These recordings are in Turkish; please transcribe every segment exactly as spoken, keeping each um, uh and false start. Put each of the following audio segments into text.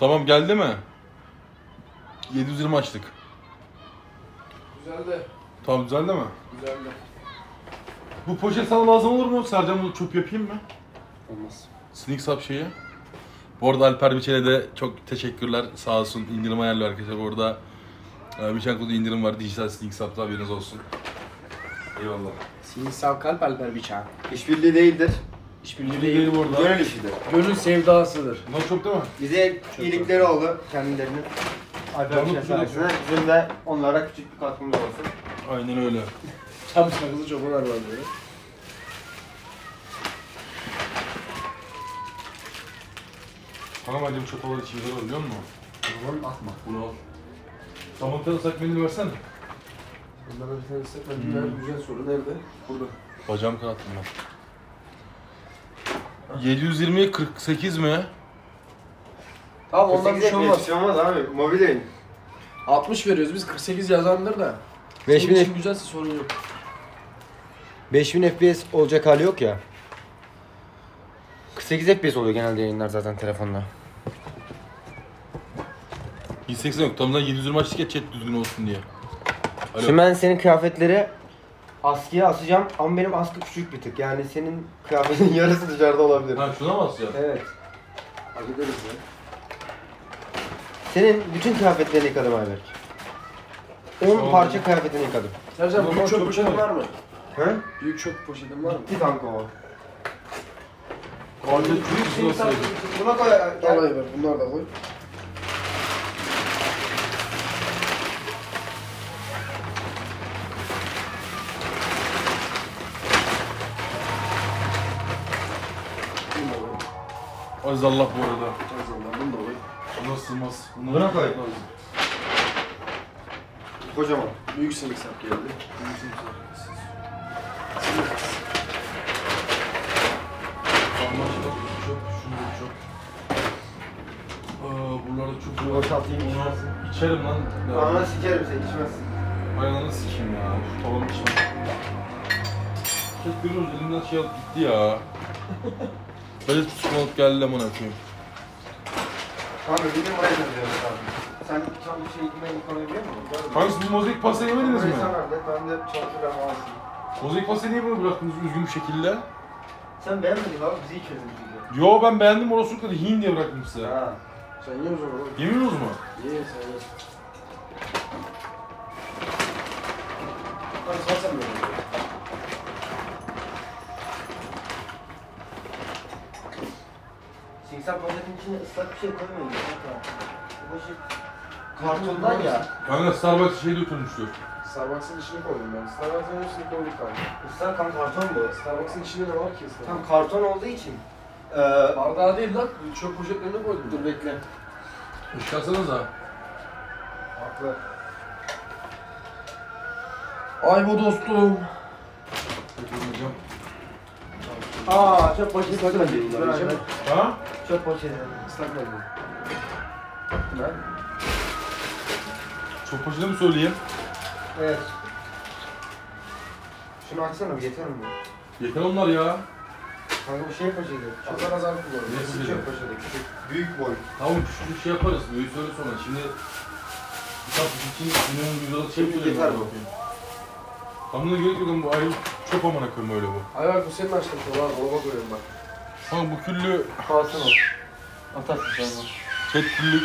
Tamam geldi mi? yedi yüz yirmi açtık. Güzel de. Tamam düzeldi mi? Güzel de. Bu poşet sana lazım olur mu? Sercan bunu çöp yapayım mı? Olmaz. Sneaks Up şeyi. Bu arada Alper Biçen'e de çok teşekkürler. Sağ olsun indirim ayarlıyor arkadaşlar. Orada bir tane kodu indirim var. Dijital Sneaks Up'ta haberiniz olsun. Eyvallah. Sinsal kalp Alper Biçen. İşbirliği değildir. İşbirliği Değil değil. bu arada. Gönül işidir. Gönül sevdasıdır. Bunlar çok değil mi? Bize iyilikleri oldu kendilerinin. Alper Biçen sayesinde. Bizim de onlara küçük bir katkımız olsun. Aynen öyle. Çam sakızı çobanlar var böyle. Kanka bence bu çatalar içi güzel oluyor mu? Bunu atma. Bunu al. Samanta'da ıslak mendil versene. Bunlara bir tane istek verdim. Güzel soru. Nerede? Burada. Bacağım kanattım ben. yedi yüz yirmiye kırk sekiz mi? Tamam ondan bir şey olmaz. Bir şey olmaz abi. Mobil oyun. altmış veriyoruz biz. kırk sekiz yazandır da. beş bin Senin için güzelse sorun yok. beş bin F P S olacak hali yok ya. kırk sekiz F P S oluyor genelde yayınlar zaten telefonla. yüz seksen yok. Tamam yedi yüz yirmi açtık ya chat düzgün olsun diye. Alo. Şimdi ben senin kıyafetleri askıya asacağım ama benim askı küçük bir tık. Yani senin kıyafetin yarısı dışarıda olabilir. Ha şuna mı asacağız? Evet. Hallederiz ya. Senin bütün kıyafetlerini yıkadım Ayberk. on Oldu. parça kıyafetini yıkadım. Sercan Ulan büyük çok çöp poşetin güzel. var mı? He? Büyük çöp poşetin var mı? Gitti kanka o. Kardeş büyük bir sırası. Buna koy. Gel. Alayı ver. Bunları da koy. Aziz Allah bu arada. Bunu da koy. Buna sığmaz. Bunlar Buna koy. Kocaman. Büyük sinik sap geldi. Büyük sinik sap. Anlaştık. Çok, şunu çok. Aa, buralarda çok Bunu boşaltayım, Bunu içmezsin. içerim lan. Ananı sikerim sen içmezsin. Ayağını sikeyim ya. Şu tavanı içmem. Tek bir uç elimden şey alıp gitti ya. Böyle tutsun alıp geldi amına koyayım. Kanka bizim buraya dönüyoruz abi. Sen tam bir şey ekmeği koyabiliyor musun? Kanka siz bu mozaik pastayı yemediniz mi? Burayı sen hallet, ben de çalışırım alsın. Mozaik pastayı niye böyle bıraktınız üzgün bir şekilde? Sen beğenmedin abi, bizi içelim bizi. Yo ben beğendim orası da hin diye bıraktım size. Ha. Sen yiyor musun oğlum? Yemiyorsunuz mu? Ye sen ye. Hadi sen sen böyle. Siksen poşetin içine ıslak bir şey koymayın. Kanka. Bu poşet kartondan ya. Kanka Starbucks şey götürmüştür. Starbucks'ın içine koydum ben. Starbucks'ın içine koyduk kanka. Islak kan karton bu. Starbucks'ın içinde ne var ki? Tam karton olduğu için. Ee, Bardağı değil lan. Çöp poşetlerine koydum. dur bekle. Işıklatsanıza. Haklı. Ay bu dostum. Götürmeyeceğim. Aa çöp poşeti Islak koymadım. mendil bunlar, yiyecek misin? Ha? Çöp poşeti. Islak mendil. Ne? Çok poşete mi söyleyeyim? Evet. Şunu açsana bir yeter mi? Yeter onlar ya. Kanka bu şey poşeti. Çok Azar azar kullanıyorum. Ne Küçük çöp poşeti. Küçük. Büyük boy. Tamam küçük şey yaparız. Büyüğü söyle sonra. Şimdi kitap için minimum yüz liralık şey mi Yeter söyleyeyim? bu. Tamam da gerek yok ama bu ayrı çöp amına koyayım öyle bu. Ay bak bu senin açtığın kola. Dolaba koyuyorum bak. Kanka bu küllü Kalsın o. Atarsın sen bunu. chat küllük.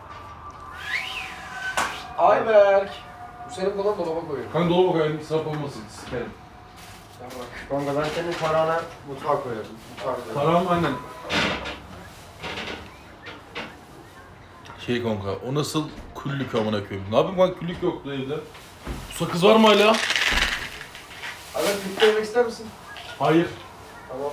Ayberk. Bu senin kolan dolaba koyuyorum. Kanka dolaba koyayım israf olmasın. Sikerim. Sen bak. Kanka ben senin parana mutfağa koyarım. Mutfağa koyarım. Param aynen. Şey kanka o nasıl küllük amına koyayım. Ne yapayım kanka küllük yoktu evde. Bu sakız var mı hala? Ayberk küçük yemek ister misin? Hayır. Tamam.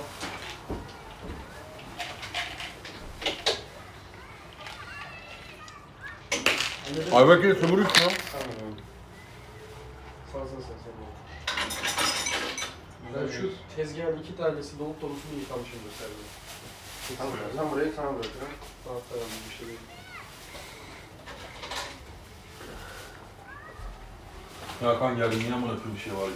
Ayberk yine sömürük mü? Tamam. Sağ sağ sağ sağ. Ben şu tezgahın iki tanesi dolup dolusunu yıkamışım gösterdim. Tamam, sen burayı sana bırakıyorum. Tamam tamam bir şey değil. Ya kan geldim yine amına koyayım bir şey var.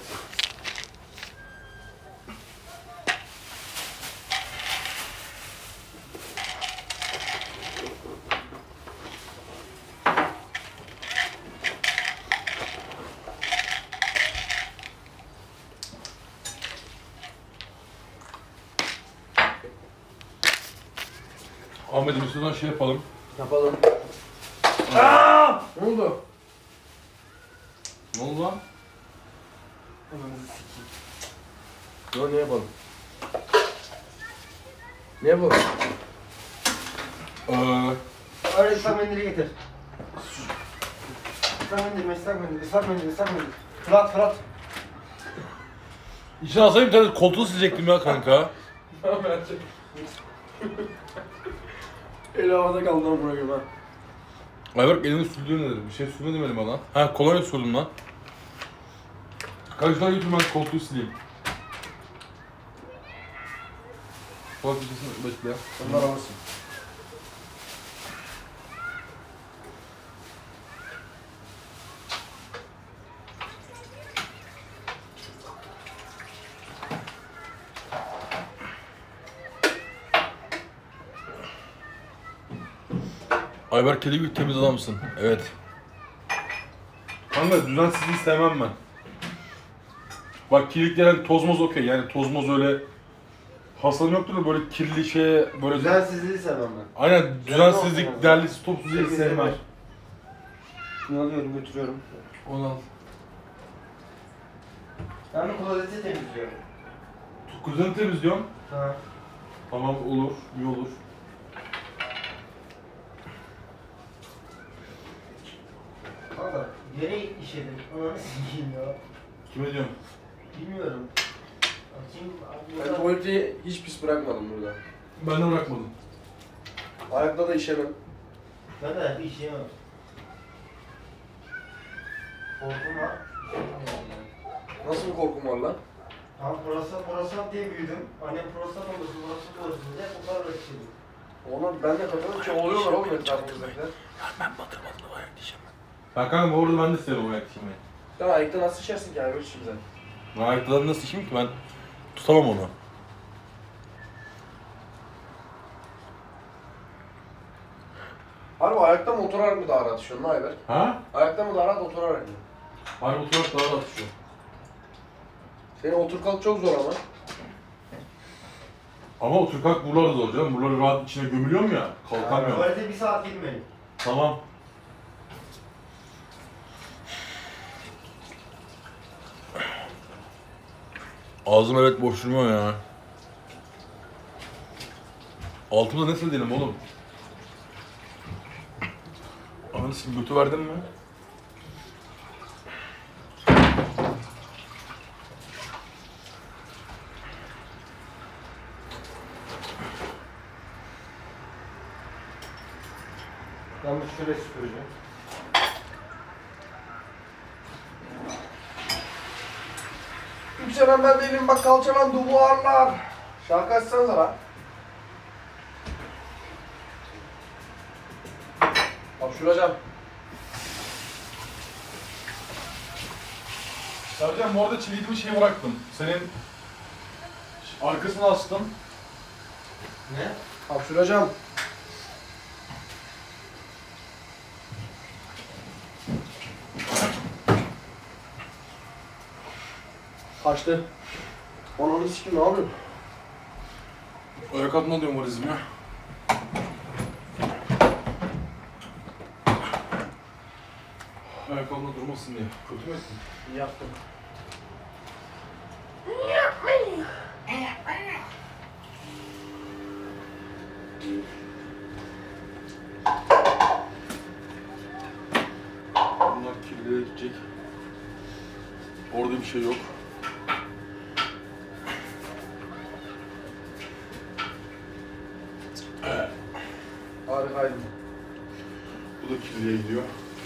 Ahmet'im istiyorsan şey yapalım. Yapalım. Aa! Ne oldu? Ne oldu lan? Yo, ne yapalım? Ne yapalım? Ee, Öyle ıslak mendili getir. Islak mendil, ıslak mendil, ıslak mendil, ıslak mendil. Fırat, Fırat. İçine alsaydım bir tane koltuğu silecektim ya kanka. El havada kaldı lan buraya göre. Ayberk elini sürdüğü nedir? Bir şey sürmedim elime lan. Ha kolonya sürdüm lan. Kaç tane götür ben koltuğu sileyim. Bak bir şeysin bekle. Onlar alırsın. Ayberk kedi gibi temiz adamsın. Evet. Kanka düzensizliği sevmem ben. Bak kirliklenen toz moz okey yani toz moz öyle hastalığım yoktur da böyle kirli şeye böyle Düzensizliği sevmem ben. aynen düzensizlik, derli, topsuzluğu sevmem. Şunu alıyorum, götürüyorum. Onu al. Ben de klozeti temizliyorum. Kuzenini temizliyorum. Ha. Tamam olur, iyi olur. Valla yere işedim. Ananı sikeyim ya. Kime diyorum? Bilmiyorum. Açayım abi. Ben tuvaleti hiç pis bırakmadım burada. Ben de bırakmadım. Ayakta da işemem. Ben de bir iş yemem. Korkum var. Nasıl bir korkum var lan? Tam prostat prostat diye büyüdüm. Annem prostat olursun, prostat olursun diye o kadar uğraşıyordum. Ona ben de katıldım ki oluyorlar oğlum etrafımızdakiler. Ben batırmadım o ayak dişimi. Ben kanka bu arada ben de seviyorum o ayak dişimi. Ya ayakta nasıl işersin ki abi şimdi? Ben ayaklarını nasıl işim ki ben tutamam onu. Harbi ayakta mı oturarak mı daha rahat işiyorsun lan Ayber? Ha? Ayakta mı daha rahat oturarak mı? Harbi oturarak daha rahat düşüyor. Senin otur kalk çok zor ama. Ama otur kalk buralar da zor canım. Buraları rahat içine gömülüyorum ya. Kalkamıyorum. Tuvalete bir saat girmeyin. Tamam. Ağzım evet boş durmuyor ya. Altımda ne sildiğim oğlum? Anasını götü verdin mi? Ben bir şöyle süpüreceğim. Yükselen ben değilim bak kalçaman duvarlar. Şarkı açsanıza lan. Hapşuracağım. Sercan bu arada çilekli bir şey bıraktım. Senin arkasına astım. Ne? Hapşuracağım. Kaçtı. Ananı sikim ne yapıyorsun? Ayak altına alıyorum varizm ya. Ayak altına durmasın diye. Kötü mü ettin? İyi yaptım. Bunlar kirliye gidecek. Orada bir şey yok. Harikaydı. Bu da kirliye gidiyor.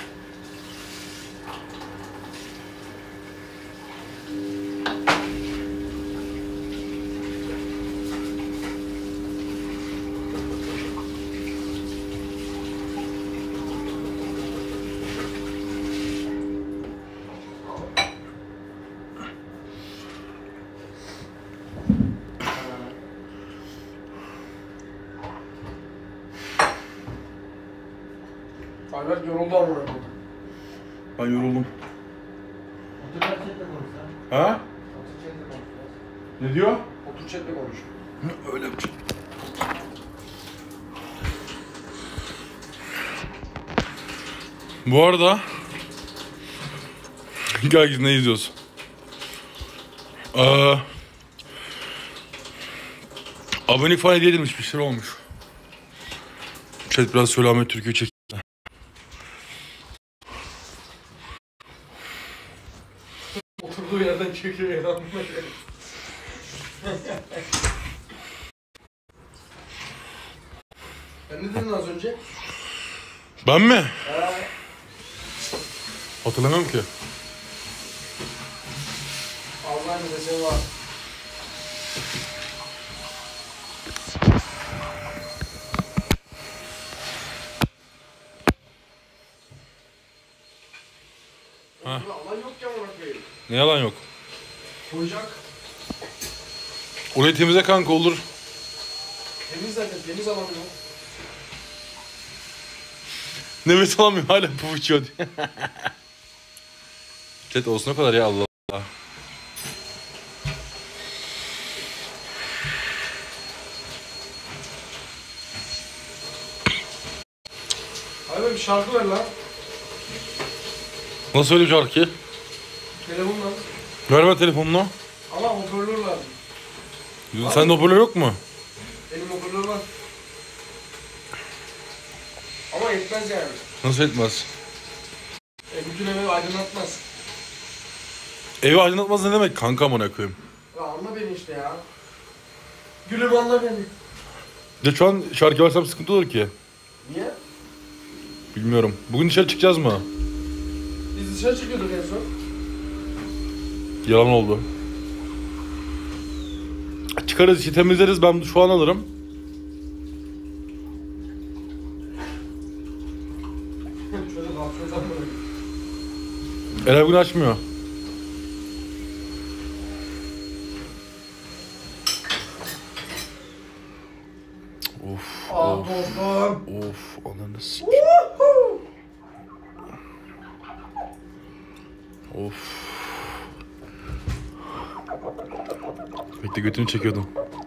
Ayber yoruldu amına koyayım. Ben yoruldum. Otur gerçekten konuşsan. Ha? Otur gerçekten konuşsan. Ne diyor? Otur chatle konuş. Öyle bir şey. Bu arada gel ne izliyoruz? Ee, abonelik falan hediye edilmiş bir şey olmuş. Chat biraz söyle Ahmet Türkiye çek. Oturduğu yerden çekiyor ya. Ben ne dedin az önce? Ben mi? Ee, Hatırlamıyorum ki. Allah'ın deseni var. Ha. Allah yok ya ona koyayım. Ne yalan yok. Koyacak. Orayı temizle kanka olur. Temiz zaten, temiz alanı yok. Nefes alamıyor hala puf içiyor diye. Chat olsun o kadar ya Allah Allah. Abi bir şarkı ver lan. Nasıl öyle bir şarkı? Telefonla. Verme telefonunu. Ama hoparlör lazım. Sende hoparlör yok mu? Benim hoparlör var. Ama yetmez yani. Nasıl etmez? E, bütün evi aydınlatmaz. Evi aydınlatmaz ne demek kanka amına koyayım. Ya anla beni işte ya. Gülüm anla beni. Ya şu an şarkı versem sıkıntı olur ki. Niye? Bilmiyorum. Bugün dışarı çıkacağız mı? Biz dışarı çıkıyorduk en son. Yalan oldu. Çıkarız içi temizleriz ben şu an alırım. Çocuk hafızdan böyle. Eray bugün açmıyor. Of Aa of dostum. of ananı s***. Of. Bekle götünü çekiyordum.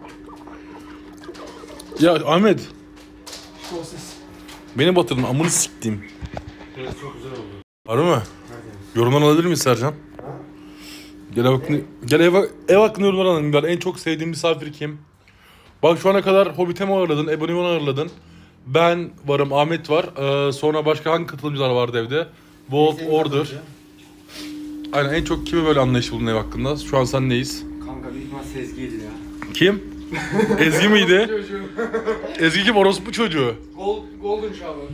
Ya Ahmet. İşte o ses. Beni batırdın amını siktim. Evet çok güzel oldu. Harbi mi? Yorumlar alabilir miyiz Sercan? Gel ev hakkında, gel ev, ev hakkında yorumlar alalım. Gel. En çok sevdiğin misafir kim? Bak şu ana kadar Hobbit'e mi ağırladın, Ebony'mi ağırladın. Ben varım, Ahmet var. Ee, sonra başka hangi katılımcılar vardı evde? Wolf, Order. Aynen en çok kimi böyle anlayışı buldun ev hakkında? Şu an sen neyiz? Kanka büyük ihtimal Sezgi'ydi ya. Kim? Ezgi miydi? Çocuğum. Ezgi kim? Orospu çocuğu. Gold, golden shower.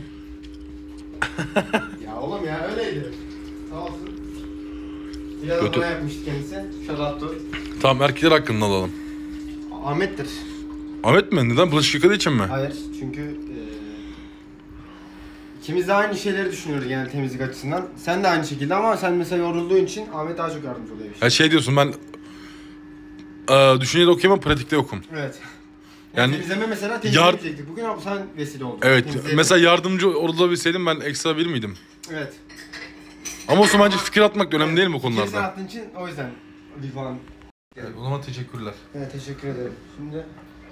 Ya oğlum ya öyleydi. Sağ olsun. Biraz Kötü. bana yapmıştı kendisi. Şarattu. Tamam erkekler hakkında alalım. Ahmet'tir. Ahmet mi? Neden? Bulaşık yıkadığı için mi? Hayır çünkü eee ikimiz de aynı şeyleri düşünüyoruz genel temizlik açısından. Sen de aynı şekilde ama sen mesela yorulduğun için Ahmet daha çok yardımcı oluyor. Ya şey diyorsun ben e, düşünceyle okuyamam, pratikte okum. Evet. Yani Yani temizleme mesela yar- temizleyecektik. Bugün abi sen vesile oldun. evet Temizleyelim. mesela yardımcı olabilseydim ben ekstra bir miydim? Evet. Ama olsun bence fikir atmak da önemli değil mi bu İkimiz de konularda? attığın için o yüzden bir puan. Evet, o zaman teşekkürler. Evet teşekkür ederim. Şimdi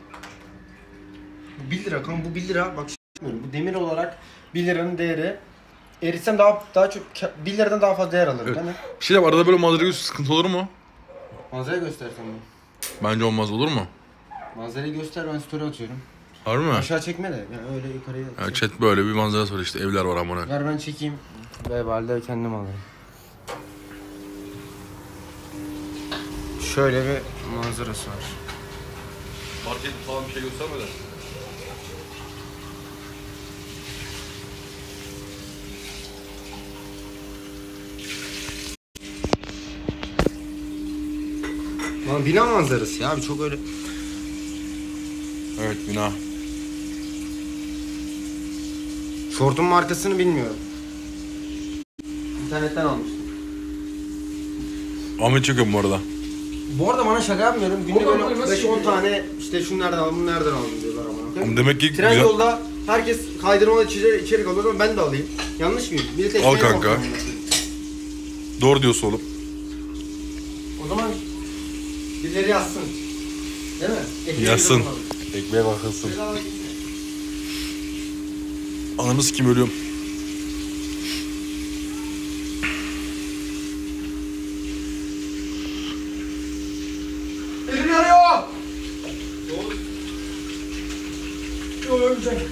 bu bir lira kan bu bir lira bak şey bu demir olarak bir liranın değeri eritsem daha daha çok ka- bir liradan daha fazla değer alırım Evet. değil mi? Bir şey diyeyim, arada böyle manzara göz sıkıntı olur mu? Manzarayı göstersem mi? Bence olmaz, olur mu? Manzarayı göster ben story atıyorum. Harbi mi? Aşağı çekme de yani öyle yukarıya. Ya çek. chat böyle bir manzara var işte, evler var amına. Ver ben çekeyim. Ve valide kendim alırım. Şöyle bir manzarası var. Market falan bir şey göstermeden. Lan bina manzarası ya abi çok öyle. Evet bina. Şortun markasını bilmiyorum. İnternetten almıştım. Ahmet çekiyorum bu arada. Bu arada bana şaka yapmıyorum. Günde Oğlum, böyle nasıl beş on çekiyor? tane işte şunu nereden aldım, bunu nereden aldım diyorlar ama. Ama demek ki güzel. Trendyol'da herkes kaydırmalı içerik, içerik alıyor ama ben de alayım. Yanlış mıyım? Millet Al ekmeğe kanka. korkuyor. Doğru diyorsun oğlum. O zaman birileri yazsın. Değil mi? Ekmeğe Yazsın. gidelim alalım. Ekmeğe bakılsın. Bedava gitme. Ananı kim ölüyorum. duracak.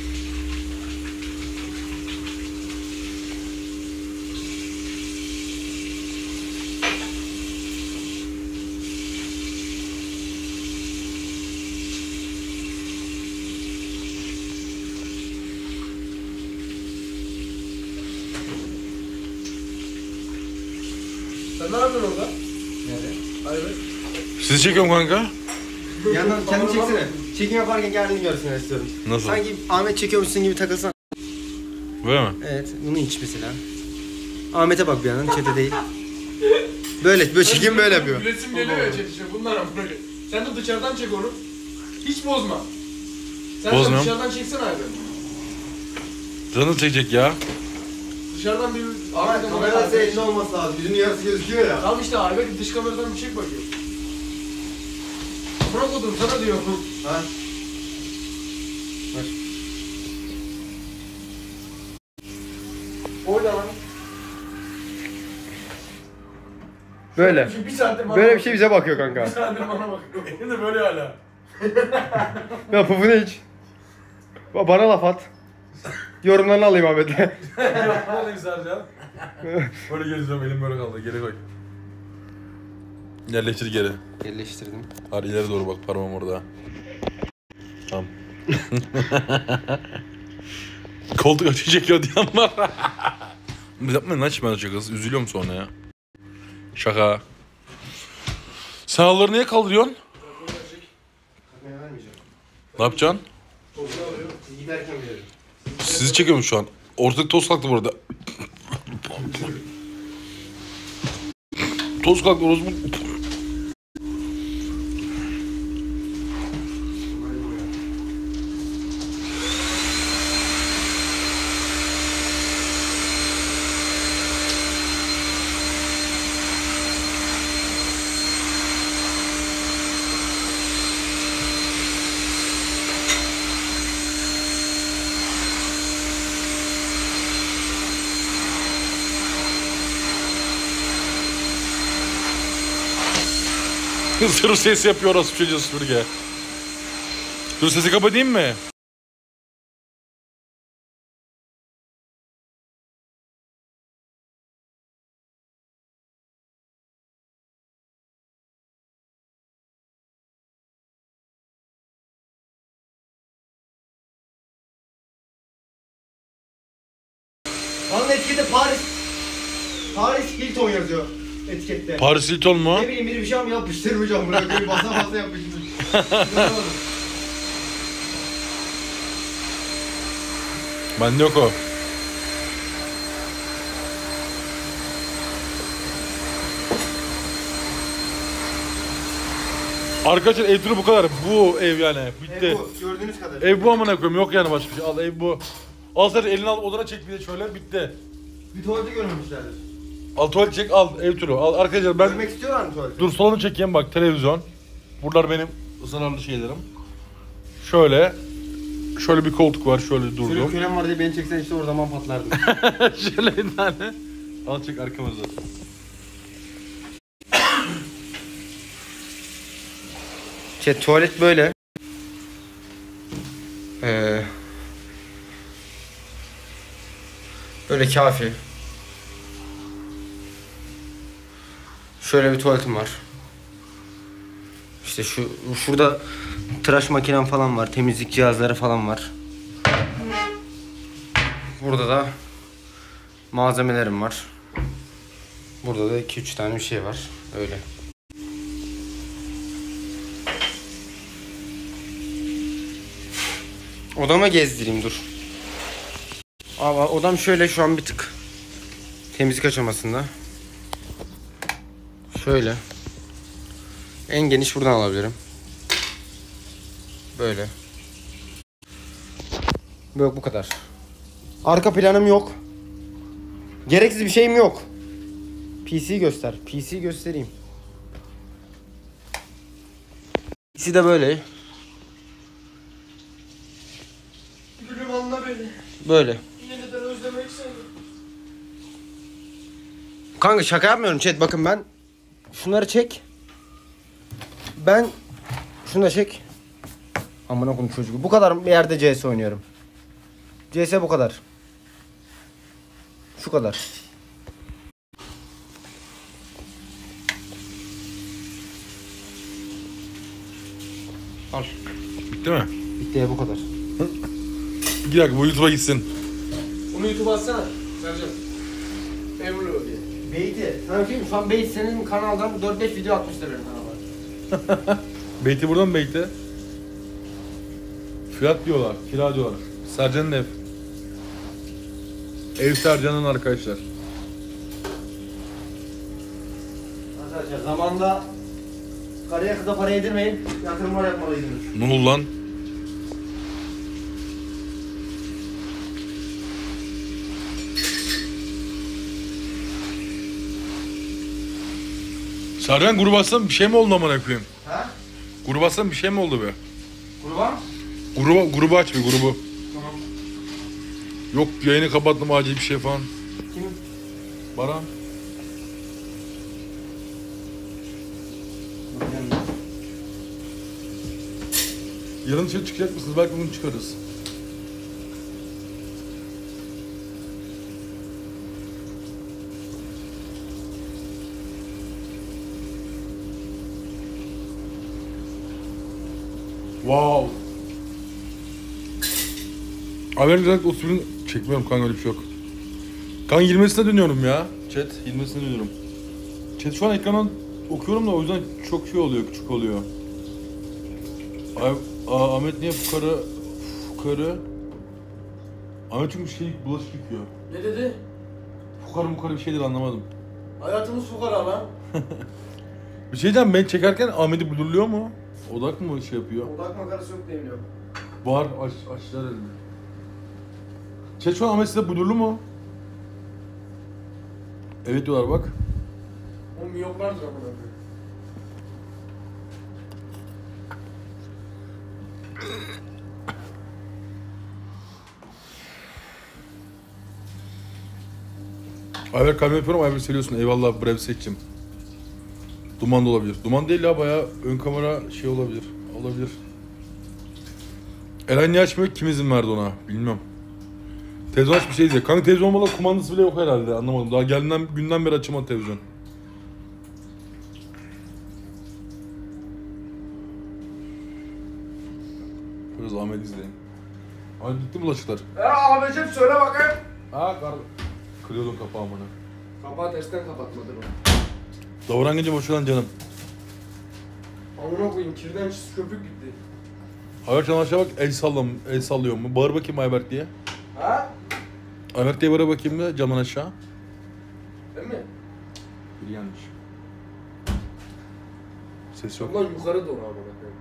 Sen ne yapıyorsun orada? Nerede? Hayır. Sizi çekiyorum kanka. Yandan kendini çeksene. Çekim yaparken geldiğini görsün istiyorum. Nasıl? Sanki Ahmet çekiyormuşsun gibi takılsan. Böyle mi? Evet, bunu iç mesela. Ahmet'e bak bir yandan, çete değil. Böyle, böyle çekim böyle yapıyor. Gülesim geliyor ya çetişe. Bunlar ama böyle. Sen de dışarıdan çek onu. Hiç bozma. Sen Bozmuyorum. de dışarıdan çeksene abi. Canım çekecek ya. Dışarıdan bir... Ama Ahmet'e kamerası bakar. elinde olması lazım. Yüzünün yarısı gözüküyor ya. Tamam işte abi dış kameradan bir çek bakıyor. Bırak oğlum sana diyor. Ha? Ver. Oyla lan. Böyle. Bir saattir bana Böyle bir şey bize bakıyor Bir kanka. saattir bana bakıyor. Benim de böyle hala. Ya pufunu iç. Ba- Bana laf at. Yorumlarını alayım Ahmet'le. Ne alayım Sercan? Böyle geziyorum elim böyle kaldı. Geri koy. Yerleştir geri. Yerleştirdim. Hadi ileri doğru bak parmağım orada. Tamam. Koltuk açı çekiyor diyen var. Yapmayın lan şimdi şakası. Üzülüyorum sonra ya. Şaka. Sen halıları niye kaldırıyorsun? Katmaya vermeyeceğim. Ne yapacaksın? Siz giderken veririm. Sizi çekiyorum şu an. Ortalık toz kalktı burada. Toz kalktı orası. Sırf ses yapıyor orası çocuğu süpürge. Dur sesi kapatayım mı? Onun etiketi Paris. Paris Hilton yazıyor etikette. Paris Hilton mu? Ne bileyim biri bir şey mi yapıştırmış ama buraya böyle basa basa yapıştırmış. İnanamadım. Bende yok o. Arkadaşlar ev turu bu kadar. Bu ev yani. Bitti. Ev bu, gördüğünüz kadar. Ev bu amına koyayım. Yok yani başka bir şey. Al ev bu. Al sen elini al odana çek bir de şöyle bitti. Bir tuvalete görmemişlerdir. Al tuvalet çek al ev turu. Al arkadaşlar ben Görmek istiyorlar mı tuvaleti? dur salonu çekeyim bak televizyon. Buralar benim zararlı şeylerim. Şöyle şöyle bir koltuk var şöyle Şöyle durdum. kölem var diye beni çeksen işte o zaman patlardım. Şöyle bir tane. Al çek arkamızda. Şey tuvalet böyle. Ee, böyle kafi. Şöyle bir tuvaletim var. İşte şu şurada tıraş makinem falan var, temizlik cihazları falan var. Burada da malzemelerim var. Burada da iki üç tane bir şey var. Öyle. Odama gezdireyim dur. Ama odam şöyle şu an bir tık temizlik aşamasında. Şöyle. En geniş buradan alabilirim. Böyle. Yok bu kadar. Arka planım yok. Gereksiz bir şeyim yok. P C göster. P C göstereyim. P C de böyle. Gülüm anla beni. Böyle. Yeniden özlemek seni. Kanka şaka yapmıyorum chat, bakın ben şunları çek. Ben şunu da çek. Amına koyayım çocuğu. Bu kadar bir yerde C S oynuyorum. C S bu kadar. Şu kadar. Al. Bitti mi? Bitti ya bu kadar. Bir dakika bu YouTube'a gitsin. Bunu YouTube'a atsana Sercan. Emre diye. Beyti. Sana şey mi? Şu an Beyti senin kanaldan dört beş video atmışlar benim kanala. Beyti buradan mı Beyti? Fiyat diyorlar, kira diyorlar. Sercan'ın ev. Ev Sercan'ın arkadaşlar. Arkadaşlar zamanda karıya kıza para yedirmeyin. Yatırımlar yapmalıydınız. Ne oldu lan? Sercan gruba atsan bir şey mi oldu amına koyayım? Ha? Gruba atsan bir şey mi oldu be? Kurban? Gruba, grubu aç bir grubu. Tamam. Yok yayını kapattım acil bir şey falan. Kim? Baran. Yarın dışarı çıkacak mısınız? Belki bunu çıkarız. Wow. Haberin güzel otuz bin çekmiyorum kanka öyle bir şey yok. Kanka yirmisine dönüyorum ya. Chat yirmisine dönüyorum. Chat şu an ekrandan okuyorum da o yüzden çok şey oluyor, küçük oluyor. Ay, Aa, Ahmet niye fukarı fukarı? Ahmet çünkü şey bulaşık yıkıyor. Ne dedi? Fukarı mukarı bir şeydir anlamadım. Hayatımız fukara lan. Bir şey diyeceğim ben çekerken Ahmet'i blurluyor mu? Odak mı şey yapıyor? Odak makarası yok diye biliyorum. Var aç açlar elini. Chat şu an Ahmet size blurlu mu? Evet diyorlar bak. O miyoplardır amına koyayım. Ayber kalbimi yapıyorum, Ayber seviyorsun. Eyvallah Brev seçim. Duman da olabilir. Duman değil ya bayağı ön kamera şey olabilir. Olabilir. Eren niye açmıyor? Kim izin verdi ona? Bilmiyorum. Televizyon aç bir şey izle. Kanka televizyon valla kumandası bile yok herhalde. Anlamadım. Daha geldiğinden günden beri açamadı televizyon. Biraz Ahmet izleyin. Abi bitti bulaşıklar. Ya abicim söyle bakayım. Ha kar... Kırıyordun kapağı amına. Kapağı tersten kapatmadır o. Davranınca boşalan canım. Amına koyayım kirden çiz köpük gitti. Ayberk can aşağı bak el sallam, el sallıyor mu? Bağır bakayım Ayberk diye. Ha? Ayberk diye bağır bakayım da camdan aşağı. Değil mi? Biri gelmiş. Ses yok. Ulan yukarı doğru amına koyayım.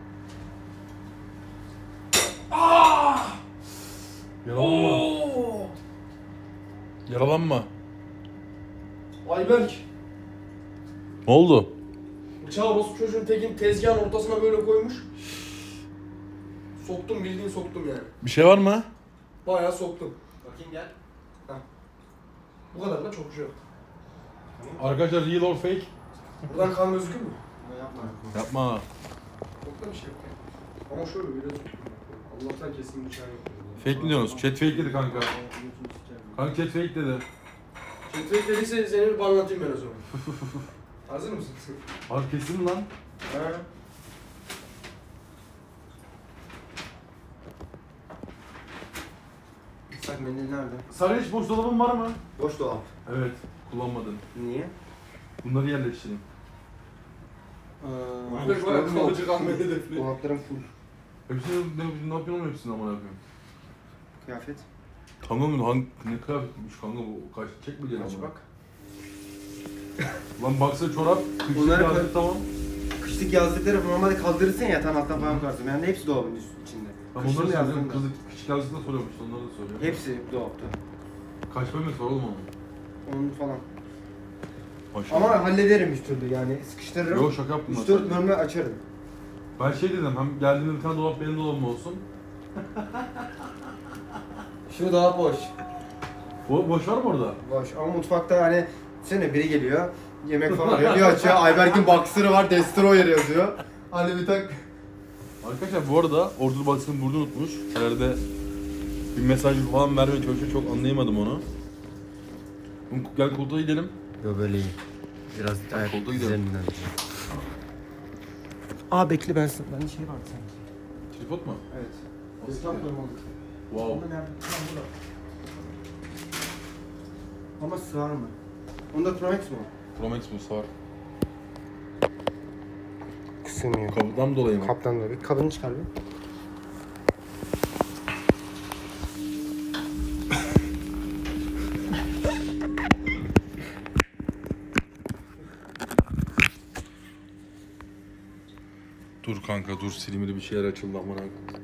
Yaralanma. Oo! Yaralanma. Ayberk. Ne oldu? Bıçağı orospu çocuğun tekin tezgahın ortasına böyle koymuş. Soktum bildiğin soktum yani. Bir şey var mı? Bayağı soktum. Bakayım gel. Bu kadar da çok bir şey yok. Arkadaşlar real or fake? Buradan kan gözükür mü? Yapma. Yapma. Çok da bir şey yok. Ama şöyle böyle soktum. Allah'tan kesin bıçağı yok. Fake mi diyorsunuz? Chat fake dedi kanka. Kanka chat fake dedi. Çetrek dediyse seni bir anlatayım ben o zaman. Hazır mısın? Abi kesin lan. Ha. Islak mendil nerede? Sarı hiç boş dolabın var mı? Boş dolap. Evet. Kullanmadın. Niye? Bunları yerleştirin. Ayberk bayağı kalıcı kalmayı hedefliyor. Dolaplarım full. Hepsini ne, ne yapıyorsun oğlum hepsini amına koyayım? Kıyafet. Kanka mı? Hangi, ne kıyafetmiş kanka bu? Kaç çek mi geliyor? Aç bak. Lan baksa çorap, kışlık Bunları yazlık koy- tamam. Kışlık yazlıkları normalde kaldırırsın ya yatağın altına falan koyarsın. Yani hepsi dolabın üst- içinde. Tamam Kışlı onları yazlığın soruyorum. da. Kızlık, küçük yazlıkta soruyormuş. Onları da soruyor. Hepsi dolapta. Kaç bölüm sor oğlum onu? Onun falan. Maşallah. Ama hallederim üst türlü yani sıkıştırırım. Yok şaka yaptım üç ben. dört bölümü açarım. Ben şey dedim hem geldiğinde bir tane dolap benim dolabım olsun. Şu dolap boş. Bo boş var mı orada? Boş ama mutfakta hani sene biri geliyor. Yemek falan arıyor. Bir açıyor. Ayberk'in boxer'ı var. Destroyer yazıyor. Hani bir tak Arkadaşlar bu arada ordulu baskısını burada unutmuş. İçeride bir mesaj falan vermeye çalışıyor. Çok anlayamadım onu. Gel koltuğa gidelim. Yo böyle iyi. Biraz ayak Kolda gidelim. üzerinden. Aa bekle ben ben şey vardı sanki. Tripod mu? Evet. Desktop Wow. Ama sığar mı? Onda Pro Max mi? Pro Max mi sağır? Sığmıyor. Kapıdan dolayı mı? Kaptan da bir kabını çıkar bir. Dur kanka dur silimili bir şeyler açıldı amına.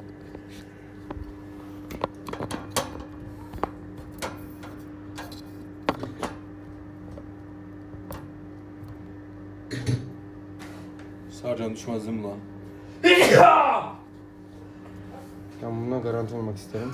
Sarcan düşmez değil mi lan? Ben bundan garanti olmak isterim.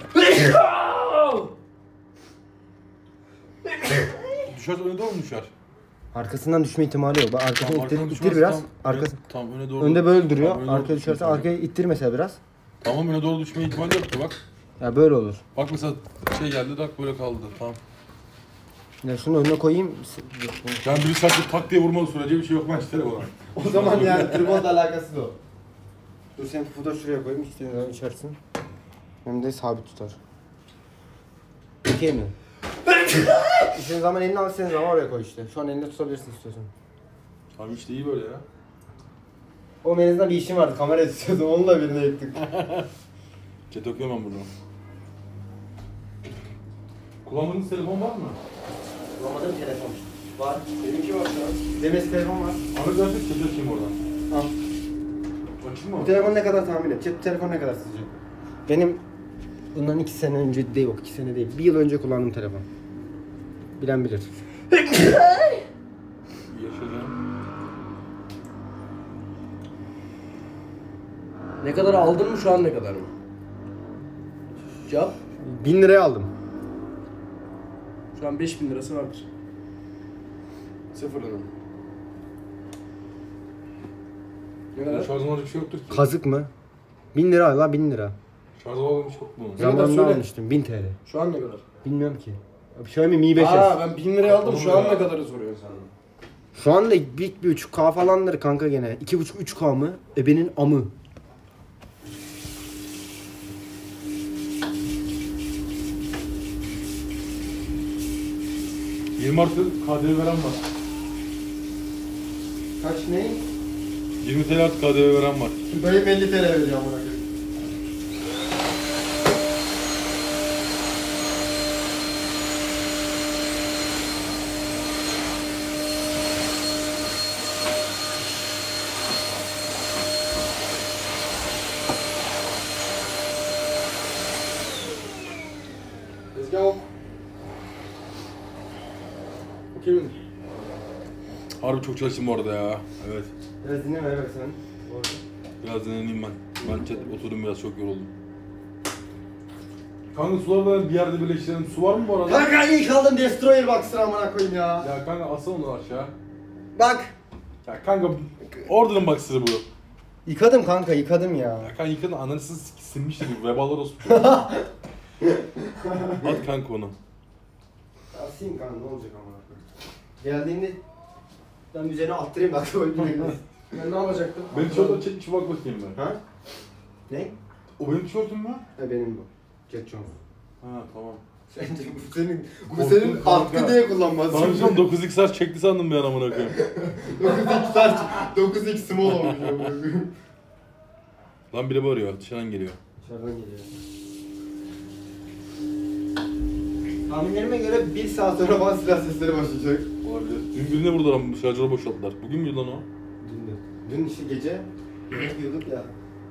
Düşerse öne doğru mu düşer? Arkasından düşme ihtimali yok. Bak arkasına Tamam, ittir, arkadan ittir düşmez, biraz. tamam. Arkası. Öne- Tamam öne doğru. Önde böyle duruyor. Tamam, öne doğru Arkaya düşerse düşmez. arkaya ittir mesela biraz. Tamam öne doğru düşme ihtimali yoktu bak. Ya böyle olur. Bak mesela şey geldi bak böyle kaldı tamam. Ya şunu önüne koyayım. Yani biri saçma tak diye vurmalı sürece bir şey yok bence telefona. O zaman yani tripodla alakası da o. Dur sen pufu da şuraya koyayım. İstediğin zaman içersin. Hem de sabit tutar. Okey mi? İstediğin zaman elini al, istediğin zaman oraya koy işte. Şu an elinde tutabilirsin istiyorsan. Tamam işte iyi böyle ya. O en azından bir işim vardı. Kamera istiyordum. Onu da birine yıktık. Chat okuyorum ben bunu. Kullandığınız telefon var mı? Bulamadığım telefon. Var. Benimki var şu an. Demesi telefon var. Abi gördük chat okuyayım oradan. Al. Açayım mı? Bu telefon ne kadar tahmin et? Cep telefon ne kadar sizce? Benim bundan iki sene önce değil, yok iki sene değil. Bir yıl önce kullandığım telefon. Bilen bilir. Yaşayacağım. Ne kadar aldın mı şu an ne kadar mı? Cevap. Bin liraya aldım. Şu an beş bin lirası vardır. Sıfırladım. Ne kadar? Şarj alacak bir şey yoktur ki. Kazık mı? Bin lira la bin lira. Şarj alacak bir şey yok mu? Ne kadar Zamanında söyle? almıştım bin T L. Şu an ne kadar? Bilmiyorum ki. Xiaomi Mi beş Aa S. ben bin liraya aldım şu an Ya. ne kadarı soruyorsun sen? Şu anda bir, bir üç K falandır kanka gene. iki buçuk üç K mı? Ebenin amı. yirmi artı K D V veren var. Kaç ne? yirmi T L artı K D V veren var. Dayım elli T L veriyor amına koyayım. Tezgah ok. Bu kimin? Harbi çok çalıştım bu arada ya. Evet. Biraz dinle ver bak sen. Orada. Biraz dinleneyim ben. Ben chat oturdum biraz çok yoruldum. Kanka suları bir yerde birleştirelim. Su var mı bu arada? Kanka ilk aldım Destroyer Box'ını amına koyayım ya. Ya kanka asıl onu aşağı. Bak. Ya kanka Order'ın baksırı bu. Yıkadım kanka yıkadım ya. Ya kanka yıkadın ananısız silmiştir bu vebalar olsun. At kanka onu. Asayım kanka ne olacak amına koyayım. Geldiğinde ben üzerine attırayım bak böyle bir Ben ne yapacaktım? Benim tişörtten çekmiş bak bakayım ben. Ha? Ne? O benim tişörtüm mü? Ha benim bu. Jack Jones. Ha tamam. Sen bu senin bu Korktum senin kanka. hakkı diye kullanmazsın. Tanrıcığım dokuz X R çekti sandım bir an amına koyayım. dokuz X large, dokuz X small olmuş amına koyayım. Lan biri bağırıyor dışarıdan geliyor. Dışarıdan geliyor. Tahminlerime göre bir saat sonra falan silah sesleri başlayacak. Olabilir. Dün birine vurdular ama şarjörü boşalttılar. Bugün müydü lan o? Dün de. Dün işte gece yemek yiyorduk ya.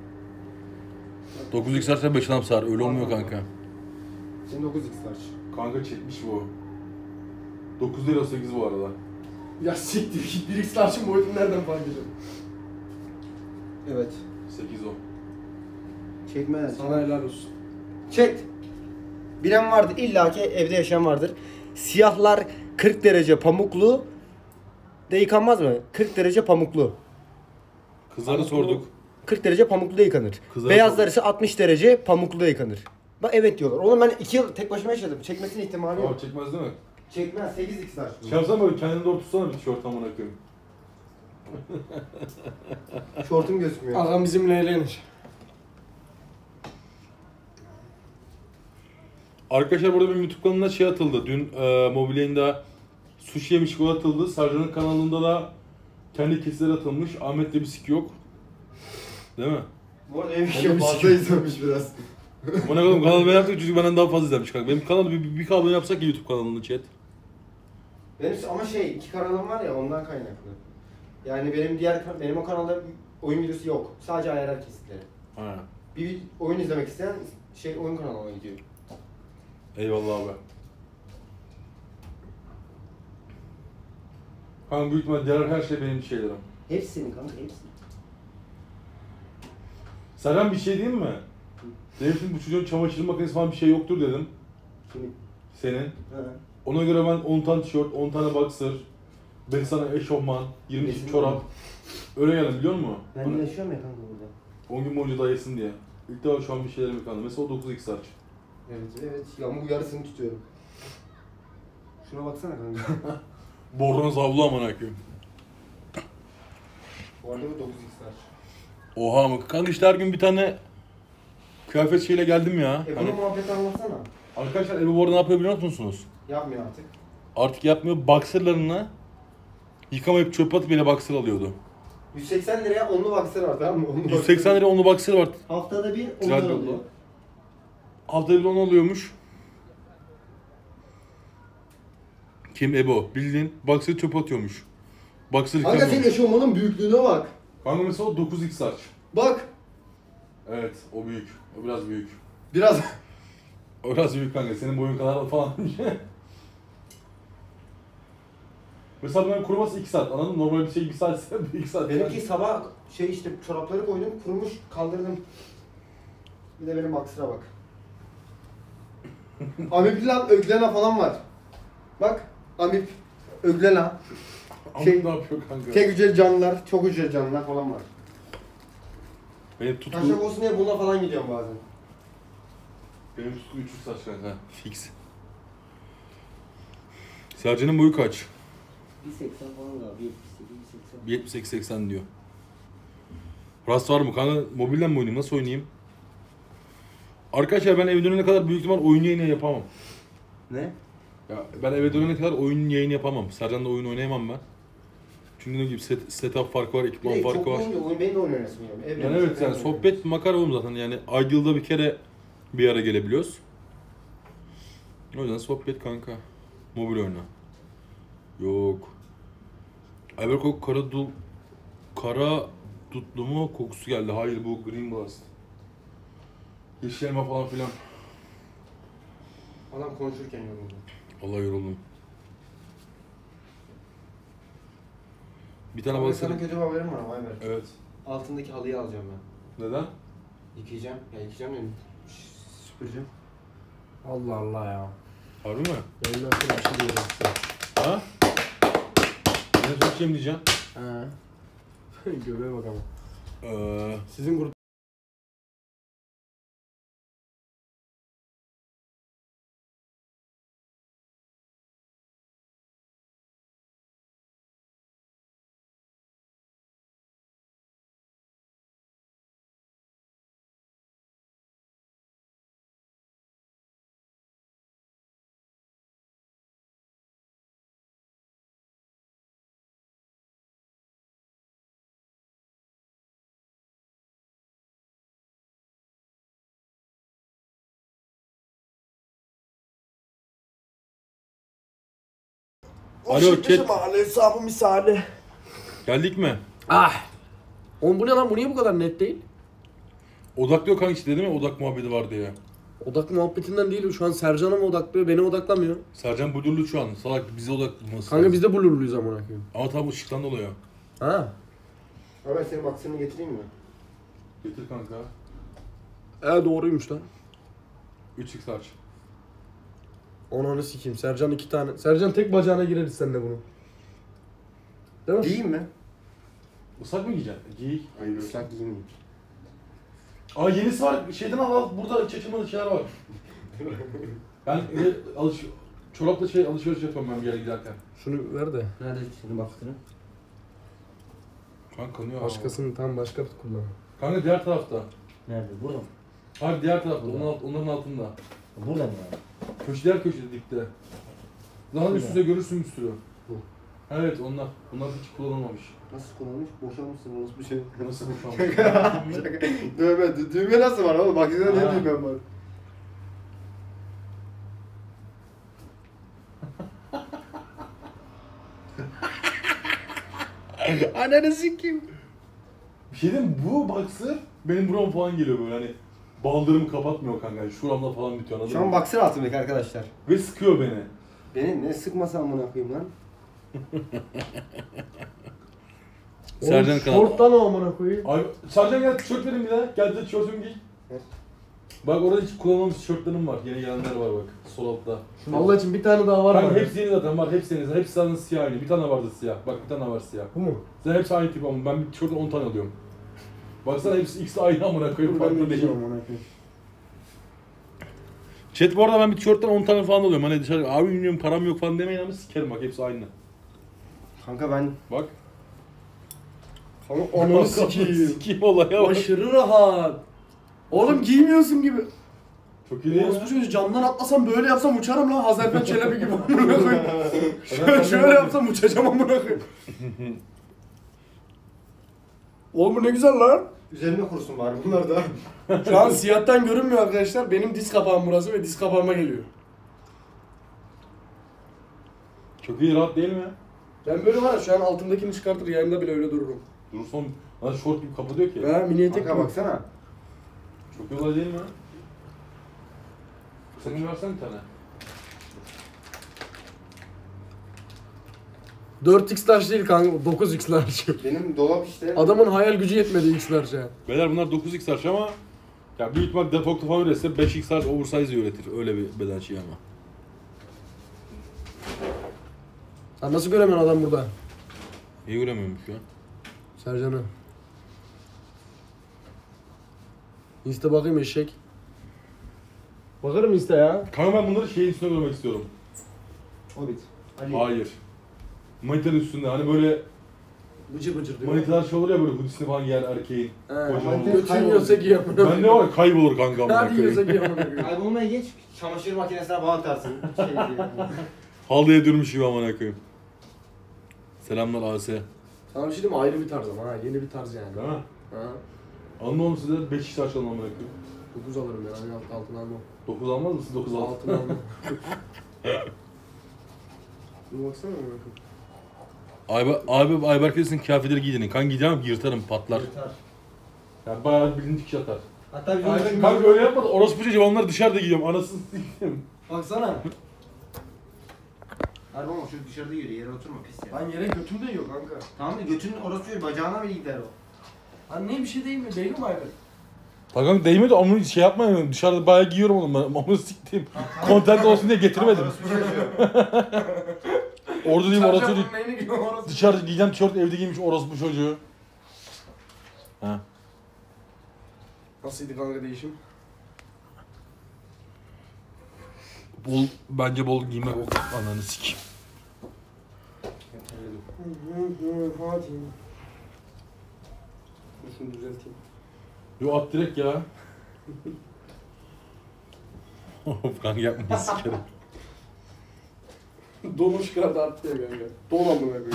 dokuz X R ise beş adam sar. Öyle olmuyor kanka. Senin dokuz X large. Kanka çekmiş bu. dokuz değil o sekiz bu arada. Ya siktir git. bir X large'ın boyutunu nereden fark ediyorsun? Evet. sekiz o. Çekme. Sana helal olsun. Chat. Bilen vardır. İlla ki evde yaşayan vardır. Siyahlar kırk derece pamuklu de yıkanmaz mı? kırk derece pamuklu. Kızlara Pamuklu. sorduk. kırk derece pamuklu da yıkanır. Kızar Beyazlar tabii. ise altmış derece pamuklu da yıkanır. Bak evet diyorlar. Oğlum ben iki yıl tek başıma yaşadım. Çekmesine ihtimali yok. Abi çekmez değil mi? Çekmez. sekiz x var. Şey yapsana böyle kendini doğru tutsana bir tişört amına koyayım. Şortum gözükmüyor. Adam bizimle eğlenir. Arkadaşlar burada benim YouTube kanalına şey atıldı. Dün e, Mobilya'nda sushi yemiş gibi atıldı. Sercan'ın kanalında da kendi kesitleri atılmış. Ahmet'te bir sik yok. Değil mi? Bu arada ev Benim işi fazla sikim. izlemiş biraz. Bana kadar kanalı ben yaptık çünkü benden daha fazla izlenmiş kanka. Benim kanalı bir, bir, bir kablo yapsak ya YouTube kanalını chat. Benim ama şey iki kanalım var ya ondan kaynaklı. Yani benim diğer benim o kanalda oyun videosu yok. Sadece ayarlar kesitleri. Ha. Bir oyun izlemek isteyen şey oyun kanalına gidiyor. Eyvallah abi. Kanka büyük ihtimalle diğer her şey benim şeylerim. Hepsini kanka hepsini. Serhan bir şey diyeyim mi? Dedim şimdi bu çocuğun çamaşır makinesi falan bir şey yoktur dedim. Kimin? Senin. He. Ona göre ben on tane tişört, on tane boxer, beş tane eşofman, yirmi Besin çorap. Öyle geldim biliyor musun? Ben Hani de yaşıyorum ya kanka burada. on gün boyunca daha yesin diye. İlk defa şu an bir şeylerim yıkandı. Mesela o dokuz x large. Evet evet. Yağmur yarısını tutuyorum. Şuna baksana kanka. Bornoz havlu amına koyayım. Bu arada bu dokuz x var. Oha mı? Kanka işte her gün bir tane kıyafet şeyle geldim ya. E bunu Hani, muhabbet anlatsana. arkadaşlar Ebu bu arada ne yapıyor biliyor musunuz? Yapmıyor artık. Artık yapmıyor. Boxerlarını yıkamayıp çöpe atıp yine boxer alıyordu. yüz seksen liraya onlu boxer var tamam mı? Onlu yüz seksen lira onlu boxer var. Haftada bir Güzel ondan bir alıyor. oldu. Haftada bir onu alıyormuş. Kim Ebo? Bildiğin boxer çöpe atıyormuş. Boxer Kanka senin yıkamıyor. eşofmanın büyüklüğüne bak. Kanka mesela o dokuz x large. Bak. Evet o büyük. O biraz büyük. Biraz. O biraz büyük kanka. Senin boyun kadar falan. Mesela ben kuruması iki saat. Anladın mı? Normal bir şey bir saat ise iki saat. Benimki sabah şey işte çorapları koydum kurumuş kaldırdım. Bir de benim boxer'a bak. Amip lan Öglena falan var. Bak Amip Öglena. Ama şey- ne yapıyor kanka? Tek hücreli canlılar, çok hücreli canlılar falan var. Benim tutku... Taşak olsun diye buna falan gidiyorum bazen. Benim tutku üç saç kanka. Fix. Sercan'ın boyu kaç? bir seksen falan da, bir yetmiş sekiz, bir seksen. bir yetmiş sekiz seksen diyor. Rast var mı kanka? Mobilden mi oynayayım? Nasıl oynayayım? Arkadaşlar ben eve dönene kadar büyük ihtimal oyun yayını yapamam. Ne? Ya ben eve dönene kadar oyun yayını yapamam. Sercan'la oyun oynayamam ben. Çünkü ne gibi set, setup farkı var, ekipman Bir de farkı çok var. oyuncu, oyun benim de oyun oynasım yani. Yani evet yani sohbet makara oğlum zaten yani ay yılda bir kere bir ara gelebiliyoruz. O yüzden sohbet kanka. Mobil oyna. Yok. Evercock kara dul kara dutlu mu kokusu geldi. Hayır bu Green Blast. Yeşil elma falan filan. Adam konuşurken yoruldu. Vallahi yoruldum. Bir tane Ama balık. sana kötü bir haberim var Ayber. Evet. Altındaki halıyı alacağım ben. Neden? Yıkayacağım. Ya yıkayacağım dedim. Ş- Süpüreceğim. Allah Allah ya. Harbi mi? Yayından sonra bir şey diyeceğim size. Ha? Ne söyleyeceğim diyeceğim. He. Göbeğe bak ama. Ee, Sizin grup Alo chat. hesabı misali. Geldik mi? Ah. Oğlum bu ne lan? Bu niye bu kadar net değil? Odaklıyor kanka işte dedim ya odak muhabbeti var diye. Odak muhabbetinden değil. Şu an Sercan'a mı odaklıyor? Beni odaklamıyor. Sercan Budurlu şu an. Salak bize odaklanması Kanka lazım. biz de blurluyuz amına koyayım. Ama tabi ışıktan dolayı. Ha. Ama ben senin boxer'ını getireyim mi? Getir kanka. E doğruymuş lan. üç x large. Onu sikeyim. Sercan iki tane. Sercan tek bacağına gireriz seninle bunu. Değil mi? Giyeyim mi? Islak mı giyeceksin? Giy. Hayır ıslak giyeyim. Aa yenisi var. Şeyden al al. Burada çekilmeli şeyler var. Ben e, alış çorapla şey alışveriş yapıyorum ben bir yere giderken. Şunu ver de. Nerede senin baktığını? Kanka kanıyor. Başkasını tam başka bir kullan. Kanka diğer tarafta. Nerede? Burada mı? Hayır diğer tarafta. Onun alt, onların altında. Burada mı yani? Köşe diğer köşede dipte. Zaten üst üste görürsün bir sürü. Bu. Evet onlar. Bunlar hiç kullanılmamış. Nasıl kullanmış? Boşalmışsın orası bir şey. Nasıl boşalmış? Düğme, dü- düğme nasıl var oğlum? Bak size ne Ha. düğmem var? Ananı sikeyim. Bir şey diyeyim mi? Bu boxer benim buram falan geliyor böyle hani baldırımı kapatmıyor kanka. Şuramda falan bitiyor anladın Şu an mı? baksır altındaki arkadaşlar. Ve sıkıyor beni. Beni ne sıkmasa amına koyayım lan. Sercan Oğlum, kanal. Şorttan o amına koyayım. Ay, Sercan gel tişört verin bir daha. Gel de tişörtümü giy. Ver. Bak orada hiç kullanılmamış tişörtlerim var. Yeni gelenler var bak. Sol altta. Allah için bir tane daha var Kanka mı? hepsi yeni zaten var. Hepsi yeni. Hepsi zaten siyah aynı. Bir tane vardı siyah. Bak bir tane var siyah. Bu mu? Zaten hepsi aynı tip ama ben bir tişörtten on tane alıyorum. Baksana hepsi ikisi aynı amına koyayım. Ben Farklı de değil. diyeceğim amına koyayım. Chat bu arada ben bir tişörtten on tane falan alıyorum. Hani dışarı abi bilmiyorum param yok falan demeyin ama sikerim bak hepsi aynı. Kanka ben... Bak. Kanka ananı sikeyim. Sikeyim olaya bak. Aşırı rahat. Oğlum giymiyorsun gibi. Çok iyi değil mi? Orospu çocuğu camdan atlasam böyle yapsam uçarım lan Hazarfen Çelebi gibi amına koyayım. Şöyle, şöyle yapsam uçacağım amına koyayım. Oğlum bu ne güzel lan. Üzerine kursun var bunlar da. Şu an siyahtan görünmüyor arkadaşlar. Benim diz kapağım burası ve diz kapağıma geliyor. Çok iyi rahat değil mi? Ben böyle var ya şu an altımdakini çıkartır yayında bile öyle dururum. Durursan nasıl şort gibi kapatıyor ki. Ha mini etek Kanka mi? baksana. Çok iyi olay değil mi? Senin versene bir tane. dört x large değil kanka dokuz x large. Benim dolap işte. Adamın hayal gücü yetmedi x large'a. Beyler bunlar dokuz x large ama ya büyük ihtimal defokta falan üretse beş x large oversize üretir. Öyle bir beden şeyi ama. Sen nasıl göremiyorsun adam burada? İyi göremiyormuş ya. Sercan'ı. Insta bakayım eşek. Bakarım Insta ya. Kanka ben bunları şeyin üstüne görmek istiyorum. Hobbit. Ali. Hayır. Manitenin üstünde hani böyle Bıcır bıcır diyor. manitalar şey olur ya böyle hoodisini falan giyer erkeğin. He, Kocaman. götün yiyorsa giy amına. Ben ne var kaybolur kanka amına Hadi yiyorsa koyayım. giy amına koyayım. Kaybolmaya geç. Çamaşır makinesine bağ atarsın. Şey diye. Halıya dürmüş gibi amına koyayım. Selamlar A S. Sana bir şey diyeyim mi? Ayrı bir tarz ama ha. Yeni bir tarz yani. Değil mi? Ha. Alın oğlum size beş kişi açalım amına koyayım. dokuz alırım ya. Hani alt, altına almam. dokuz almaz mısın? dokuz al. Altına almam. Bir baksana amına koyayım. Abi, abi Ayberk desin kıyafetleri giydirin. Kan giyeceğim yırtarım patlar. Yeter. Yani bayağı bilindik kişi atar. Hatta bir Aynen kanka öyle yapmadı. Orospu çocuğu onları dışarıda giyiyorum. Anasını s**eyim. Baksana. Harbi ama şu dışarıda yürü, yere oturma pis ya. Lan yere götüm değiyor kanka. Tamam da götünün orası yürü, bacağına bile gider o. Lan ne bir şey değil mi? Değil mi Aybek? Kanka değmedi ama şey yapmayayım. Dışarıda bayağı giyiyorum onu ben. Amını siktiğim. Content olsun diye getirmedim. Orası bir şey yazıyor. Orada diyeyim orası değil. Sercan'ın neyini giyiyor orası? Dışarıda giyeceğim tişört evde giymiş orospu çocuğu. Ha. Nasılydı kanka değişim? Bol, bence bol giymek o ananı sikeyim. Hadi. Dur şunu düzelteyim. Yo at direkt ya. Of kanka yapma sikerim. Donuş kadar da arttı ya kanka. Don amına koyayım.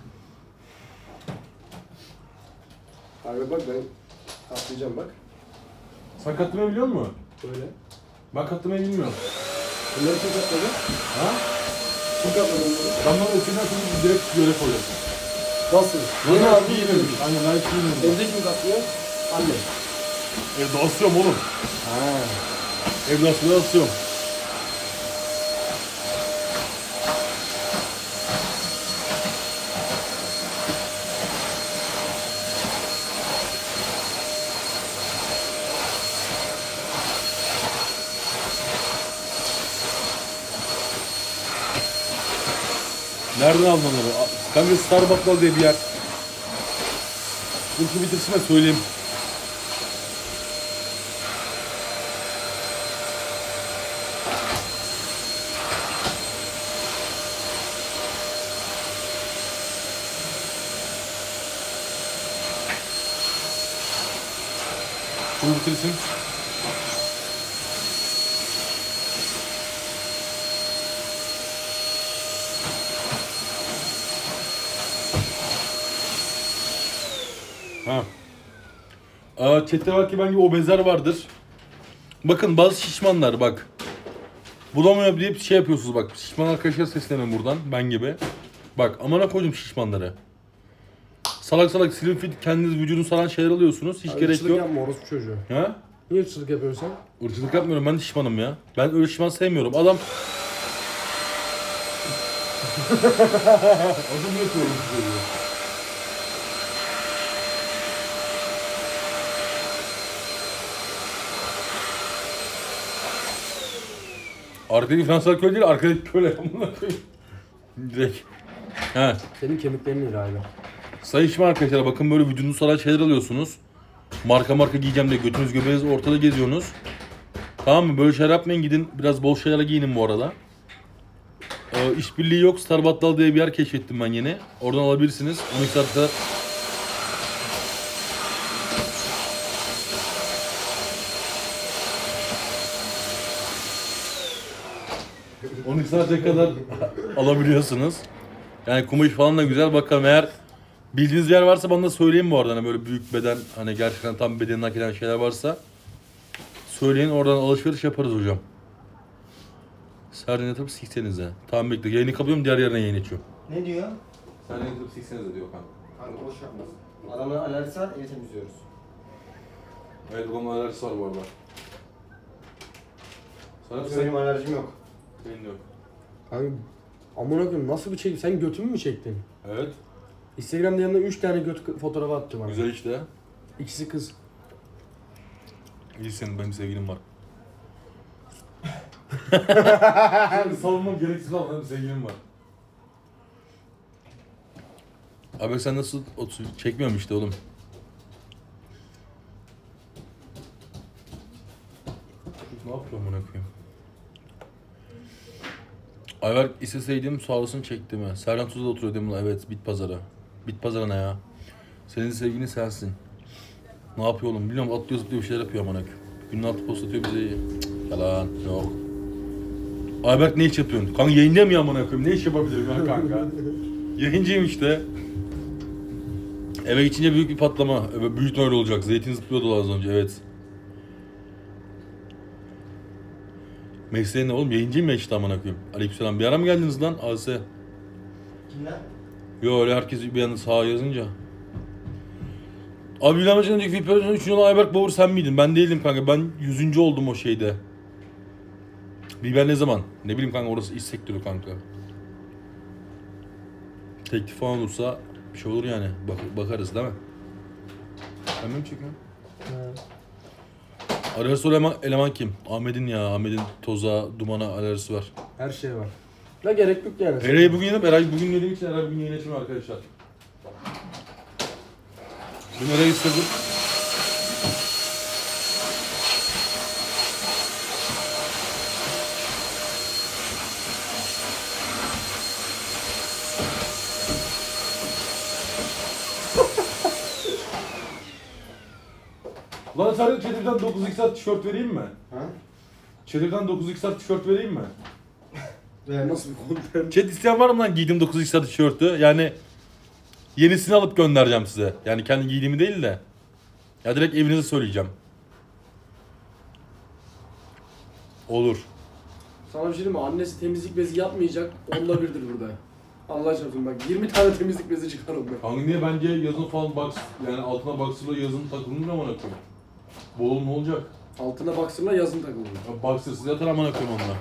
Abi bak ben katlayacağım bak. Sen katlamayı biliyor musun? Böyle. Ben katlamayı bilmiyorum. Bunları kim katladı? Ha? Kim katladı bunları? Adamlar eskiden sonra direkt göre koyuyorsun. Nasıl? Yine Yine abi abi giymemiş. Aynen layık giymemiş. Evde kim katlıyor? Anne. Evde asıyorum oğlum. Ha. Evde asıyorum asıyorum. Nereden aldın onları? Kanka Starbucks'ta diye bir yer. Dur şu bitirsin de söyleyeyim. Şunu bitirsin. Ha. Aa, chatte belki ben gibi obezler vardır. Bakın bazı şişmanlar bak. Bulamıyor deyip şey yapıyorsunuz bak. Şişman arkadaşlar seslenin buradan ben gibi. Bak amına koydum şişmanları. Salak salak slim fit kendiniz vücudunu saran şeyler alıyorsunuz. Hiç Abi gerek ırkçılık yok. yapma orospu çocuğu. Ha? Niye ırkçılık yapıyorsun sen? Irkçılık yapmıyorum, ben de şişmanım ya. Ben öyle şişman sevmiyorum. Adam... Adam yapıyorum size. Arkadaki Fransız köle değil, arkadaki köle. Direkt. He. Senin kemiklerin iri abi. Sayın şişman arkadaşlar, bakın böyle vücudunuzu saran şeyler alıyorsunuz. Marka marka giyeceğim diye götünüz göbeğiniz ortada geziyorsunuz. Tamam mı? Böyle şeyler yapmayın, gidin biraz bol şeylerle giyinin bu arada. Ee, işbirliği yok. Star Battal diye bir yer keşfettim ben yeni. Oradan alabilirsiniz. on iki saatte on iki saate kadar alabiliyorsunuz. Yani kumaş falan da güzel. Bakalım, eğer bildiğiniz yer varsa bana da söyleyin bu arada. Hani böyle büyük beden, hani gerçekten tam bedenini hak eden şeyler varsa söyleyin, oradan alışveriş yaparız hocam. Serden yatıp siksenize. Tamam bekle, yayını kapıyorum, diğer yerine yayın açıyorum. Ne diyor? Serden yatıp siksenize diyor kanka. Kanka boş yapmaz. Adamın alerjisi var, evi temizliyoruz. Evet, bunun alerjisi var bu arada. Sana Benim alerjim yok. Senin yok. Abi amına koyayım nasıl bir çek? Sen götümü mü çektin? Evet. Instagram'da yanında üç tane göt fotoğrafı attı bana. Güzel işte. İkisi kız. İyisin, benim sevgilim var. Savunmam gereksiz ama benim sevgilim var. Abi sen nasıl otur çekmiyorum işte oğlum. Ne yapıyorum bunu yapayım? Ayberk isteseydim sağlısını çekti mi? Serhan Tuz'da oturuyor değil mi? Evet, bit pazara. Bit pazara ne ya? Senin sevgilin sensin. Ne yapıyor oğlum? Bilmiyorum, atlıyor zıplıyor bir şeyler yapıyor amanak. Günün altı post atıyor bize. Cık, yalan yok. Ayberk ne iş yapıyorsun? Kanka yayında mı ya amına koyayım? Ne iş yapabilirim ben kanka? Yayıncıyım işte. Eve geçince büyük bir patlama. Büyük öyle olacak. Zeytin zıplıyordu az önce, evet. Mesleğin ne oğlum? Yayıncıyım ya işte amına koyayım. Aleykümselam. Bir ara mı geldiniz lan Azize? Kimler? Yo, öyle herkes bir anda sağa yazınca. Abi Bilal Maçı'nın önceki videonun üçüncü olan Ayberk Bavur sen miydin? Ben değildim kanka. Ben yüzüncü oldum o şeyde. Biber ne zaman? Ne bileyim kanka, orası iş sektörü kanka. Teklif falan olursa bir şey olur yani. Bak bakarız değil mi? Ben mi çekiyorum? Alerjisi olan eleman, eleman kim? Ahmet'in ya. Ahmet'in toza, dumana alerjisi var. Her şey var. Ne gerek yok yani. Eray'ı bugün yedim. Eray bugün yediğim için Eray bugün yayın açmıyor arkadaşlar. Dün Eray'ı istedim. Lan sana Çetir'den dokuz x tişört vereyim mi? Ha? Çetir'den dokuz x tişört vereyim mi? Ver. Nasıl bir konu? Chat isteyen var mı lan giydiğim dokuz x tişörtü? Yani yenisini alıp göndereceğim size. Yani kendi giydiğimi değil de. Ya direkt evinize söyleyeceğim. Olur. Sana bir şey diyeyim mi? Annesi temizlik bezi yapmayacak. Onda birdir burada. Allah çarpsın bak yirmi tane temizlik bezi çıkar onda. Kanka niye, bence yazın falan box, yani altına boxer'la yazın takılınır amına koyayım. Bol ne olacak? Altına baksırla yazın takılıyor. Ya boxersız yatar amına koyayım onunla.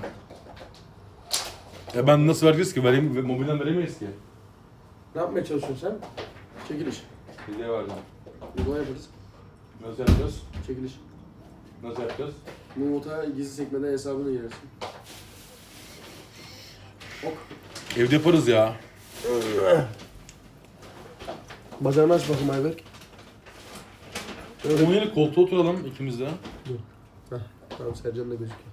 Ya ben nasıl vereceğiz ki? Vereyim, mobilden veremeyiz ki. Ne yapmaya çalışıyorsun sen? Çekiliş. Hediye vereceğim. Uygulama yaparız. Nasıl yapacağız? Çekiliş. Nasıl yapacağız? Mumut'a gizli sekmeden hesabını girersin. Ok. Evde yaparız ya. Bacağını aç bakayım Ayberk. Onun yerine koltuğa oturalım ikimiz de. Heh, tamam Sercan da gözüküyor.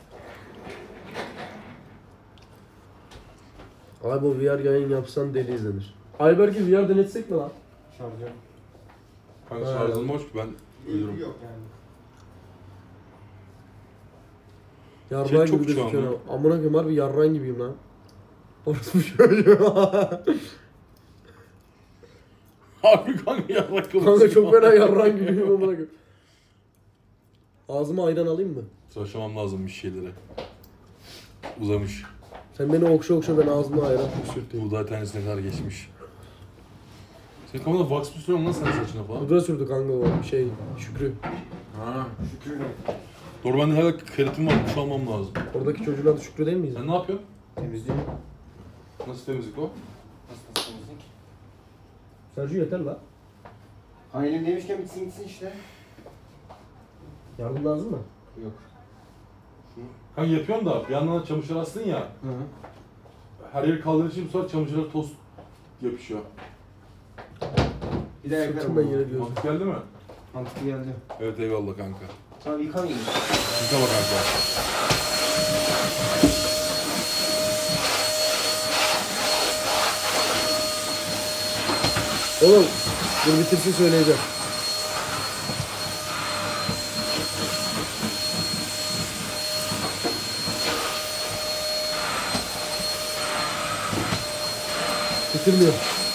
Abi bu V R yayın yapsan deli izlenir. Ayberk'i V R denetsek mi lan? Şarjör. Kanka Ha. şarjım boş ki ben İyi ölürüm. yok yani. Yarran Şey çok gibi şu gözüküyor. anda. ama. Amına koyayım harbi yarran gibiyim lan. Orası şöyle. Abi kanka yarrak kılıç. Kanka çok fena yarran gibiyim amına koyayım. Ağzıma ayran alayım mı? Tıraşlamam lazım bir şeylere. Uzamış. Sen beni okşa okşa ben ağzıma ayran sürteyim. Buğday tanesine kadar geçmiş. Senin kafanda wax mı sürüyorsun lan sen saçına falan? Pudra sürdü kanka o şey Şükrü. Ha. Şükrü ne? Doğru bende hala keratin var. Kuş almam lazım. Oradaki çocuğun adı Şükrü değil miyiz? Sen ne yapıyorsun? Temizliyorum. Nasıl temizlik o? Nasıl nasıl temizlik? Sergio yeter la. Ha elim demişken bitsin gitsin işte. Yardım lazım mı? Yok. Kanka yapıyorsun da bir yandan da çamaşır astın ya. Hı hı. Her yeri kaldırınca bu sefer çamaşıra toz yapışıyor. Bir daha Sırtım yakarım. ben onu. yere diyorum. Mantık geldi mi? Mantıklı geldi. Evet eyvallah kanka. Tamam yıkamayayım. Yıkama kanka. Oğlum dur bitirsin söyleyeceğim. Bitirmiyor.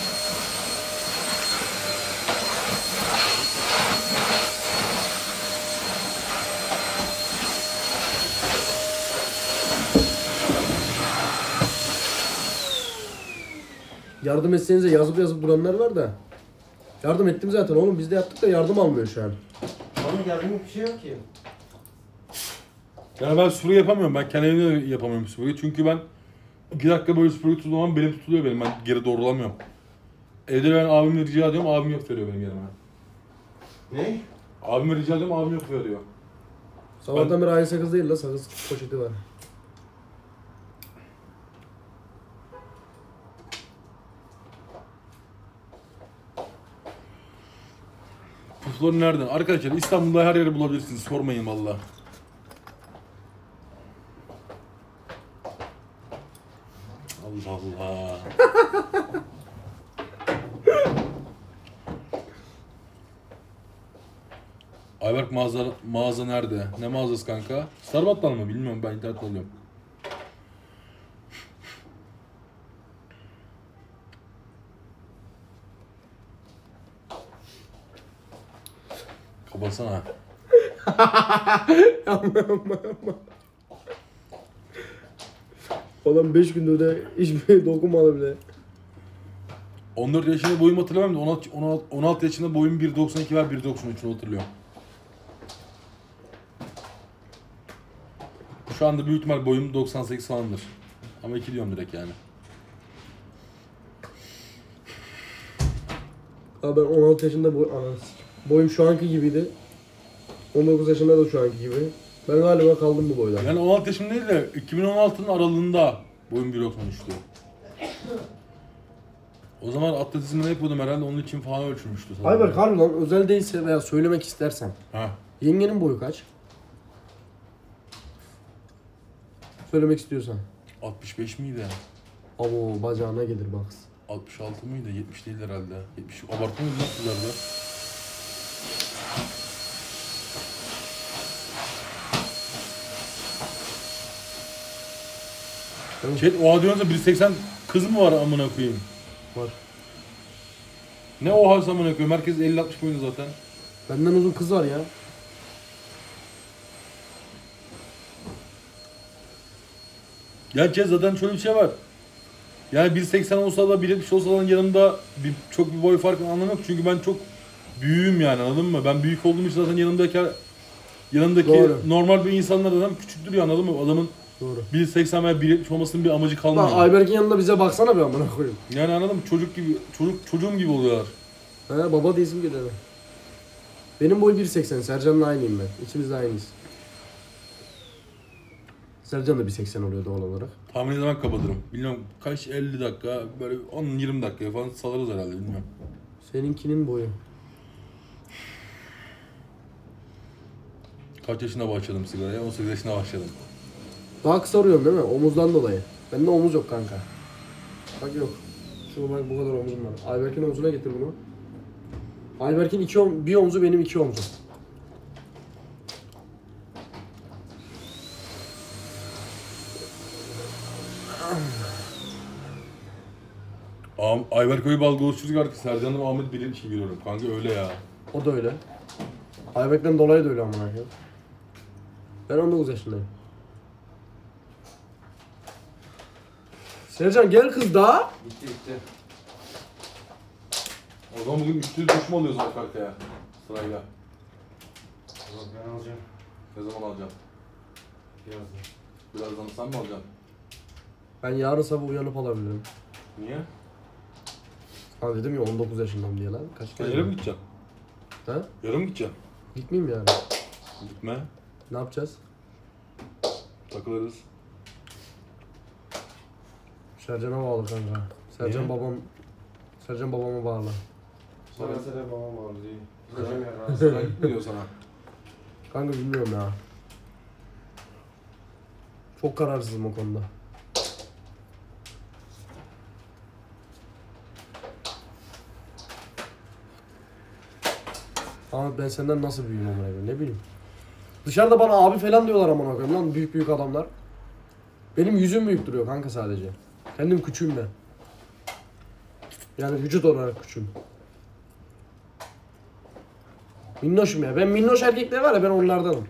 Yardım etsenize yazıp yazıp duranlar var da. Yardım ettim zaten oğlum biz de yaptık da yardım almıyor şu an. Oğlum yardımlık bir şey yok ki. Yani ben süpürge yapamıyorum. Ben kendimde de yapamıyorum süpürge. Çünkü ben iki dakika böyle süpürge tuttuğum zaman benim tutuluyor benim. Ben geri doğrulamıyorum. Evde ben abimle rica ediyorum. Abim yok veriyor benim yerime. Ne? Abime rica ediyorum. Abim yok veriyor. Sabahtan beri aynı sakız değil la sakız poşeti var. Pufları nereden? Arkadaşlar İstanbul'da her yeri bulabilirsiniz. Sormayın valla. Allah Allah. Ayberk mağaza, mağaza nerede? Ne mağazası kanka? Starbucks'tan mı? Bilmiyorum ben internet alıyorum. Kapatsana. Adam beş gündür de hiçbir dokunmadı bile. on dört yaşında boyumu hatırlamıyorum da on altı, on altı, on altı yaşında boyum bir doksan iki var bir doksan üç'ünü hatırlıyorum. Şu anda büyük ihtimal boyum doksan sekiz falandır. Ama iki diyorum direkt yani. Abi ben on altı yaşında boy, anasını sikeyim. Boyum şu anki gibiydi. on dokuz yaşında da şu anki gibi. Ben galiba kaldım bu boyda. Yani on altı yaşım değil de iki bin on altının aralığında boyum bir doksan üç'tü. O zaman atletizmde yapıyordum herhalde onun için falan ölçülmüştü. sanırım. Ayberk harbi lan özel değilse veya söylemek istersen. Ha. Yengenin boyu kaç? Söylemek istiyorsan. altmış beş miydi? Abo bacağına gelir bak. altmış altı mıydı? yetmiş değil herhalde. yetmiş. Abartma mıydı lan kızlarda? Tamam. Şey, oha diyorsa bir seksen kız mı var amına koyayım? Var. Ne oha amına koyayım? Herkes elli altmış boyunda zaten. Benden uzun kız var ya. Gerçi zaten şöyle bir şey var. Yani bir seksen olsa da bir yetmiş olsa da yanımda bir, çok bir boy farkı anlamı yok. Çünkü ben çok büyüğüm yani anladın mı? Ben büyük olduğum için zaten yanımdaki yanımdaki Doğru. normal bir insanlardan küçük duruyor anladın mı? Adamın Doğru. bir seksen veya bir yetmiş olmasının bir amacı kalmıyor. Lan Ayberk'in yanında bize baksana bir amına koyayım. Yani anladın mı? Çocuk gibi, çocuk çocuğum gibi oluyorlar. He baba diyesim geliyor. Benim boy bir seksen. Sercan'la aynıyım ben. İkimiz de aynıyız. Sercan da bir seksen oluyor doğal olarak. Tahmin zaman kapatırım. Bilmiyorum kaç elli dakika böyle on yirmi dakikaya falan salarız herhalde bilmiyorum. Seninkinin boyu. Kaç yaşında başladım sigaraya? on sekiz yaşında başladım. Daha kısa arıyorum değil mi? Omuzdan dolayı. Bende omuz yok kanka. Bak yok. Şu bak bu kadar omuzum var. Ayberk'in omzuna getir bunu. Ayberk'in iki om bir omzu benim iki omzum. Am Ayberk öyle bal konuşuruz artık. Sercan'la Ahmet bilir işi görüyorum. Kanka öyle ya. O da öyle. Ayberk'ten dolayı da öyle amına koyayım. Ben on dokuz yaşındayım. Sercan gel kız daha. Bitti bitti. O zaman bugün üçlü düşme alıyoruz arka arkaya. Sırayla. Yok ben alacağım. Ne zaman alacaksın? Birazdan. Birazdan sen mi alacaksın? Ben yarın sabah uyanıp alabilirim. Niye? Ha dedim ya on dokuz yaşındayım diye lan. Kaç Sen kere? yarın mı gideceksin? Ha? Yarın mı gideceksin? Gitmeyeyim yani. Gitme. Ne yapacağız? Takılırız. Sercan'a bağlı kanka. Sercan Niye? babam... Sercan babama bağlı. Sana mesela babam vardı değil. Hocam ya. Sıra gitmiyor sana. Kanka bilmiyorum ya. Çok kararsızım o konuda. Ahmet ben senden nasıl büyüğüm amına koyayım ne bileyim. Dışarıda bana abi falan diyorlar amına koyayım lan büyük büyük adamlar. Benim yüzüm büyük duruyor kanka sadece. Kendim küçüğüm ben. Yani vücut olarak küçüğüm. Minnoşum ya. Ben minnoş erkekler var ya ben onlardanım.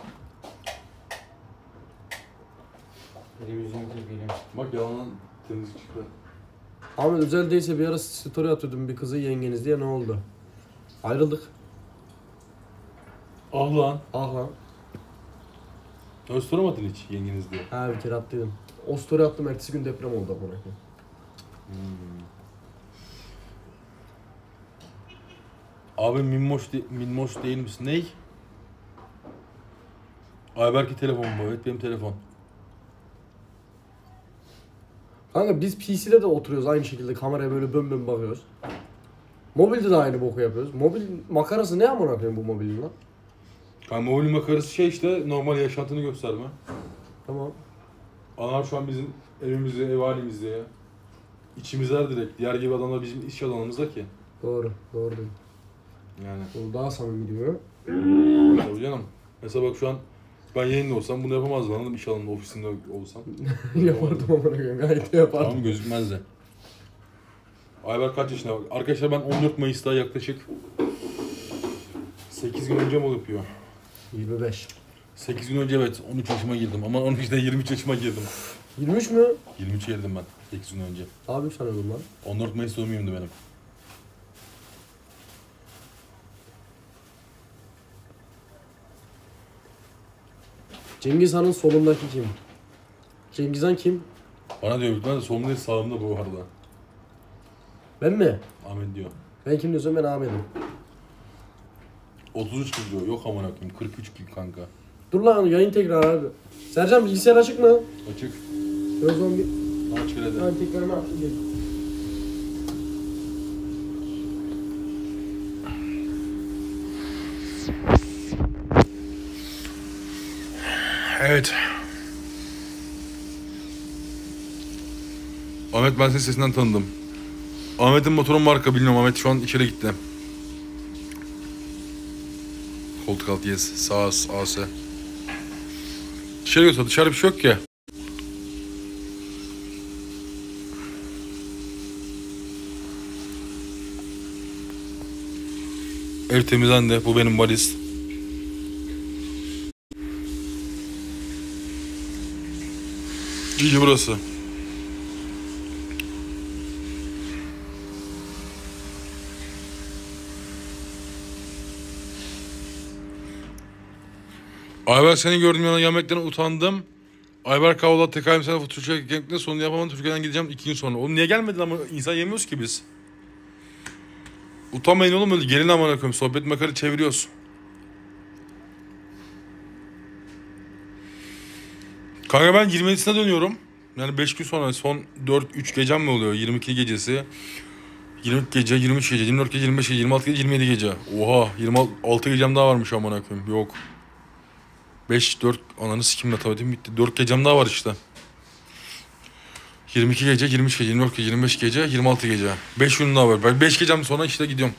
Benim yüzümü kırıp geliyorum. Bak yalandan temizlik çıktı. Ahmet özel değilse bir ara story atıyordum bir kızı yengeniz diye ne oldu? Ayrıldık. Ah lan. Ah lan. Öz soramadın hiç yengeniz diye. Ha bir kere attıydım. O story attım ertesi gün deprem oldu amına koyayım. Hmm. Abi minnoş, de minnoş değil misin? Ney? Ayberk'in telefonu bu. Evet benim telefon. Kanka biz P C'de de oturuyoruz aynı şekilde kameraya böyle bön bön bakıyoruz. Mobilde de aynı boku yapıyoruz. Mobil makarası ne amına koyayım bu mobilin lan? Yani mobil makarası şey işte normal yaşantını gösterme. Tamam. Anar şu an bizim evimizde, ev halimizde ya. İçimizler direkt. Diğer gibi adamlar bizim iş alanımızda ki. Doğru. Doğru dedin. Yani. O daha samimi diyor. Tabii canım. Mesela bak şu an ben yayında olsam bunu yapamazdım anladın mı? İş alanında, ofisinde olsam. Yapardım amına koyayım. Gayet de yapardım. Tamam gözükmez de. Ayber kaç yaşında bak. Arkadaşlar ben on dört Mayıs'ta yaklaşık sekiz gün önce mi olup yapıyor? yirmi beş. sekiz gün önce evet on üç yaşıma girdim ama on üçte yirmi üç yaşıma girdim. yirmi üç mü? yirmi üçe girdim ben sekiz gün önce. Daha büyük sanıyordum lan. on dört Mayıs doğumuyumdu benim. Cengiz Han'ın solundaki kim? Cengiz Han kim? Bana diyor ben de solumda değil sağımda bu arada. Ben mi? Ahmet diyor. Ben kim diyorsam ben Ahmet'im. otuz üç gün diyor. Yok amına koyayım kırk üç gün kanka. Dur lan yayın tekrar abi. Sercan bilgisayar açık mı? Açık. O zaman bir Aç kredi. yayın tekrarını açtım gel. Evet. Ahmet ben senin sesinden tanıdım. Ahmet'in motorun marka bilmiyorum. Ahmet şu an içeri gitti. Koltuk altı yes. Sağ A S. Dışarı götür. Dışarı bir şey yok ki. Ev temizlendi. Bu benim valiz. Cici burası. Ayber seni gördüm yana gelmekten utandım. Ayber Kavala tekayim sana Türkiye gelmekten sonunu yapamadım. Türkiye'den gideceğim iki gün sonra. Oğlum niye gelmedin ama insan yemiyoruz ki biz. Utanmayın oğlum öyle gelin amına koyayım. Sohbet makarı çeviriyoruz. Kanka ben yirmi yedisine dönüyorum. Yani beş gün sonra son dört üç gecem mi oluyor? yirmi iki gecesi. yirmi iki gece, yirmi üç gece, yirmi dört gece, yirmi beş gece, yirmi altı gece, yirmi yedi gece. Oha yirmi altı gecem daha varmış amına koyayım. Yok. beş dört ananı sikimle tabii bitti. dört gecem daha var işte. yirmi iki gece, yirmi üç gece, yirmi dört gece, yirmi beş gece, yirmi altı gece. beş gün daha var. Ben beş gecem sonra işte gidiyorum.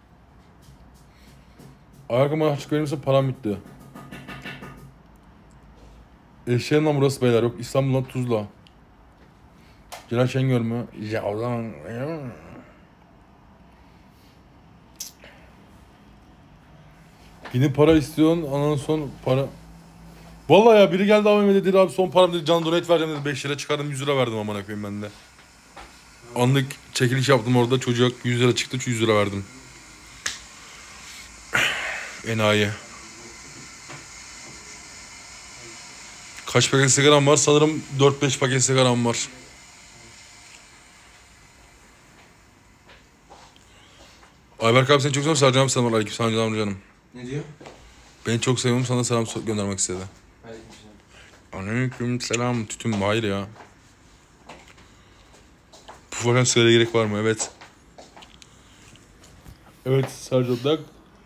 Ayakkabıma açık verir misin? Param bitti. Eşeğin lan burası beyler. Yok İstanbul'dan Tuzla. Celal Şengör mü? Ya o zaman... Yine para istiyorsun. Ananın son para... Vallahi ya biri geldi abime dedi abi son param dedi can donate vereceğim dedi beş lira çıkardım yüz lira verdim amına koyayım ben de. Anlık çekiliş yaptım orada çocuğa yüz lira çıktı yüz lira verdim. Enayi. Kaç paket sigaram var? Sanırım dört beş paket sigaram var. Ayberk abi seni çok seviyorum. Sercan abi selam var. Aleyküm selam canım. Ne diyor? Beni çok seviyorum. Sana selam so- göndermek istedi. Aleyküm selam. Tütün mü? Hayır ya. Bu falan sigara gerek var mı? Evet. Evet Sercan Dak.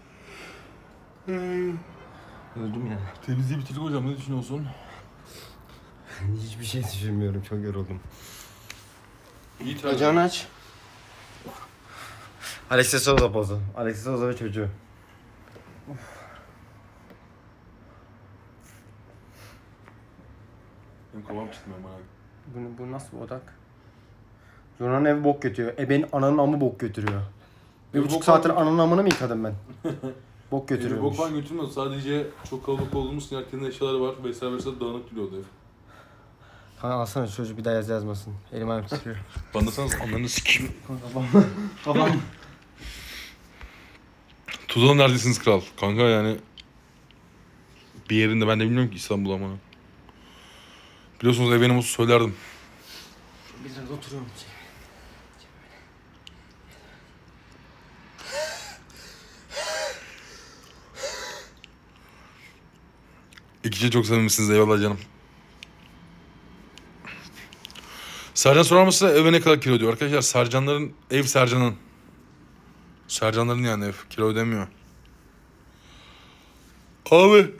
Öldüm ya. Temizliği bitirdik hocam. Ne düşünüyorsun? Hiçbir şey düşünmüyorum. Çok yoruldum. İyi tercih. Bacağını aç. Alexis Souza pozu. Alexis Souza ve çocuğu. Benim kafam çıktı ben bana. Bu, bu nasıl bir odak? Jona'nın evi bok götürüyor. E benim ananın amı bok götürüyor. Bir Evi buçuk bok saattir var- ananın amını mı yıkadım ben? Bok Evi götürüyormuş. bok falan götürmüyordu. Sadece çok kalabalık olduğumuz için herkesin eşyaları var. Vesaire vesaire dağınık duruyordu ev. Kanka alsana şu çocuk bir daha yaz yazmasın. Elim ayağım titriyor. Bandasanız anlarını sikeyim. Kafam. Kafam. Tuzla neredesiniz kral? Kanka yani... Bir yerinde ben de bilmiyorum ki İstanbul ama. Biliyorsunuz ev benim olsa söylerdim. Biz orada oturuyoruz. İkice çok sevmişsiniz eyvallah canım. Sercan sorar mısın eve ne kadar kilo ödüyor? Arkadaşlar Sercanların ev Sercan'ın. Sercanların yani ev kilo ödemiyor. Abi.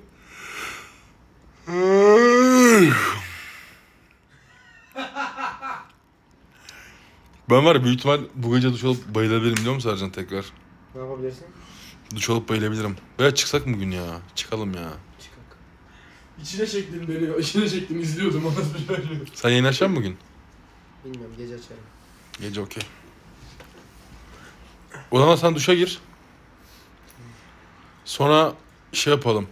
Ben var ya büyük ihtimal bu gece duş alıp bayılabilirim biliyor musun Sercan tekrar? Ne yapabilirsin? Duş alıp bayılabilirim. Veya çıksak mı bugün ya? Çıkalım ya. Çıkak. İçine çektim beni. İçine çektim izliyordum. Orası bir şey. Sen yayın açar mısın bugün? Bilmiyorum gece açarım. Gece okey. O zaman sen duşa gir. Sonra şey yapalım.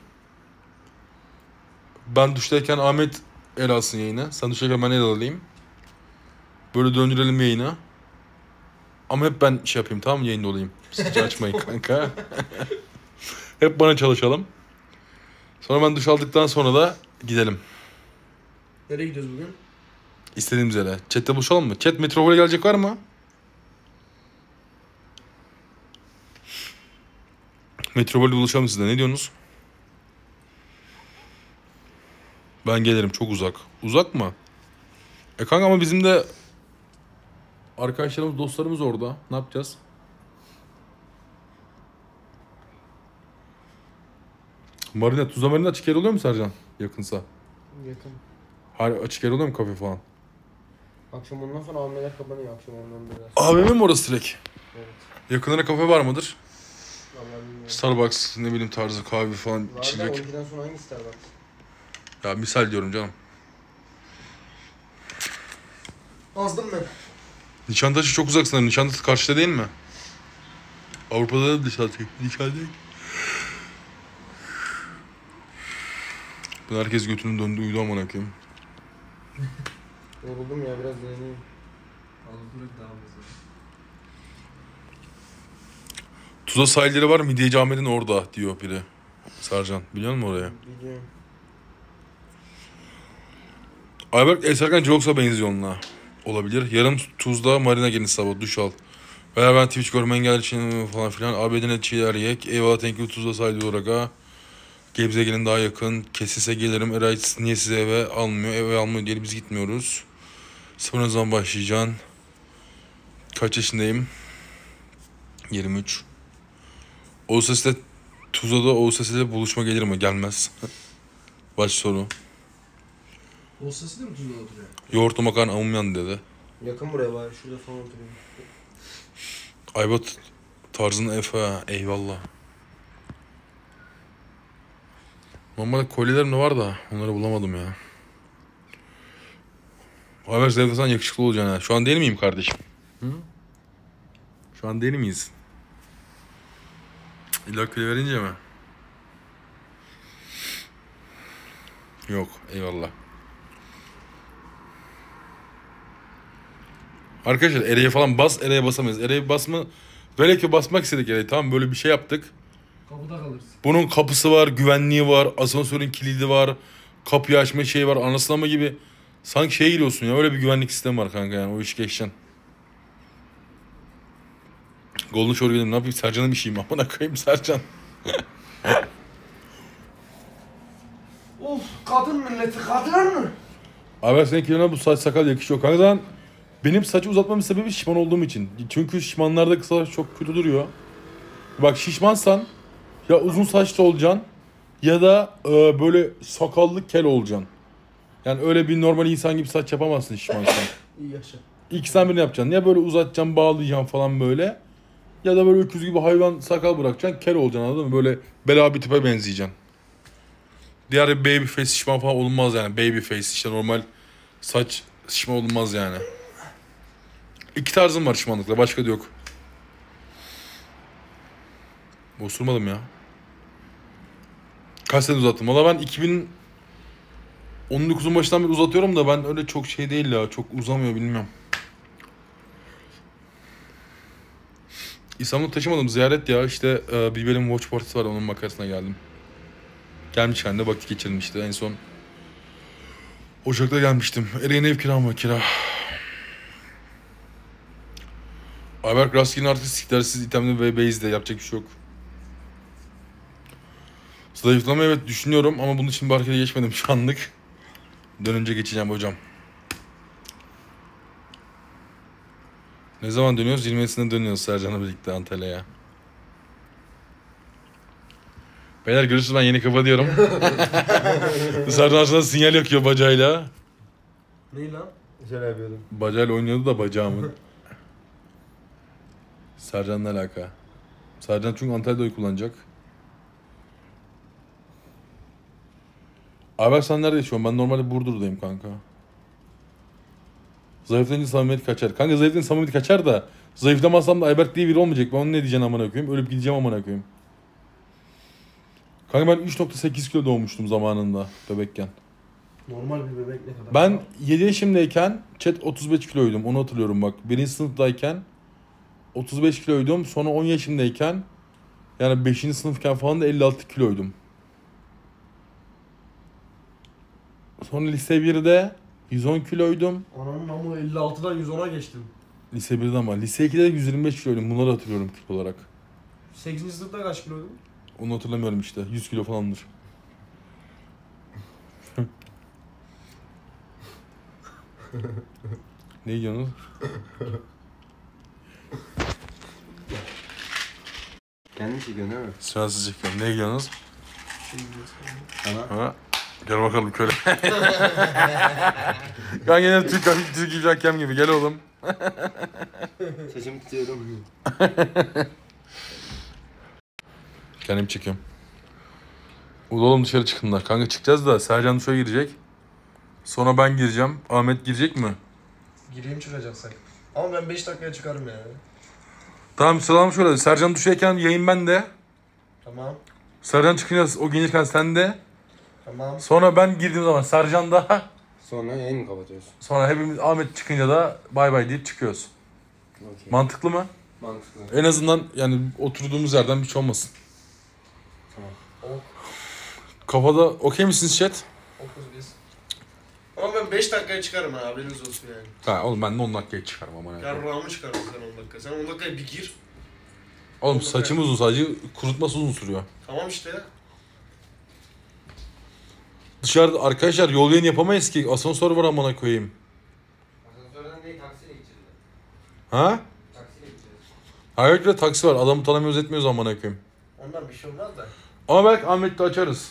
Ben duştayken Ahmet el alsın yayını. Sen duştayken ben el alayım. Böyle döndürelim yayını. Ama hep ben şey yapayım tamam mı yayında olayım. Siz açmayın kanka. Hep bana çalışalım. Sonra ben duş aldıktan sonra da gidelim. Nereye gidiyoruz bugün? İstediğimiz yere. Chat'te buluşalım mı? Chat metropole gelecek var mı? Metropolde buluşalım sizle. Ne diyorsunuz? Ben gelirim. Çok uzak. Uzak mı? E kanka ama bizim de arkadaşlarımız, dostlarımız orada. Ne yapacağız? Marina, Tuzla Marina açık yer oluyor mu Sercan? Yakınsa. Yakın. Hayır açık yer oluyor mu kafe falan? Akşam ondan sonra A V M'ler kapanıyor akşam ondan biraz. A V M mi orası direkt? Evet. Yakınlara kafe var mıdır? Vallahi bilmiyorum. Starbucks ne bileyim tarzı kahve falan Var da içilecek. on ikiden sonra hangi Starbucks? Ya misal diyorum canım. Azdım ben. Nişantaşı çok uzak sanırım. Nişantaşı karşıda değil mi? Avrupa'da da Nişantaşı. Nişantaşı. Ben herkes götünün döndü uyudu amına koyayım. Yoruldum ya biraz dinleneyim. Tuzla sahilleri var Midyeci Ahmet'in orada diyor biri. Sercan biliyor musun oraya? Biliyorum. Ayberk Eserkan Jirox'a benziyor onunla. Olabilir. Yarın Tuzla Marina gelin sabah duş al. Veya ben Twitch görme engelli için falan filan. Abedin etçiler yek. Eyvallah thank you Tuzla sahili olarak ha. Gebze gelin daha yakın. Kesise gelirim. Eray niye size eve almıyor? Eve almıyor diye biz gitmiyoruz. Sıfır ne zaman başlayacaksın? Kaç yaşındayım? yirmi üç. O sesle Tuzla'da o sesle buluşma gelir mi? Gelmez. Baş soru. O sesi de mi Tuzla'da oturuyor? Yoğurtlu makarna amumyan dedi. Yakın buraya var. Şurada falan oturuyorum. Aybat tarzının F ha. Eyvallah. Normalde kolyelerim de var da onları bulamadım ya. Haber zevksen yakışıklı olacaksın ha. Şu an değil miyim kardeşim? Hı? Şu an değil miyiz? İlla kilo verince mi? Yok, eyvallah. Arkadaşlar Ereğe falan bas, Ereğe basamayız. Ereğe basma, böyle ki basmak istedik Ereğe, tamam, böyle bir şey yaptık. Kapıda kalırız. Bunun kapısı var, güvenliği var, asansörün kilidi var, kapıyı açma şeyi var, anasılama gibi. Sanki şeye giriyorsun ya, öyle bir güvenlik sistemi var kanka, yani o iş geçeceksin. Golden Shore gidelim, ne yapayım, Sercan'a bir şeyim, amına koyayım Sercan. Of, kadın milleti, kadın. Abi senin kilona bu saç sakal yakışıyor kanka. Zaten benim saçı uzatmamın sebebi şişman olduğum için. Çünkü şişmanlarda kısa saç çok kötü duruyor. Bak şişmansan ya uzun saçlı olacaksın ya da e, böyle sakallı kel olacaksın. Yani öyle bir normal insan gibi saç yapamazsın şişmansan. İyi yaşa. İkisinden birini yapacaksın. Ya böyle uzatacaksın, bağlayacaksın falan böyle. Ya da böyle öküz gibi hayvan sakal bırakacaksın, kel olacaksın, anladın mı? Böyle bela bir tipe benzeyeceksin. Diğer baby face şişman falan olmaz yani. Baby face işte normal saç şişman olmaz yani. İki tarzım var şişmanlıkla, başka da yok. Osurmadım ya. Kaç sene uzattım? Valla ben iki bin on dokuzun başından beri uzatıyorum da ben öyle çok şey değil ya. Çok uzamıyor, bilmiyorum. İstanbul'u taşımadım, ziyaret ya. İşte e, bir benim watch partisi var, onun makarasına geldim. Gelmişken de vakit geçirmişti en son. Ocak'ta gelmiştim. Ereğin ev kiram var, kira. Ayberk Rastgele artık siklersiz itemli ve base'de yapacak bir şey yok. Zayıflama evet düşünüyorum ama bunun için bir harekete geçmedim şu anlık. Dönünce geçeceğim hocam. Ne zaman dönüyoruz? yirmisinde dönüyoruz Sercan'la birlikte Antalya'ya. Beyler görüşürüz, ben yeni kapatıyorum. Sercan aslında sinyal yakıyor bacağıyla. Neyi lan? Şöyle yapıyordum. Bacağıyla oynuyordu da bacağımın. Sercan'la alaka. Sercan çünkü Antalya'da oy kullanacak. Abi sen nerede yaşıyorsun? Ben normalde Burdur'dayım kanka. Zayıflayınca samimiyet kaçar. Kanka zayıflayınca samimiyet kaçar da zayıflamazsam da Ayberk diye biri olmayacak. Ben onu ne diyeceğim amına koyayım? Ölüp gideceğim amına koyayım. Kanka ben üç nokta sekiz kilo doğmuştum zamanında bebekken. Normal bir bebek ne kadar? Ben yedi yaşımdayken chat otuz beş kiloydum. Onu hatırlıyorum bak. birinci sınıftayken otuz beş kiloydum. Sonra on yaşımdayken yani beşinci sınıfken falan da elli altı kiloydum. Sonra lise birde yüz on kiloydum. Ananın amı elli altıdan yüz ona geçtim. Lise birde ama. Lise ikide de yüz yirmi beş kiloydum. Bunları hatırlıyorum kilo olarak. sekizinci sınıfta kaç kiloydun? Onu hatırlamıyorum işte. yüz kilo falandır. Ne yiyorsunuz? Kendin çekiyorsun değil mi? Sırasız çekiyorum. Ne yiyorsunuz? Sana. Ha? Gel bakalım köle. Ben gene Türk Türk gibi hakem gibi. Gel oğlum. Saçımı tutuyorum. Kendim çekiyorum. Ulu oğlum dışarı çıkınlar. Kanka çıkacağız da Sercan duşa girecek. Sonra ben gireceğim. Ahmet girecek mi? Gireyim çıkacaksak. Ama ben beş dakikaya çıkarım yani. Tamam sıralama şöyle. Sercan duşayken yayın bende. Tamam. Sercan çıkınca o gelirken sende. Tamam. Sonra ben girdiğim zaman Sercan da. Sonra yayın mı kapatıyorsun? Sonra hepimiz Ahmet çıkınca da bay bay deyip çıkıyoruz. Okay. Mantıklı mı? Mantıklı. En azından yani oturduğumuz yerden bir şey olmasın. Tamam. Kafada okey misiniz chat? Okuz biz. Ama ben beş dakikaya çıkarım ha, haberiniz olsun yani. Ha oğlum ben de on dakikaya çıkarım ama. Yani. Yarrağımı çıkarım sen on dakika. Sen on dakikaya bir gir. Oğlum saçım uzun, sadece kurutması uzun sürüyor. Tamam işte ya. Dışarıda arkadaşlar yol yayını yapamayız ki. Asansör var amına koyayım. Asansörden değil, taksiyle gideceğiz. Ha? Taksiyle gideceğiz. Hayır bir de taksi var. Adamı tanımıyoruz etmiyoruz amına koyayım. Ondan bir şey olmaz da. Ama belki Ahmet'te açarız.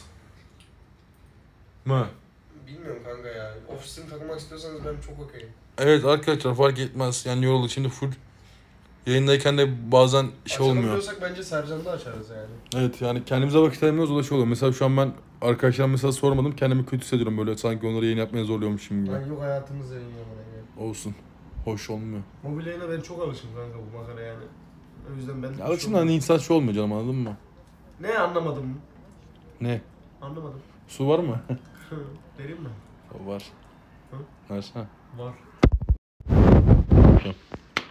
Mı? Bilmiyorum kanka ya. Ofisimi takmak istiyorsanız ben çok okeyim. Evet arkadaşlar fark etmez. Yani yorulduk şimdi full Yayındayken de bazen şey olmuyor. Açabiliyorsak bence Sercan'da açarız yani. Evet yani kendimize vakit ayırmıyoruz, o da şey oluyor. Mesela şu an ben arkadaşlarım mesela sormadım, kendimi kötü hissediyorum böyle sanki onları yayın yapmaya zorluyormuşum gibi. Lan yok hayatımız yayın yani. Olsun. Hoş olmuyor. Mobil yayına ben çok alışım kanka bu makara yani. O yüzden ben... Ya şimdi hani insan şey olmuyor canım, anladın mı? Ne anlamadım? Ne? Anlamadım. Su var mı? Vereyim mi? Var. Hı? Versene. Var. Tamam.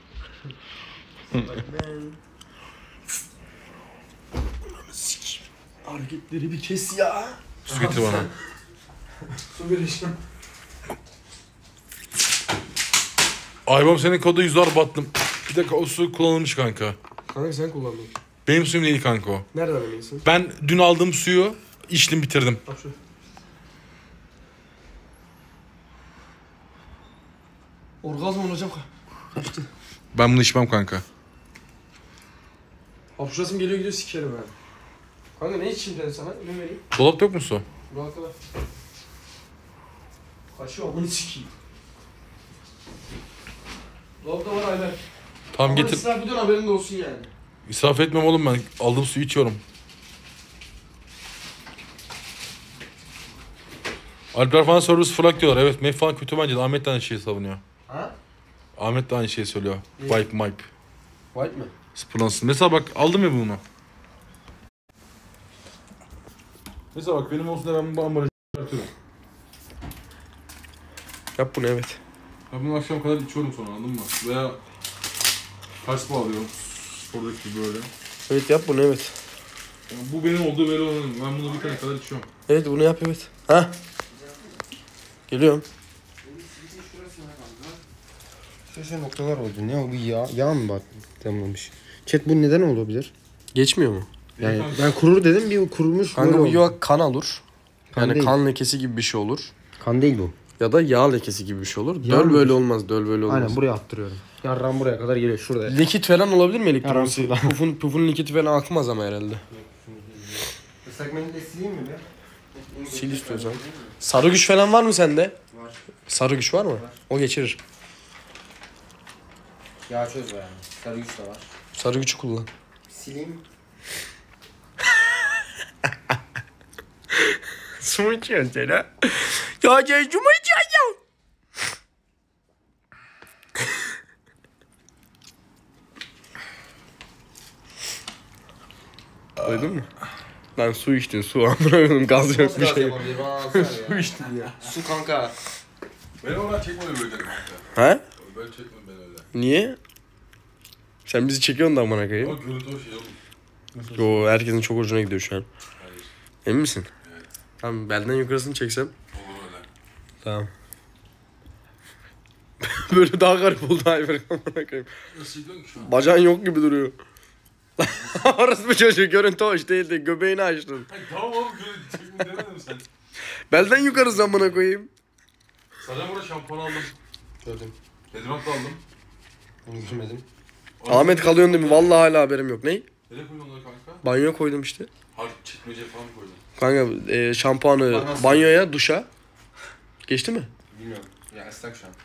Hareketleri bir kes ya. Su getir bana. Su vereceğim. Aybam senin kodu yüzler battım. Bir dakika, o su kullanılmış kanka. Kanka sen kullandın. Benim suyum değil kanka o. Nereden eminsin? Ben dün aldığım suyu içtim, bitirdim. Bak şu. Orgazm olacak. Kaçtı. Ben bunu içmem kanka. Hapşurasım geliyor gidiyor sikerim ben. Kanka ne içeyim ben sana? Ne vereyim? Dolapta yok mu su? Bırak kadar. Kaçıyor onu sikeyim. Dolapta var Ayber. Tamam Ama getir. israf ediyorsun haberin de olsun yani. İsraf etmem oğlum, ben aldığım suyu içiyorum. Alper falan sorusu fırlak diyorlar. Evet, Mef falan kötü bence de. Ahmet de aynı şeyi savunuyor. Ha? Ahmet de aynı şeyi söylüyor. Ne? Wipe wipe. White mi? Sıfırlansın. Mesela bak aldım ya bunu. Mesela bak benim olsun da ben bu ambalajı atıyorum. Yap bunu evet. Ben bunu akşam kadar içiyorum sonra, anladın mı? Veya ters bağlıyorum. Spordaki gibi böyle. Evet yap bunu evet. Yani bu benim olduğu böyle olanım. Ben bunu bir tane kadar içiyorum. Evet bunu yap evet. Ha? Geliyorum. Şöyle noktalar oldu. Ne oldu ya? Yağ mı batlamış? Chat bu neden olabilir? Geçmiyor mu? Yani ben kurur dedim bir kurumuş. Kanka böyle bu oldu. ya kan olur. Kan Yani değil. kan lekesi gibi bir şey olur. Kan değil bu. Ya da yağ lekesi gibi bir şey olur. Yağ Döl mıdır? böyle olmaz, döl böyle olmaz. Aynen buraya attırıyorum. Yarram buraya kadar geliyor şurada. Likit falan olabilir mi Yaram elektronik? şurada. Pufun, pufun likiti falan akmaz ama herhalde. Islak mendille sileyim mi be? Sil istiyorsan. Sarı güç falan var mı sende? Var. Sarı güç var mı? O geçirir. Yağ çöz var yani. Sarı güç de var. Sarı gücü kullan. Sileyim. Su mu içiyorsun sen ha? Ya sen su mu içiyorsun? Duydun mu? Lan su içtin su amına koyayım gaz yok bir şey. Su içtin ya. Su kanka. Ben oradan çekmedim böyle kanka. Ha? Ben çekmedim ben öyle. Niye? Sen bizi çekiyorsun da amına koyayım. Ama görüntü o şey oğlum. Yo herkesin çok hoşuna gidiyor şu an. Hayır. Emin misin? Evet. Tamam belden yukarısını çeksem. Olur öyle. Tamam. Böyle daha garip oldu Ayber amına koyayım. Nasıl gidiyorsun ki şu an? Bacağın yok gibi duruyor. Orası bu çocuğu görüntü hoş değildi. Göbeğini açtın. Hayır, tamam oğlum, görüntü çekmedim demedim sen. Belden yukarı zamana koyayım. Sadece burada şampuan aldım. Gördüm. Deodorant da aldım. Bunu görmedim. Ahmet kalıyorsun değil mi? Vallahi hala haberim yok. Ney? Nereye koydun onları kanka? Banyoya koydum işte. Har çekmece falan mı koydun? Kanka e, şampuanı Bana- banyoya, duşa. Geçti mi? Bilmiyorum. Ya ıslak şu an.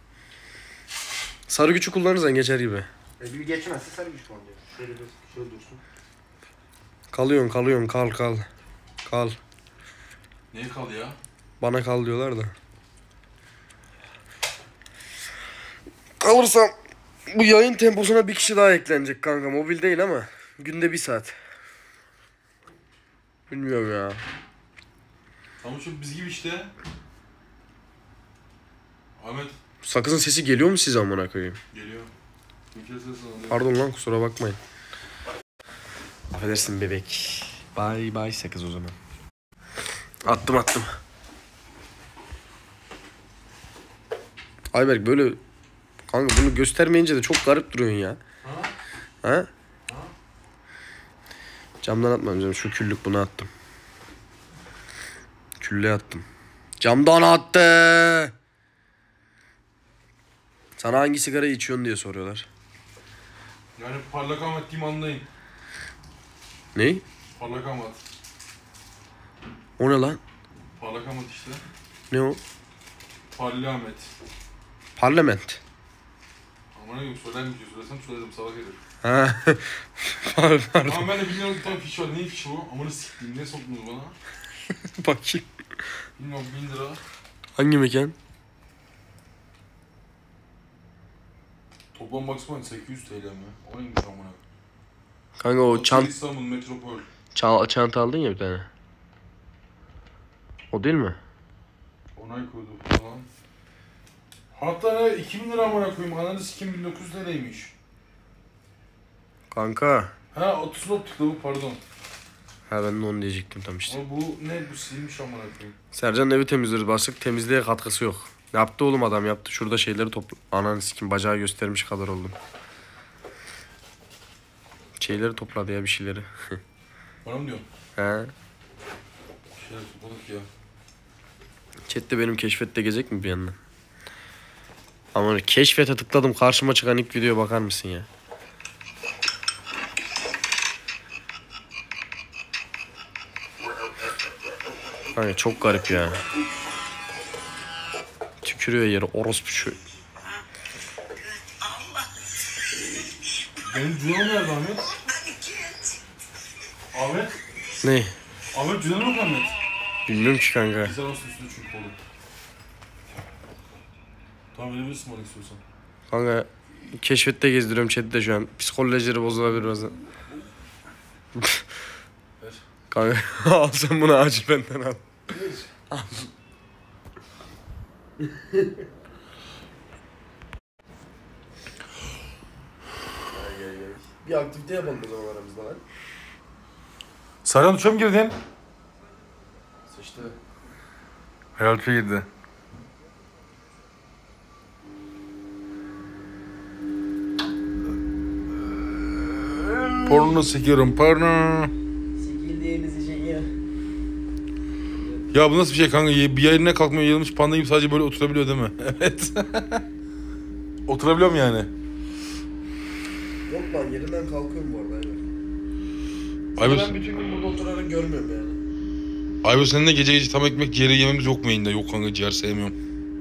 Sarı gücü kullanırsan geçer gibi. E, bir geçmezse sarı güç kullanacak. Şöyle bir şöyle dursun. Kalıyorsun kalıyorsun kal kal. Kal. Neye kal ya? Bana kal diyorlar da. Kalırsam bu yayın temposuna bir kişi daha eklenecek kanka. Mobil değil ama günde bir saat. Bilmiyorum ya. Ama şu biz gibi işte. Ahmet Sakızın sesi geliyor mu size amına koyayım? geliyor. Bir kere sesini alıyor. Pardon lan kusura bakmayın. Affedersin bebek. Bye bye sakız o zaman. Attım attım. Ayberk böyle kanka bunu göstermeyince de çok garip duruyorsun ya. Ha? Ha? Camdan atmam canım. Şu küllük bunu attım. Külle attım. Camdan attı. Sana hangi sigarayı içiyorsun diye soruyorlar. Yani parlak Ahmet diyeyim anlayın. Ney? Parlak Ahmet. O ne lan? Parlak Ahmet işte. Ne o? Parlak Ahmet. Parlament. Aman ne söyler mi diyor, söylesem söyledim salak herif. Ha. Pardon. Ama ben de bilmiyorum bir tane fiş var. Ne fişi bu? Amanı siktiğim. Ne soktunuz bana? Bakayım. Bilmiyorum bin lira. Hangi mekan? Toplam maksimum sekiz yüz T L mi? O neymiş amına? Kanka o çant İstanbul Metropol. çan çanta aldın ya bir tane. O değil mi? Onay koydu falan. Hatta ne iki bin lira amına koyayım. Ananı sikim bin dokuz yüz T L'ymiş. Kanka. Ha otuz optikli bu pardon. Ha ben de onu diyecektim tam işte. Ama bu ne bu silmiş amına koyayım. Sercan'ın evi temizliyoruz. Başlık temizliğe katkısı yok. Yaptı oğlum adam yaptı. Şurada şeyleri topla. Ananı sikim bacağı göstermiş kadar oldum. Şeyleri topladı ya bir şeyleri. Bana mı diyorsun? He. Bir şeyler topladık ya. Chat'te benim keşfette gezecek mi bir yandan? Ama keşfete tıkladım karşıma çıkan ilk videoya bakar mısın ya? Hani çok garip ya. Tükürüyor yere orospu şu. Benim cüzdanım nerede Ahmet? Ahmet? Ne? Ahmet cüzdanım yok Ahmet. Bilmiyorum ki kanka. Sen olsun üstüne çünkü oğlum. Tamam verebilirsin bana istiyorsan. Kanka keşfette gezdiriyorum chat'te şu an. Psikolojileri bozulabilir bazen. Ver. Kanka al sen bunu acil benden al. Al. Bir aktivite yapalım o zaman aramızda lan. Serhan uçağa mı girdin? Sıçtı. Herhalde girdi. Porno sikiyorum porno. Sikildiğinizi çekiyor. Ya bu nasıl bir şey kanka? Bir yerine kalkmıyor, yayılmış panda gibi sadece böyle oturabiliyor değil mi? Evet. Oturabiliyor mu yani? Yok lan yerinden kalkıyorum bu arada. Evet. Aybüs, Ben bütün gün burada oturarak görmüyorum yani. Aybüs seninle gece gece tam ekmek ciğeri yememiz yok mu yayında? Yok kanka ciğer sevmiyorum.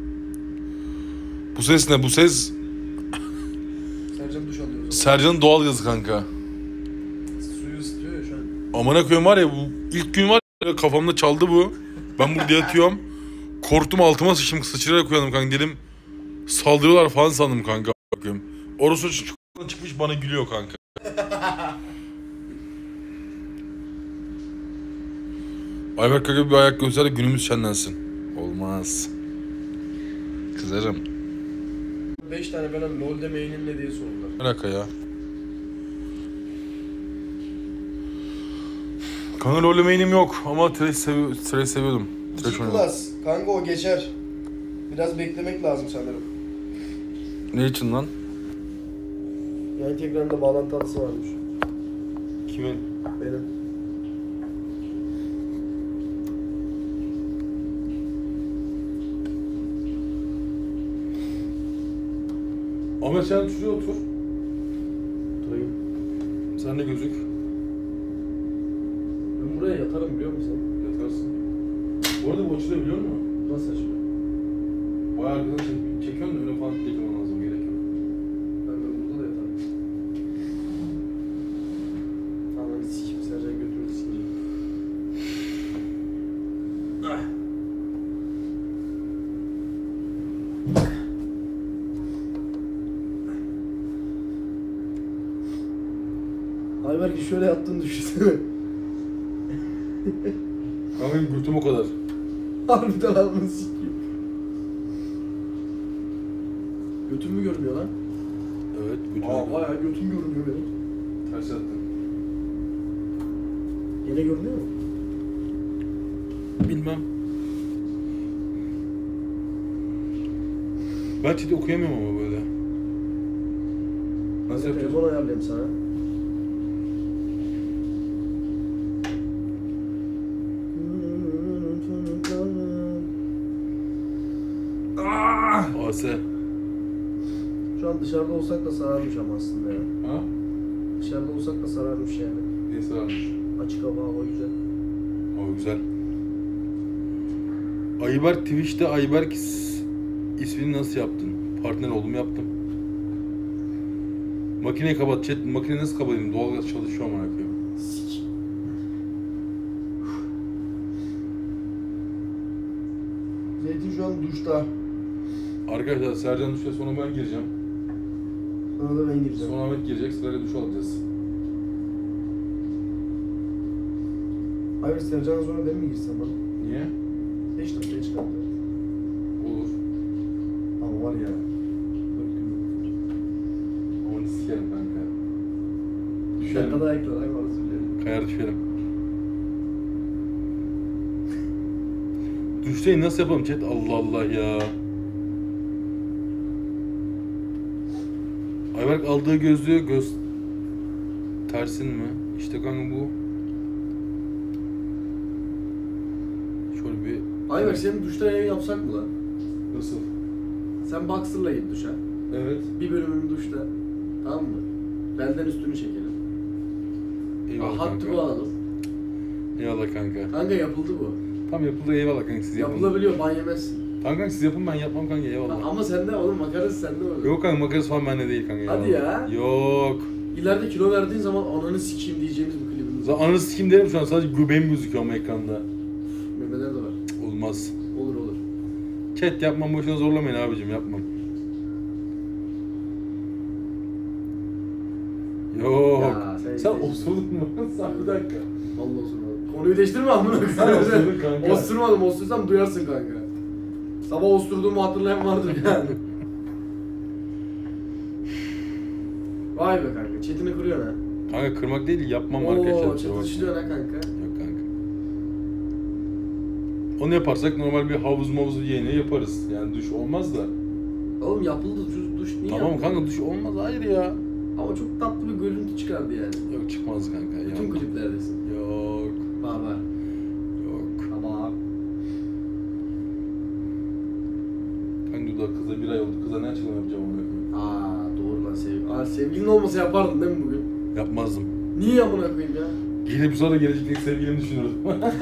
Bu ses ne? Bu ses Sercan duş alıyor o zaman. Sercan'ın doğal gazı kanka. Suyu ısıtıyor ya şu an. Amına koyayım var ya bu ilk gün var ya kafamda çaldı bu. Ben burada yatıyorum. Korktum altıma sıçtım sıçrayarak uyandım kanka dedim. Saldırıyorlar falan sandım kanka. Bakayım. Orası çukurdan çıkmış bana gülüyor kanka. Ayberk kanka bir ayak göster de günümüz şenlensin. Olmaz. Kızarım. beş tane falan lol demeyinin ne diye sordular. Ne alaka ya? Kanka LoL main'im yok ama Thresh sevi Thresh seviyordum. Thresh oynadım. G-Class. Kanka o geçer. Biraz beklemek lazım sanırım. Ne için lan? Yani tekrarında bağlantı hatısı varmış. Kimin? Benim. Ahmet sen şuraya otur. Oturayım. Sen de gözük. Ben buraya yatarım biliyor musun? Yatarsın. Bu arada bu açılıyor biliyor musun? Nasıl açıyor? Bayağı arkadan çek çekiyorsun da öyle falan getirmen lazım gerek yok. Ben, ben burada da yatarım. Tamam hadi sikeyim Sercan götürür sikeyim. Ay belki şöyle yattığını düşünsene. Kanka benim götüm o kadar. Harbiden alnını sikeyim. Götüm mü görünüyor lan? Evet götüm. Aa bayağı götüm görünüyor benim. Ters yattın. Yine görünüyor mu? Bilmem. Ben chat'i okuyamıyorum ama böyle. Nasıl yapacağız? Telefon ayarlayayım sana. A S. Şu an dışarıda olsak da sararmış ama aslında ya. Ha? Dışarıda olsak da sararmış yani. Neyse varmış. Açık hava hava güzel. O güzel. Ayberk Twitch'te Ayberk is- ismini nasıl yaptın? Partner oldum yaptım. Makineyi kapat chat. Makineyi nasıl kapatayım? Doğalgaz çalışıyor amına koyayım. Sik. Zeytin şu an duşta. Arkadaşlar Sercan duşa sonra ben gireceğim. Sonra da ben gireceğim. Sonra Ahmet girecek. Sırayla duş alacağız. Hayır Sercan'dan sonra ben mi girsem lan? Niye? beş dakikaya çıkardı. Olur. Ama var ya. Onu sikerim kanka. Bir Düşerim. dakika daha ekle lan bana söylüyorum. Kayar düşerim. Düşteyi nasıl yapalım chat? Allah Allah ya. Ayberk aldığı gözlüğü göz... Tersin mi? İşte kanka bu. Şöyle bir... Ayber senin duşta yayın yapsak mı lan? Nasıl? Sen boxer'la git duşa. Evet. Bir bölümünü duşta. Tamam mı? Benden üstünü çekelim. Eyvallah Hat kanka. tubu alalım. Eyvallah kanka. Kanka yapıldı bu. Tam yapıldı eyvallah kanka siz yapın. Yapılabiliyor, ban yemezsin. Tamam kanka siz yapın ben yapmam kanka eyvallah. Ama sende oğlum makarası sende olur. Yok kanka makarası falan bende değil kanka. Hadi eyvallah. ya. Yok. İleride kilo verdiğin zaman ananı sikeyim diyeceğimiz bir klibimiz var. Zaten ananı sikeyim derim şu an sadece göbeğim gözüküyor ama ekranda. Memeler de var. Olmaz. Olur olur. Chat yapmam boşuna zorlamayın abicim yapmam. Yok. Ya, sen sen iyice- osurdun mu? Sen bir dakika. Vallahi osurmadım. Konuyu değiştirme amına Sen osurdun kanka. Osturmadım, ostursam duyarsın kanka. Sabah osturduğumu hatırlayan vardır yani. Vay be kanka, chatini kırıyorsun ha. Kanka kırmak değil yapmam arkadaşlar. Oo, kusura chatini bakmayın. işliyorsun ha kanka. Yok kanka. Onu yaparsak normal bir havuz mavuz yayını yaparız. Yani duş olmaz da. Oğlum yapıldı, duş, duş niye Tamam yapıldı? kanka duş olmaz hayır ya. Ama çok tatlı bir görüntü çıkardı yani. Yok çıkmaz kanka. Bütün yapma. kliplerdesin. Yok. Var var. Yok. Tamam. Kanka da kıza bir ay oldu. Kıza ne açıklama yapacağım onu? Aa doğru lan sevgili. Aa sevgilin olmasa yapardın değil mi bugün? Yapmazdım. Niye amına koyayım ya? Gelip sonra gelecekteki sevgilimi düşünürdüm.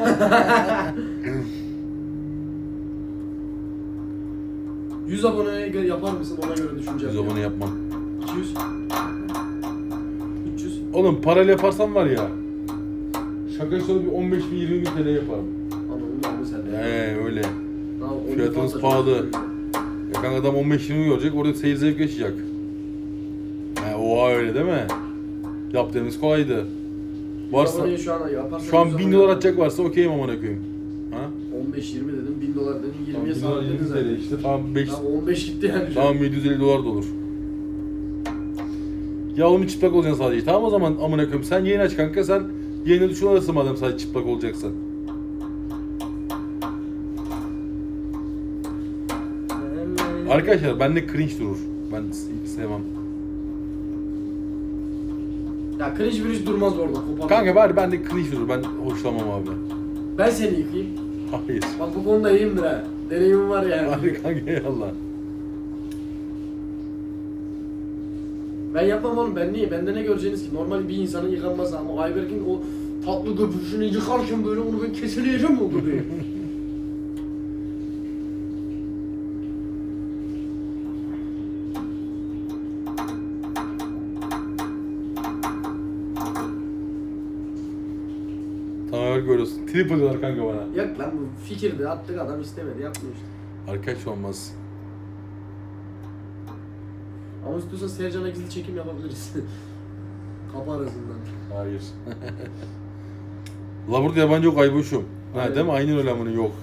yüz aboneye göre yapar mısın ona göre düşüneceğim. Yüz abone yapmam. iki yüz. üç yüz. Oğlum parayla yaparsam var ya. Şaka sonra bir on beş bin yirmi bin T L yaparım. Anladım mı sen de? Eee öyle. Tamam, onu Fiyatımız fazla pahalı. çok- Ya kanka adam on beş yirmi görecek orada seyir zevk yaşayacak. He oha öyle değil mi? Yaptığımız kolaydı. Varsa Aboneyi şu an yaparsan şu an yüz bin abone- dolar atacak varsa okeyim amına koyayım. Ha? on beş yirmi dedim, bin dolar dedim, Tamam, yirmiye bin dolar sabitledin yirmi zaten. T L işte tamam beş Tamam on beş gitti yani şu an. tamam yedi yüz elli dolar da olur. Ya oğlum çıplak olacaksın sadece. Tamam o zaman amına koyayım. Sen yayın aç kanka sen yayına düşün arası madem sadece çıplak olacaksan. Arkadaşlar bende cringe durur. Ben hiç sevmem. Ya cringe bir iş durmaz orada, kopar. Kanka bari bende cringe durur. Ben hoşlanmam abi. Ben seni yıkayayım. Hayır. Bak bu konuda iyiyimdir ha. Deneyimim var yani. Hadi kanka eyvallah. Ben yapmam oğlum, ben niye? Bende ne göreceğiniz ki? Normal bir insanın yıkanması ama Ayberk'in o tatlı göbüşünü yıkarken böyle onu ben keseleyeceğim mi oldu diye. Tamam görüyorsun. Trip ediyorlar kanka bana. Yok lan bu fikirdi, attık adam istemedi, yapmıyor işte. Arkadaş olmaz. Ama istiyorsan Sercan'a gizli çekim yapabiliriz. Kapı arasından. Hayır. La burada yabancı yok ayboşum. Ha Aynen. değil mi? Aynen öyle amına yok.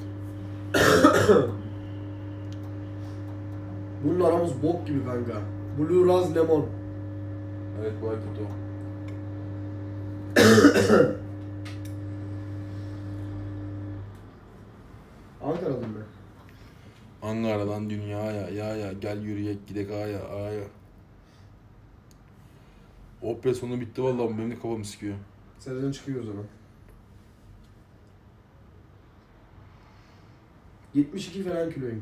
Bunun aramız bok gibi kanka. Blue Raz Lemon. Evet bu ay kötü. Ankara'da mı? Ankara'dan dünyaya ya ya gel yürüyek gidek aya aya. Opera sonu bitti vallahi benim de kafam sıkıyor. Sercan çıkıyor o zaman. yetmiş iki falan kiloyum.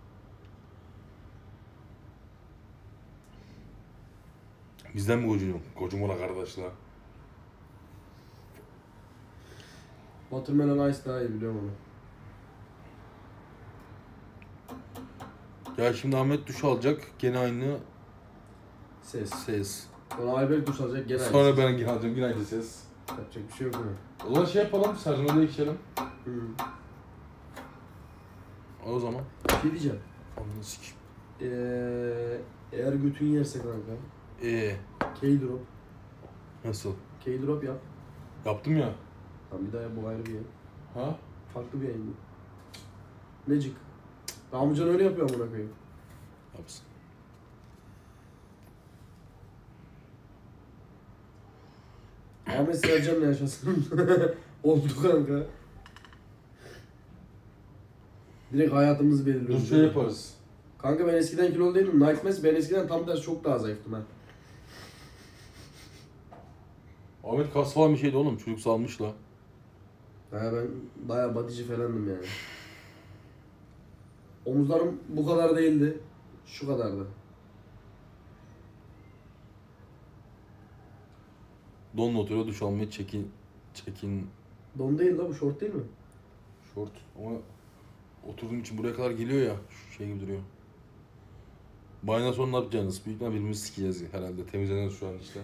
Bizden mi kocuğum? Kocuğum ola kardeşler. Watermelon Ice daha iyi biliyorum onu. Ya şimdi Ahmet duş alacak. Gene aynı Ses. ses. Sonra Ayberk duş alacak gene aynı Sonra ses. ben alacağım yine aynı ses. Yapacak bir şey yok mu? O zaman şey yapalım, Sercan odaya geçelim. Hı. O zaman. Bir şey diyeceğim. Ananı sikeyim. Ee, eğer götün yerse kanka. Eee. K-drop. Nasıl? K-drop yap. Yaptım ya. Tamam bir daha yap, bu ayrı bir yayın. Ha? Farklı bir yayın bu. Magic. Ramazan öyle yapıyor amına koyayım. Yapsın. Ahmet Sercan'la yaşasın. Oldu kanka. Direkt hayatımızı Dur belirliyoruz. şey yaparız. Kanka ben eskiden kilolu değildim. Nightmares ben eskiden tam tersi çok daha zayıftım ha. Ahmet kas falan bir şeydi oğlum. Çocuk salmış la. Ha ben bayağı bodyci falandım yani. Omuzlarım bu kadar değildi. Şu kadardı. Donla oturuyor duş almayı çekin. Çekin. Don değil la bu, short değil mi? Short. Ama oturduğum için buraya kadar geliyor ya. Şu şey gibi duruyor. Bayından sonra ne yapacaksınız? Büyük ihtimalle birbirimizi sikeceğiz herhalde. Temizleniyoruz şu an işte.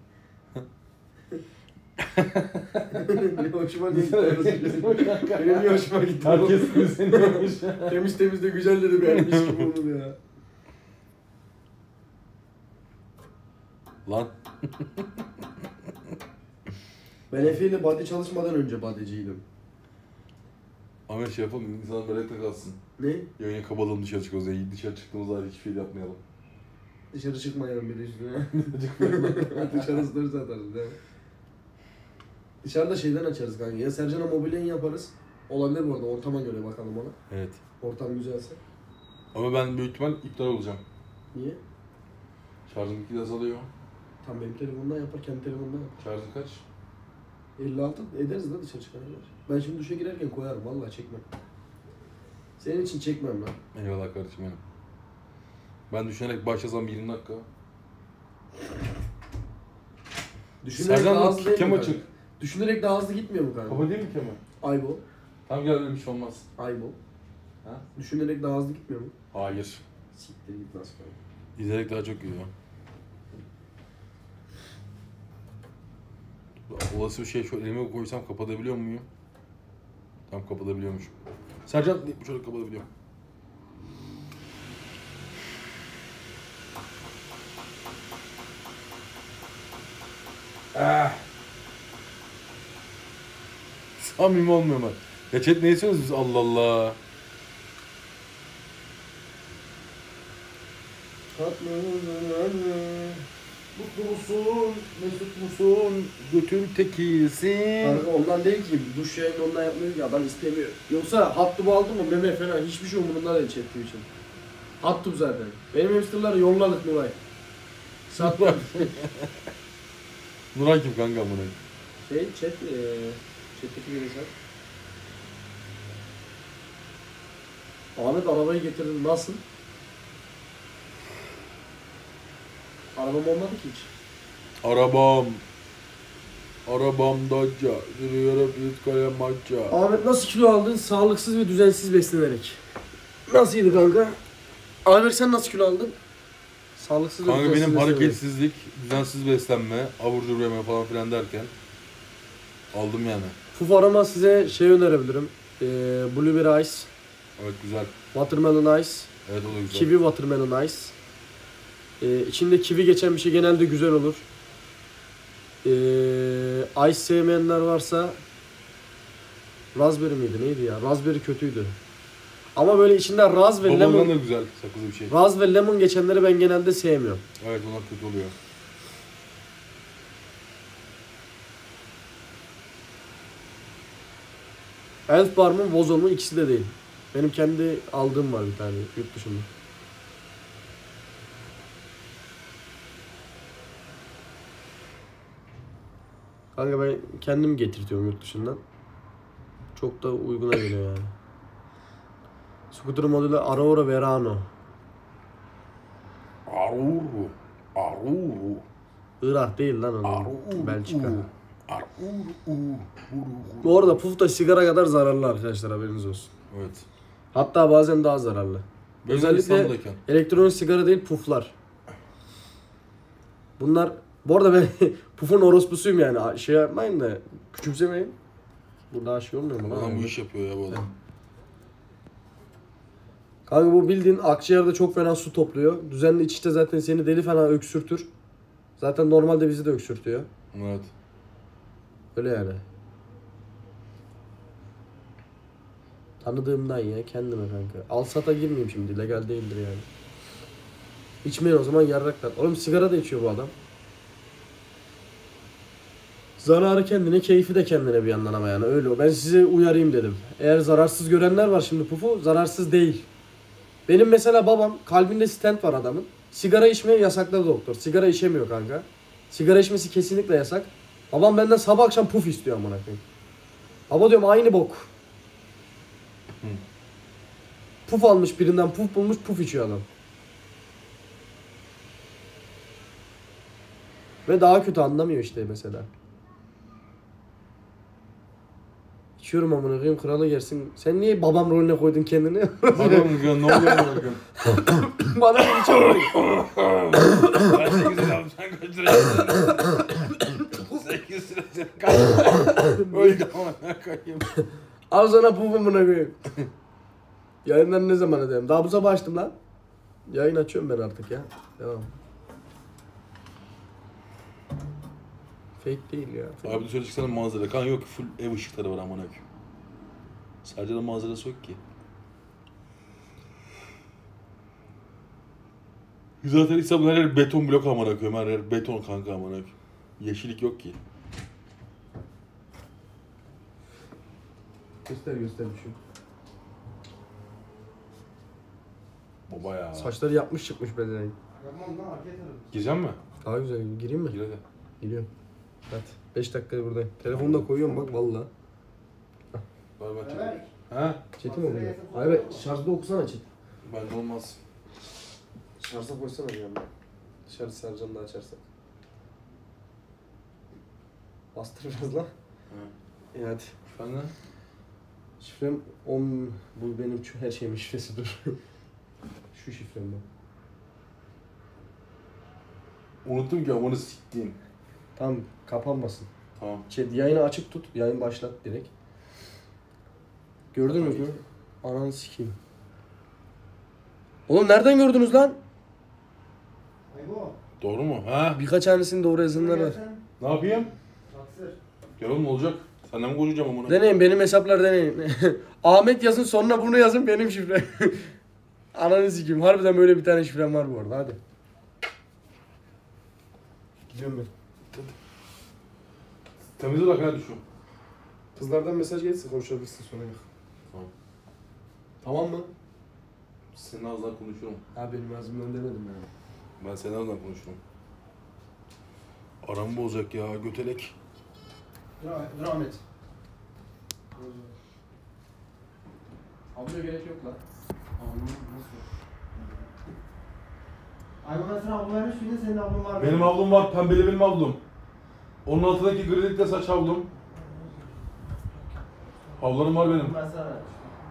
Ne hoşuma gitti. Benim niye hoşuma gitti? Herkes temizleniyormuş. Temiz temiz de güzel dedi benim mis gibi oldu ya. Lan. Ben Efe ile body çalışmadan önce bodyciydim. Ahmet şey yapalım. İnsanlar merakla kalsın. Ne? Yayına kabalım dışarı çıkıyoruz. Yani dışarı çıktığımızda hiçbir şey yapmayalım. Dışarı çıkmayalım bir de üstüne. Dışarı stories atarız değil mi? Dışarıda şeyden açarız kanka. Ya Sercan'a mobilya yaparız. Olabilir bu arada, ortama göre bakalım ona. Evet. Ortam güzelse. Ama ben büyük ihtimal iptal olacağım. Niye? Şarjım iki de azalıyor. Tam benim telefondan yapar, kendi telefondan yapar. Şarjım kaç? elli altı ederiz da dışarı çıkana kadar. Ben şimdi duşa girerken koyarım, vallahi çekmem. Senin için çekmem lan. Eyvallah kardeşim benim. Ben düşünerek başlasam yirmi dakika. Düşünerek Sercan daha da hızlı değil mi kem kanka? açık. Düşünerek daha hızlı gitmiyor mu kanka? Kaba değil mi Kemal? Aybo. Tamam gel öyle bir şey olmaz. Aybo. Ha? Düşünerek daha hızlı gitmiyor mu? Hayır. Siktir git nasıl kanka. İzleyerek daha çok geliyor. Olası bir şey şu elime koysam kapatabiliyor muyum? Tam kapatabiliyormuşum. Sercan şöyle kapatabiliyorum. Ah. Samimi olmuyor mu? Ya chat ne istiyorsunuz biz? Allah Allah. Mutlu musun? Mesut musun? Götün tekisin. Kanka ondan değil ki, duş yayını ondan yapmıyor ki, adam istemiyor. Yoksa hot tub aldı mı meme falan hiçbir şey umurunda değil chat için. Hot tub zaten. Benim hamsterları yolladık Nuray. Sattık. Nuray kim kanka amına? Şey chat eee chat'teki bir insan. Ahmet arabayı getirdin, nasıl? Arabam olmadı ki hiç. Arabam. Arabam daca. Yürüyorum yüz kale maça. Ahmet nasıl kilo aldın? Sağlıksız ve düzensiz beslenerek. Nasılydı kanka? Ahmet sen nasıl kilo aldın? Sağlıksız ve Kanka düzensiz benim beslenerek. hareketsizlik, düzensiz beslenme, abur cubur yeme falan filan derken aldım yani. Fufarama size şey önerebilirim. Ee, Blueberry Ice, Evet güzel. Watermelon Ice, Evet o da güzel. Kiwi Watermelon Ice. Ee, içinde kivi geçen bir şey genelde güzel olur. Ee, ice sevmeyenler varsa Raspberry miydi neydi ya? Raspberry kötüydü. Ama böyle içinde raz ve Babadan da lemon, güzel sakızlı bir şey. raz ve lemon geçenleri ben genelde sevmiyorum. Evet onlar kötü oluyor. Elf Bar mı, Vozo mu, ikisi de değil. Benim kendi aldığım var bir tane yurt dışında. Kanka ben kendim getirtiyorum yurt dışından. Çok da uyguna geliyor yani. Scooter modeli Aurora Verano. Aruru. Aruru. Irak değil lan onun. Aruru. Belçika. Aruru. Bu arada puf da sigara kadar zararlı arkadaşlar, haberiniz olsun. Evet. Hatta bazen daha zararlı. Benim Özellikle İstanbul'dayken. elektronik sigara değil, puflar. Bunlar Bu arada ben Puf'un orospusuyum yani. Şey yapmayın da küçümsemeyin. Bu daha şey olmuyor mu lan? Adam bu iş yapıyor ya bu adam. Kanka bu bildiğin akciğerde çok fena su topluyor. Düzenli içişte zaten seni deli fena öksürtür. Zaten normalde bizi de öksürtüyor. Evet. Öyle yani. Tanıdığımdan ya kendime kanka. Alsata girmeyeyim şimdi, legal değildir yani. İçmeyin o zaman, yarraklar. Oğlum sigara da içiyor bu adam. Zararı kendine, keyfi de kendine bir yandan ama yani öyle. Ben sizi uyarayım dedim. Eğer zararsız görenler var şimdi Pufu, zararsız değil. Benim mesela babam, kalbinde stent var adamın. Sigara içmeyi yasakladı doktor. Sigara içemiyor kanka. Sigara içmesi kesinlikle yasak. Babam benden sabah akşam puf istiyor amına koyayım. Baba diyorum aynı bok. Hı. Puf almış birinden, puf bulmuş, puf içiyor adam. Ve daha kötü anlamıyor işte mesela. İçiyorum amına koyayım, kralı gelsin. Sen niye babam rolüne koydun kendini? Adam ya ne oluyor bakın. Bana bir içiyorum. Ben sekiz lira aldım, sen kaç lira aldın? sekiz lira sen kaç lira aldın? Öyle amına koyayım. Al sana pufumuna koyayım. Yayından ne zaman edeyim? Daha bu sabah açtım lan. Yayın açıyorum ben artık ya. Devam. Fake değil ya. Fake. Abi de söyle çıksana manzara. Kan yok, full ev ışıkları var amına koyayım. Sadece de manzarası yok ki. Zaten İstanbul'da her yer beton blok amına koyayım. Her yer beton kanka amına koyayım. Yeşillik yok ki. Göster göster bir şey. Baba ya. Saçları yapmış çıkmış bedenen. Yapmam lan arkaya tarafı. Girecek mi? Daha güzel. Gireyim mi? Gir hadi. Giriyorum. Hadi. beş dakika buradayım. Telefonu da koyuyorum bak valla. Ver ben çekeyim. Evet. Ha? Çetin mi oluyor? Hayır şarjda okusana Çetin. Bende olmaz. Şarja koysana bir yandan. Dışarı saracağım da açarsak. Bastır biraz lan. İyi hadi. Sen ne? Şifrem on. Bu benim şu her şeyimin şifresi dur. Şu şifrem bu. Unuttum ki amını siktiğim. Tamam kapanmasın. Tamam. Şey, yayını açık tut. Yayın başlat direkt. Gördün mü? Ananı sikeyim. Oğlum nereden gördünüz lan? Ay bu. Doğru mu? Ha? Birkaç tanesini doğru yazanlar var. Ne yapayım? Taksır. Gel oğlum, olacak. Senden mi konuşacağım amına? Deneyin benim hesaplar deneyin. Ahmet yazın sonuna bunu yazın benim şifrem. Ananı sikeyim. Harbiden böyle bir tane şifrem var bu arada hadi. Gidiyorum ben. Temiz olarak hadi şu. Kızlardan mesaj gelirse konuşabilirsin sonra. Tamam. Tamam mı? Senin ağzından konuşurum. Ha benim ağzımdan demedim yani. Ben senin ağzından konuşurum. Aram bozacak ya götelek. Dur, dur Ahmet. Ablaya gerek yok lan. Ay bana sen abla vermiş miydin? Senin ablan var mı? Benim havlum var, pembeli benim havlum. Onun altındaki grilikle saç havlum. Havlarım var benim. Ben sana vermiştim.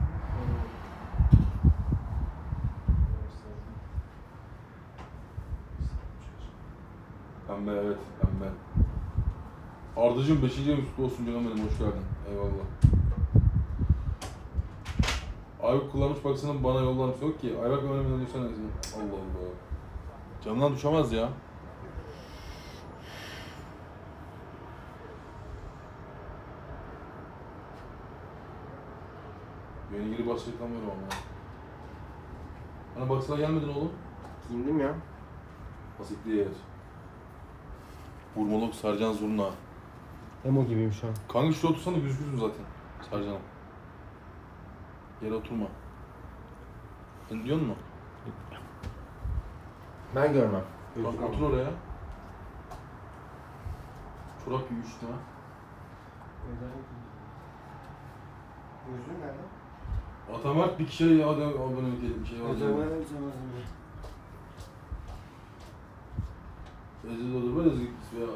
Pembe evet, pembe. Ardıcığım beşinci yıl üstü olsun canım benim, hoş geldin. Eyvallah. Aybük kullanmış baksana bana yollamış, yok ki. Aybük önemli düşsene. Allah Allah. Canından düşemez ya. Yeni ilgili başlayıklamıyorum ama. Hani baksana gelmedin oğlum. Giyindim ya. Basit yer. Vurmalok Sercan Zurna. Emo gibiyim şu an. Kanka şuraya otursana, gözükürsün zaten. Sercan'ım. Yere oturma. Sen diyor musun? Ben görmem. Bak otur oraya. Çorak gibi üstüne. Gözlüğün nerede? Atamak bir kişiye ya da abonelik edip bir şey var. Ezil olur böyle ezil ya.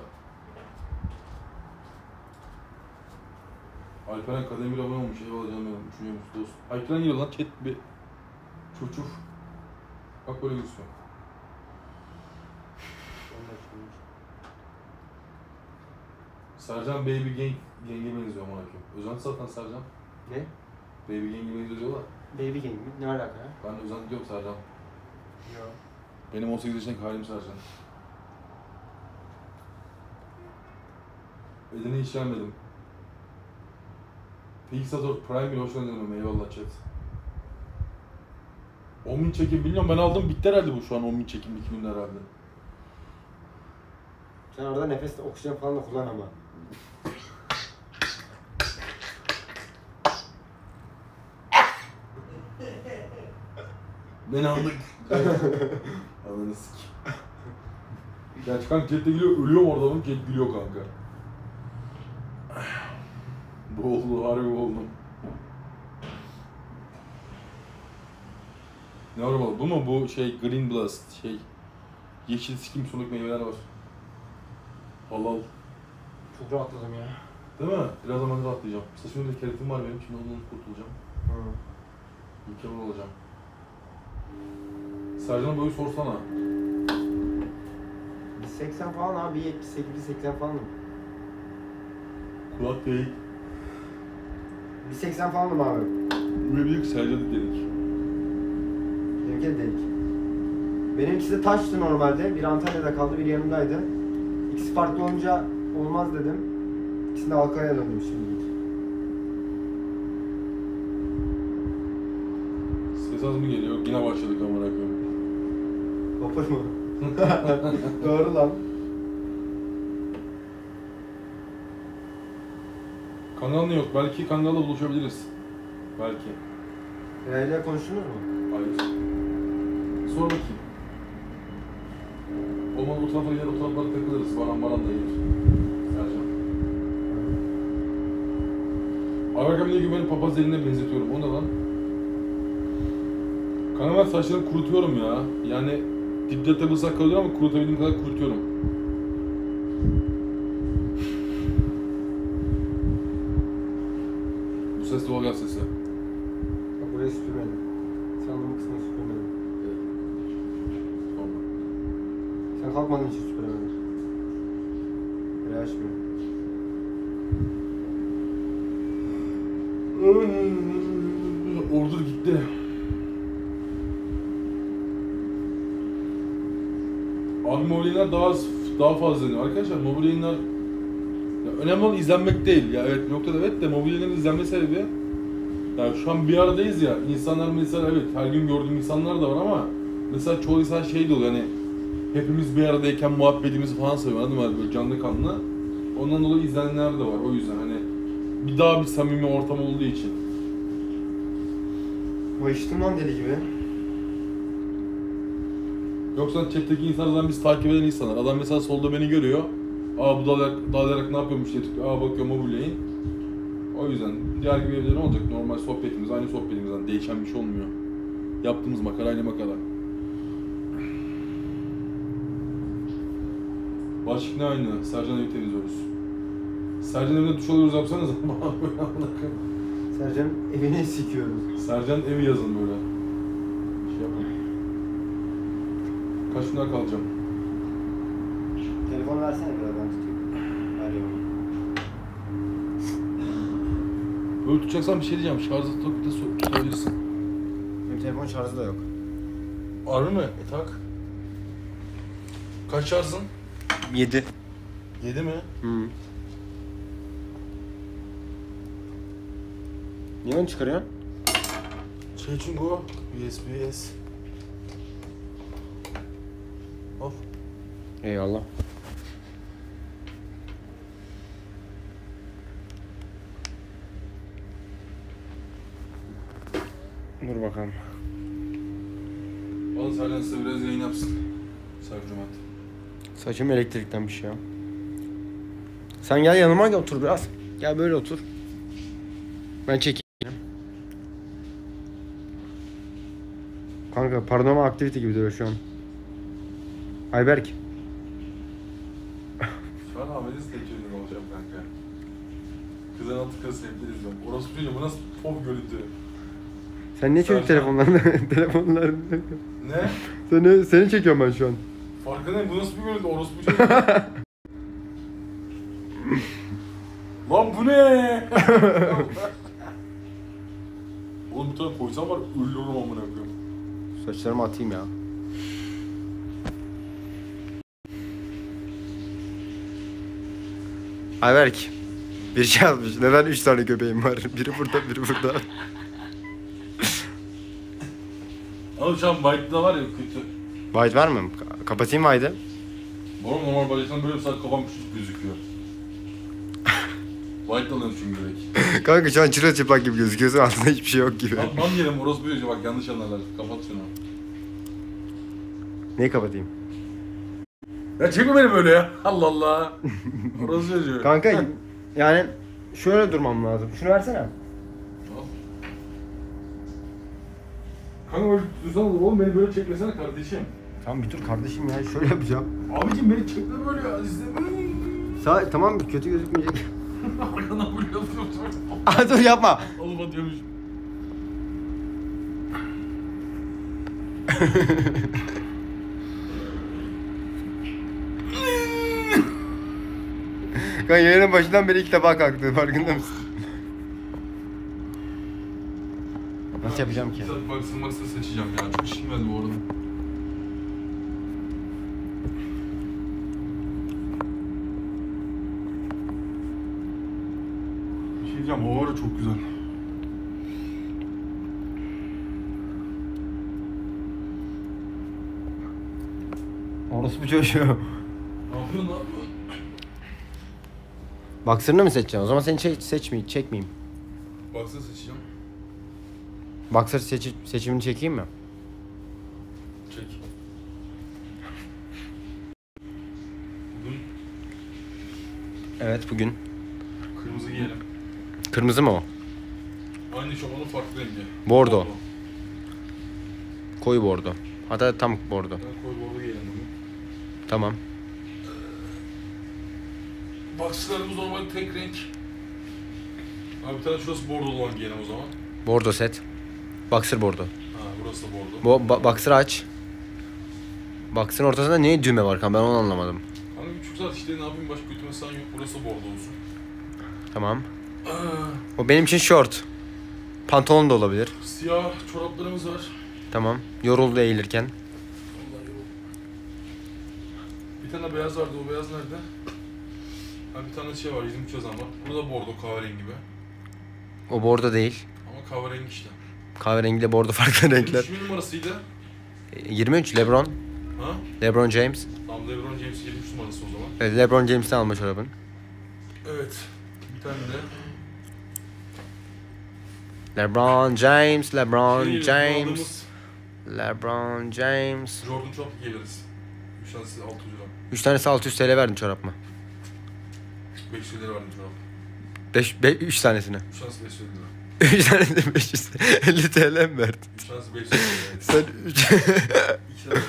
Alperen kademir abone olmuş, eyvallah canım benim. Üçüncü mutlu olsun. Alperen geliyor lan, chat bir. Çuf çuf. Bak böyle gözüküyor. Sercan Baby Gang Gang'e benziyor amına koyayım. Özenti zaten Sercan. Ne? Baby Gang'e benziyor diyorlar. Baby gang mi? Ne alaka ya? Ben de özenti yok Sercan. Yok. Benim on sekiz yaşındaki halim Sercan. Eline hiç gelmedim. Pixator Prime ile hoş geldin. Eyvallah chat. on bin çekim bilmiyorum, ben aldım bitti herhalde bu şu an on bin çekim iki günde herhalde. Sen orada nefes oksijen falan da kullan ama. Beni aldık. Ananı sik. Gerçi kanka Jet de gülüyor, ölüyorum orada oğlum, Jet gülüyor kanka. Boğuldu, harbi boğuldum. Ne var bu? Bu mu? Bu şey Green Blast şey. Yeşil sikim soluk meyveler var. Halal. Çok rahatladım ya. Değil mi? Biraz zaman rahatlayacağım. Saçımda keratin var benim, şimdi ondan kurtulacağım. Hı. Mükemmel olacağım. Sercan boyu sorsana. bir seksen falan abi, bir yetmiş sekiz bir seksen falanım. Kulak değil. bir seksen falanım abi. Ve büyük Sercan'ı dedik. Benimki de delik. Benimkisi de taştı normalde. Biri Antalya'da kaldı, biri yanımdaydı. İkisi farklı olunca olmaz dedim. İkisini de Alkaya'ya döndüm şimdilik. Ses az mı geliyor? Yine başladık amına koyayım. Vapur mu? Doğru lan. Kangal ne yok? Belki Kangal'la buluşabiliriz. Belki. Rey'le konuştunuz mu? Hayır. Sor bakayım. Olmadı o tarafa gider, o taraflara takılırız. Baran Baran da gelir. Sercan. Arkamda gibi beni papaz eline benzetiyorum. O ne lan? Kanka ben saçlarımı kurutuyorum ya. Yani dipte tabılsak kalıyor ama kurutabildiğim kadar kurutuyorum. Bu ses doğalgaz sesi. Bak buraya süpürmedim. Sandığım kısmını süpürmedim. Tamam. Sen kalkmadığın için süpüremedim. Burayı açmıyor. Ordur gitti. Abi mobil yayınlar daha az, daha fazla deniyor. Arkadaşlar mobil yayınlar ya önemli olan izlenmek değil. Ya evet noktada evet de mobil yayınların izlenme sebebi ya şu an bir aradayız ya. İnsanlar mesela evet her gün gördüğüm insanlar da var ama mesela çoğu insan şey de oluyor hani hepimiz bir aradayken muhabbetimizi falan seviyor anladın mı? Böyle canlı kanlı. Ondan dolayı izlenenler de var. O yüzden hani bir daha bir samimi ortam olduğu için. Bayıştım lan deli gibi. Yoksa chat'teki insanlardan biz takip eden insanlar. Adam mesela solda beni görüyor. Aa bu dalayarak, dalayarak ne yapıyormuş diye tıklıyor. Aa bakıyor mobil yayın. O yüzden diğer gibi evde ne olacak? Normal sohbetimiz, aynı sohbetimizden değişen bir şey olmuyor. Yaptığımız makara aynı makara. Başlık ne aynı? Sercan evi temizliyoruz. Sercan evinde duş alıyoruz yapsanız ama Sercan evine sikiyoruz. Sercan evi yazın böyle. Bir şey yapalım. Kaç günler kalacağım? Telefonu versene biraz, ben tutayım. Arıyorum. Böyle tutacaksan bir şey diyeceğim. Şarjı takıp da tutabilirsin. Benim telefon şarjı da yok. Harbi mi? E tak. Kaç şarjın? yedi. Yedi mi? Hı. Niye onu çıkarıyorsun? Şey çünkü o. U S B S. Al. Eyvallah. Dur bakalım. Alın Sercan size biraz yayın yapsın. Sercumat. Saçım elektriklenmiş ya. Sen gel yanıma gel, otur biraz. Gel böyle otur. Ben çekeyim. Kanka paranormal aktivite gibi duruyor şu an. Ayberk. Şu an Ahmet'in seçimini olacağım kanka. Kızın altı kız sevgili izliyorum. Orası değil bu nasıl pop görüntü? Sen niye çocuk Sercan. telefonlarını? telefonlarını. Ne? Seni, seni çekiyorum ben şu an. Farkındayım bu nasıl bir görüntü? Orası bu şey. Lan bu ne? Oğlum bir tane koysam var ölürüm amına koyayım. Saçlarımı atayım ya. Ayberk. Bir şey yazmış. Neden üç tane köpeğim var? Biri burada, biri burada. Oğlum şu an White'da var ya kötü. White var mı? Ka- kapatayım White'ı. Oğlum normal bacaktan böyle bir saat kafam küçük gözüküyor. White'da alıyorum çünkü direkt. Kanka şu an çırılçıplak gibi gözüküyorsun. Aslında hiçbir şey yok gibi. Lan lan yerim orası büyüyecek bak yanlış anlarlar. Kapat şunu. Neyi kapatayım? Ya çekme beni böyle ya. Allah Allah. Orası yazıyor. Kanka yani şöyle durmam lazım. Şunu versene. Al. Kanka böyle tutsana oğlum beni böyle çekmesene kardeşim. Tamam bir dur kardeşim ya şöyle yapacağım. Abicim beni çekme böyle ya. İstemiyorum. Sağ, tamam kötü gözükmeyecek. Arkadan böyle yapıyorsun. Aa dur yapma. Oğlum diyormuş. Kanka yayının başından beri ilk defa kalktı farkında mısın? Nasıl yapacağım ki? Saat baksın maksını seçeceğim ya. Çok işim geldi bu arada. Bir şey diyeceğim. Hava da çok güzel. Orası bir çocuğu. Ne yapıyorsun ne yapıyorsun? Boxer'ını mı seçeceğim? O zaman seni çek, seçmeyeyim, çekmeyeyim. Baksana seçeceğim. Boxer seçi, seçimini çekeyim mi? Çek. Bugün Evet bugün. kırmızı giyelim. Kırmızı mı o? Aynı şobanın farklı rengi. Bordo. Koyu bordo. Hatta tam bordo. Ben koyu bordo giyelim bugün. Tamam. Boxer'larımız normal tek renk. Abi bir tane şurası bordo olan giyelim o zaman. Bordo set. Boxer bordo. Ha burası da bordo. Bu ba- Boxer'ı aç. Boxer'ın ortasında niye düğme var kan? Ben onu anlamadım. Hani bir buçuk saat işte ne yapayım başka götürme sen yok. Burası da bordo olsun. Tamam. Aa, O benim için short. Pantolon da olabilir. siyah çoraplarımız var. Tamam. Yoruldu eğilirken. Vallahi yok. Bir tane beyaz vardı. O beyaz nerede? Ha bir tane şey var. yirmi üç yazan var. Burada bordo kahverengi gibi. O bordo değil. Ama kahverengi işte. Kahverengiyle bordo farklı renkler. Kimin numarasıydı? yirmi üç LeBron. Ha? LeBron James. Tamam LeBron James yirmi üç numarası o zaman. Evet, LeBron James'ten alma çorabın. Evet. Bir tane de. LeBron James, LeBron Şey, James. aldığımız LeBron James. Jordan çorap giyeriz. üç tanesi altı yüz lira. üç tanesi altı yüz TL verdim çorap mı? beş yüz lira verdim çorap. beş, üç tanesine. üç tanesi beş yüz lira. üç tanesi beş yüz elli TL mi verdin? üç tanesi beş yüz lira. Evet. Sen üç... İki tane.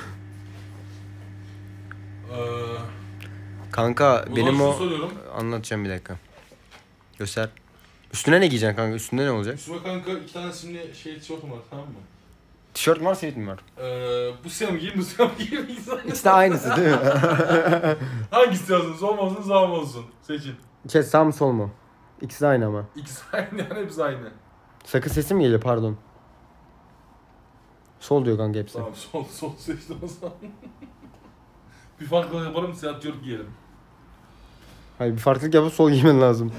Eee... Kanka O benim zaman o... şunu soruyorum. Anlatacağım bir dakika. Göster. Üstüne ne giyeceksin kanka? Üstünde ne olacak? Üstüme kanka iki tane şimdi şey tişörtüm var tamam mı? Tişört mi var, sivit mi var? Eee... Bu siyah mı giyeyim bu siyah mı giyeyim? İkisi de aynısı değil mi? Hangisi istiyorsun? Sol mu olsun sağ mı olsun? Seçin. Şey, sağ mı sol mu? İkisi de aynı ama. İkisi aynı yani hepsi aynı. Sakız sesi mi geliyor, pardon? Sol diyor kanka hepsi. Tamam sol sol seçtim o zaman. Bir farklı yaparım siyah tişört giyelim. Hayır, bir farklılık yapıp sol giymen lazım.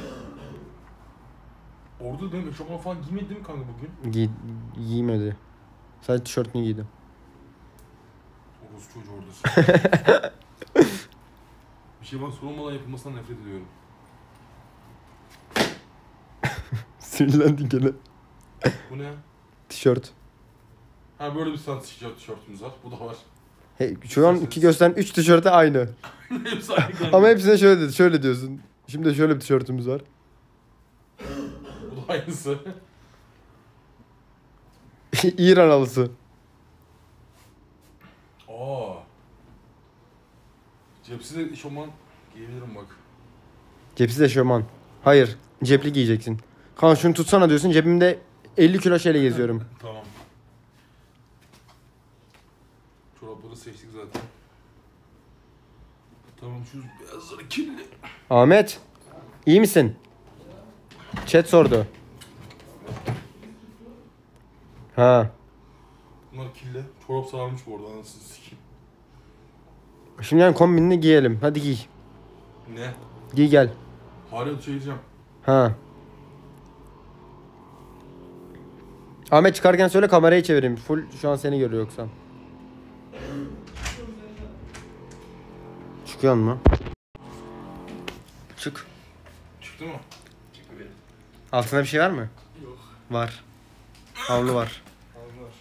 Orada değil mi? Eşofman falan giymedi değil mi kanka bugün? Giy giymedi. Sadece tişörtünü giydi. Orası çocuğu orada. Bir şey bana sorulmadan yapılmasından nefret ediyorum. Sinirlendin gene. Bu ne? Tişört. Ha böyle bir sanat tişörtümüz var. Bu da var. Hey, şu an iki gösteren üç tişörte aynı. Hepsi aynı kanka. Ama hepsine şöyle dedi, şöyle diyorsun. Şimdi de şöyle bir tişörtümüz var. Bu da aynısı. İran halısı. Aa. Cepsi de eşofman giyebilirim bak. Cepsiz eşofman. Hayır, cepli giyeceksin. Kanka şunu tutsana diyorsun, cebimde elli kilo şeyle geziyorum. Tamam. Çorapları seçtik zaten. Tamam şu beyazları kirli. Ahmet, iyi misin? Chat sordu. Ha. Bunlar kirli. Çorap sararmış bu arada anasını sikeyim. Şimdi yani kombinini giyelim. Hadi giy. Ne? Giy gel. Hala şey diyeceğim. Ha. Ahmet çıkarken söyle kamerayı çevireyim. Full şu an seni görüyor yoksa. Çıkıyor mu? Çık. Çıktı mı? Altında bir şey var mı? Yok. Var. Havlu var. Aldılar.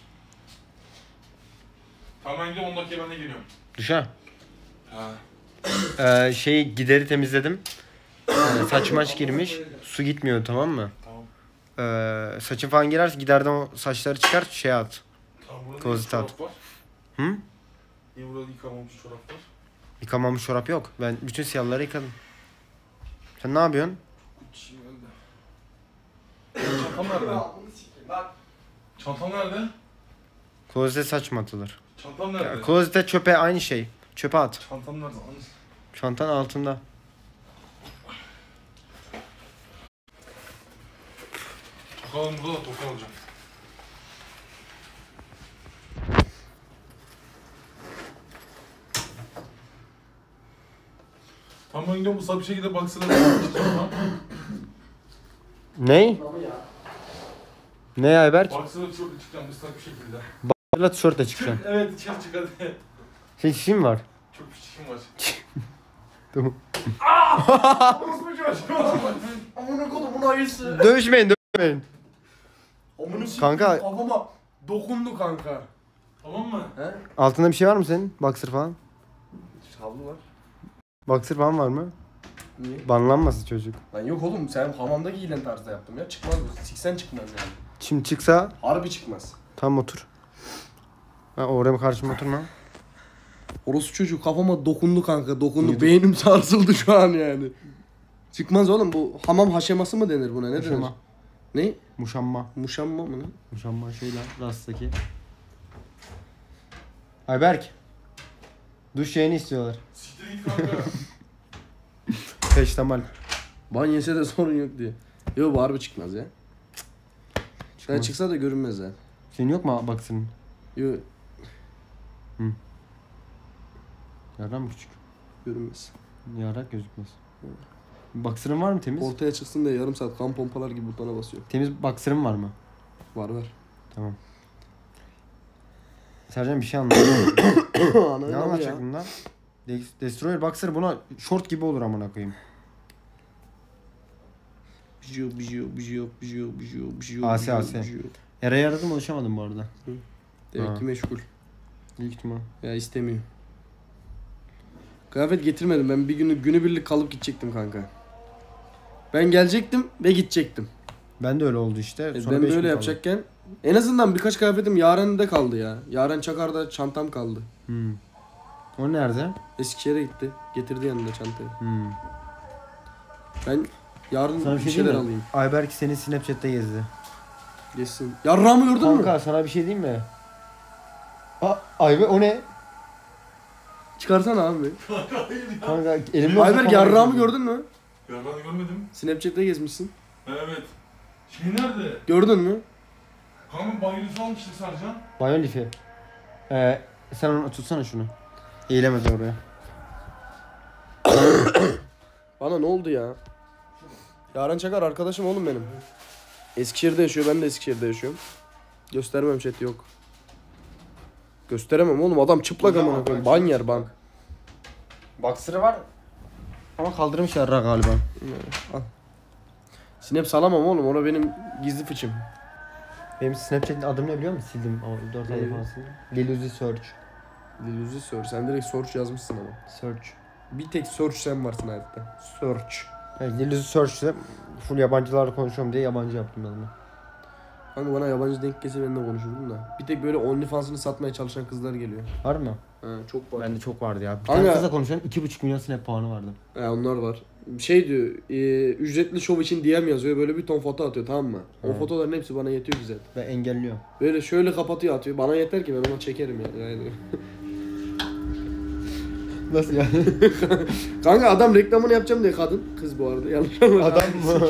Tamam ben gidiyorum on dakikaya ben de geliyorum. Duşa. Ha. Ee, şeyi gideri temizledim. Ee, saç maç girmiş. Su gitmiyor tamam mı? Tamam. Ee, saçın falan girerse giderden o saçları çıkar şey at. Tamam burada Klozete ne at. çorap var? Hı? Niye burada yıkamamış çorap var? Yıkamamış çorap yok. Ben bütün siyahları yıkadım. Sen ne yapıyorsun? Gucci nerede? Çantam nerede? Çantam nerede? Klozete saç mı atılır? Çantam nerede? Klozete çöpe aynı şey. Çöpe at. Çantam nerede? Anasını. Çantanın altında. Bakalım burada da toka alacağım. Tamam ben gidiyorum ıslak bir şekilde baksana. Ney? Ne Ayberk? Baksana tişörtle çıkacağım ıslak bir şekilde. Bakırla tişörtle çıkacaksın. Evet içeri çık hadi. Senin işin mi var? Çok pişkin var. Tamam. Orospu çocuğu. Amına kodumun ayısı. Dövüşmeyin dövüşmeyin. Amına sikeyim, Kanka. kafama dokundu kanka. Tamam mı? He? Altında bir şey var mı senin? Boxer falan. Havlu var. Boxer falan var mı? Niye? Banlanmasın çocuk. Lan yok oğlum sen hamamda giyilen tarzda yaptım ya. Çıkmaz bu. Siksen çıkmaz yani. Şimdi çıksa Harbi çıkmaz. tam otur. Ha oraya karşıma oturma. Orospu çocuğu kafama dokundu kanka. Dokundu. Niye? Beynim sarsıldı şu an yani. Çıkmaz oğlum bu hamam haşeması mı denir buna? Ne Muşamba. denir? Ne? Muşamba. Muşamba mı ne? Muşamba şey lan rastaki. Ayberk. Duş şeyini istiyorlar. Siktir git kanka. Peştemal. Ban yese de sorun yok diye. Yok bu harbi çıkmaz ya. Yani Çıkmaz. çıksa da görünmez ya. Senin yok mu Boxer'ın? Yok Yarrak mı küçük? görünmez. Yarrak gözükmez. Boxer'ın var mı temiz? Ortaya çıksın diye yarım saat kan pompalar gibi butona basıyor. Temiz boxer'ın var mı? Var var. Tamam. Sercan bir şey anlamadım. Ana Ne anlatacak bundan? Des- Destroyer Boxer buna short gibi olur amına koyayım. Bijiyo bijiyo bijiyo bijiyo bijiyo bijiyo. Asi, bijiyo, asi. bijiyo. Eray'ı aradım ulaşamadım bu arada. Demek Ha. ki meşgul. Büyük ihtimal. Ya istemiyor. Kıyafet getirmedim. Ben bir günü günübirlik kalıp gidecektim kanka. Ben gelecektim ve gidecektim. Ben de öyle oldu işte. E, Sonra ben beş gün böyle kaldı. yapacakken en azından birkaç kıyafetim Yaren'de kaldı ya. Yaren Çakar'da çantam kaldı. Hmm. O nerede? Eskişehir'e gitti. Getirdi yanında çantayı. Hmm. Ben yarın Sana bir bir şey şeyler diyeyim mi? alayım. Ayberk seni Snapchat'te gezdi. Geçsin. Yarrağımı gördün Kanka mü? sana bir şey diyeyim mi? Aa, Ayberk o ne? Çıkarsana abi. Kanka elimde Ayberk yarrağımı gördün mü? Ya ben görmedim. Snapchat'te gezmişsin. Evet. Şey nerede? Gördün mü? Kanka banyosu almıştık Sercan. Banyo lifi. Ee, sen onu tutsana şunu. Eğilemedi oraya. Bana ne oldu ya? Yaren Çakar arkadaşım oğlum benim. Eskişehir'de yaşıyor, ben de Eskişehir'de yaşıyorum. Göstermem chat yok. Gösteremem oğlum, adam çıplak Hocam, amına koyayım. bak, Ban yer ban. Boxer'ı var. Ama kaldırmış yarrağı galiba. Al. Snap salamam oğlum, ona benim gizli fıçım. Benim Snapchat'in adını ne biliyor musun? Sildim o dört ay Ne? falan sildim. Lil Uzi Search. Diluzi search, sen direkt search yazmışsın ama. Search. Bir tek search sen varsın hayatta. Search. Evet, Lil Uzi Search'te full yabancılarla konuşuyorum diye yabancı yaptım ben onu. Kanka bana yabancı denk gelse ben de konuşurdum da. Bir tek böyle OnlyFans'ını satmaya çalışan kızlar geliyor. Var mı? Ha, çok var. Bende çok vardı ya. Bir Kanka- tane kızla konuşuyorum iki buçuk milyon Snap puanı vardı. He onlar var. Şey diyor, e, ücretli şov için D M yazıyor, böyle bir ton foto atıyor, tamam mı? O Hı. fotoların hepsi bana yetiyor ki zaten. Ve engelliyor. Böyle şöyle kapatıyor atıyor, bana yeter ki ben onu çekerim yani. yani. Nasıl yani? Kanka adam reklamını yapacağım diye kadın. Kız bu arada yanlış anlama. Adam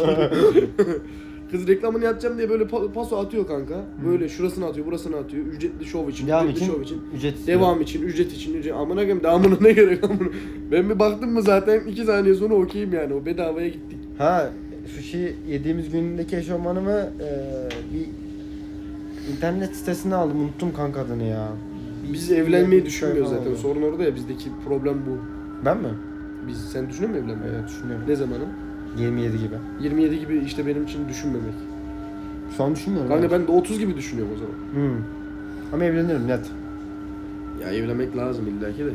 Kız reklamını yapacağım diye böyle pa- paso atıyor kanka. Böyle şurasını atıyor, burasını atıyor. Ücretli şov için, Devam ücretli için, şov için. ücret istiyor. Devam için, ücret için, ücret. Amına koyayım devamına ne gerek amına. Ben bir baktım mı zaten iki saniye sonra okeyim yani. O bedavaya gittik. Ha, sushi yediğimiz günündeki eşofmanımı eee bir internet sitesine aldım. Unuttum kanka adını ya. Biz evlenmeyi bir düşünmüyoruz şey zaten. oldu. Sorun orada ya, bizdeki problem bu. Ben mi? Biz sen düşünüyor musun evlenmeyi? Evet düşünüyorum. Ne zamanı? yirmi yedi gibi. yirmi yedi gibi işte benim için düşünmemek. Şu an düşünmüyorum. Kanka abi. ben de otuz gibi düşünüyorum o zaman. Hmm. Ama evlenirim net. Ya evlenmek lazım illaki de.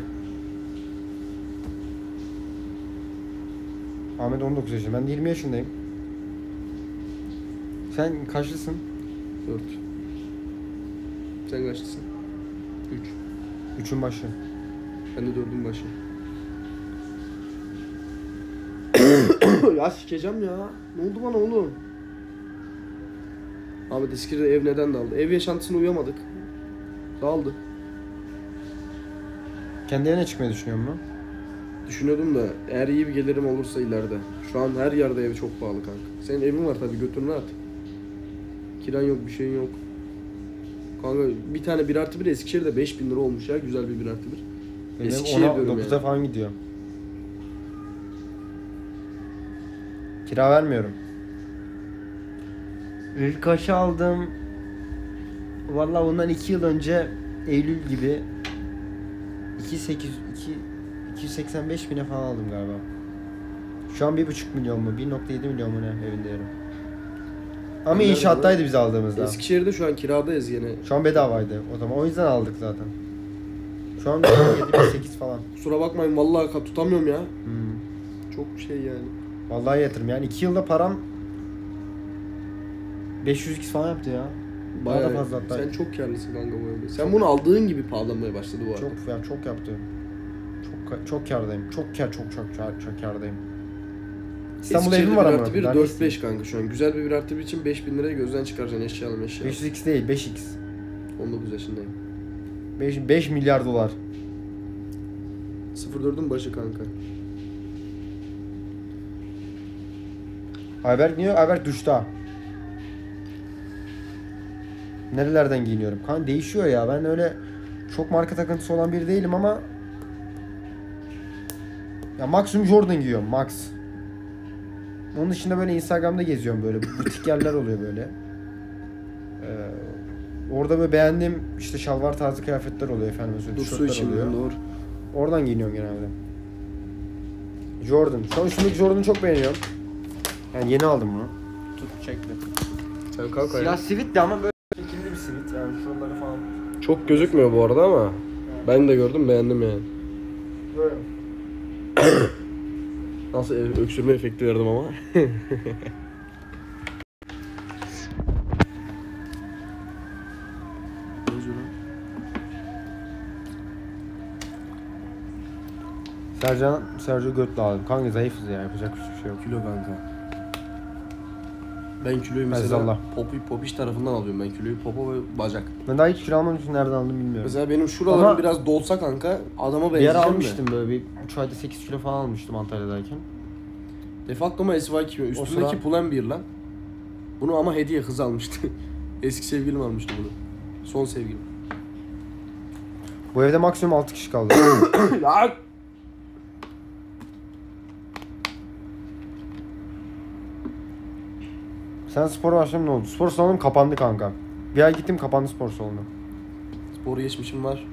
Ahmet on dokuz yaşında. Ben de yirmi yaşındayım. Sen kaçlısın? dört. Sen kaçlısın? üç. Üçün başı. Ben de dördün başı. Ya sikeceğim ya. Ne oldu bana oğlum? Abi Eskişehir'de ev neden dağıldı? Ev yaşantısına uyamadık. Dağıldı. Kendi evine çıkmayı düşünüyor musun? Düşünüyordum da eğer iyi bir gelirim olursa ileride. Şu an her yerde ev çok pahalı kanka. Senin evin var tabii, götürüne at. Kiran yok, bir şeyin yok. Kanka bir tane bir artı bir Eskişehir'de beş bin lira olmuş ya, güzel bir bir artı bir. Benim Eskişehir ona diyorum dokuza yani. falan gidiyor. Kira vermiyorum. Ülkaşı aldım. Vallahi ondan iki yıl önce Eylül gibi iki sekiz iki iki yüz seksen beş bine falan aldım galiba. Şu an bir buçuk milyon mu? bir nokta yedi milyon mu ne evinde yerim. Ama Nerede inşaattaydı biz aldığımızda. Eskişehir'de şu an kiradayız yine. Şu an bedavaydı o zaman. O yüzden aldık zaten. Şu an yedi bin sekiz falan. Kusura bakmayın vallahi ka- tutamıyorum ya. Hmm. Çok şey yani. Vallahi yatırım. Yani iki yılda param beş yüz x falan yaptı ya. Daha Bayağı da fazla hatta. Sen çok karlısın kanka bu evde. Sen bunu aldığın gibi pahalanmaya başladı bu arada. Çok ya çok yaptı. Çok çok kârdayım. Çok kâr çok çok çok çok kârdayım. İstanbul'da Eskişehir'de evim var bir ama. artı bir Daha ne dört isteyeyim? beş kanka şu an. Güzel bir bir artı bir için beş bin lirayı gözden çıkaracaksın eşyalı meşyalı. beş yüz x değil beş x. on dokuz yaşındayım. beş, beş milyar dolar. sıfır dördün başı kanka. Ayberk niye? Ayberk duşta. Nerelerden giyiniyorum? Kan değişiyor ya. Ben öyle çok marka takıntısı olan biri değilim ama ya maksimum Jordan giyiyorum. Max. Onun dışında böyle Instagram'da geziyorum böyle. Butik yerler oluyor böyle. Ee, orada böyle beğendiğim işte şalvar tarzı kıyafetler oluyor efendim. Mesela Dur su tişörtler içeyim oluyor. ben, doğru. Oradan giyiniyorum genelde. Jordan. Şu an üstümdeki Jordan'ı çok beğeniyorum. Yani yeni aldım bunu. Tut çekti. Sen kalk Siyah ayağa. sivit de ama böyle ikili bir sivit yani şuraları falan. Çok gözükmüyor bu arada ama ben de gördüm, beğendim yani. Böyle. Nasıl e- öksürme efekti verdim ama. Ne yazıyor lan? Sercan, Sergio Götlü aldım. Kanka zayıfız ya, yapacak hiçbir şey yok. Kilo kanka. Ben kiloyu mesela Maazallah. popi, popiş tarafından alıyorum ben kiloyu. Popo ve bacak. Ben daha hiç kilo almam için nereden aldım bilmiyorum. Mesela benim şuralarım Ama- biraz dolsa kanka adama bir benzeyeceğim ara de. almıştım böyle bir üç ayda sekiz kilo falan almıştım Antalya'dayken. Defakto mu S Y kimi? Üstündeki sıra- Pull&Bear bir lan. Bunu ama hediye kız almıştı. Eski sevgilim almıştı bunu. Son sevgilim. Bu evde maksimum altı kişi kaldı. Lan! Sen spora başladın ne oldu? Spor salonum kapandı kanka. Bir ay gittim kapandı spor salonu. Spor geçmişim var.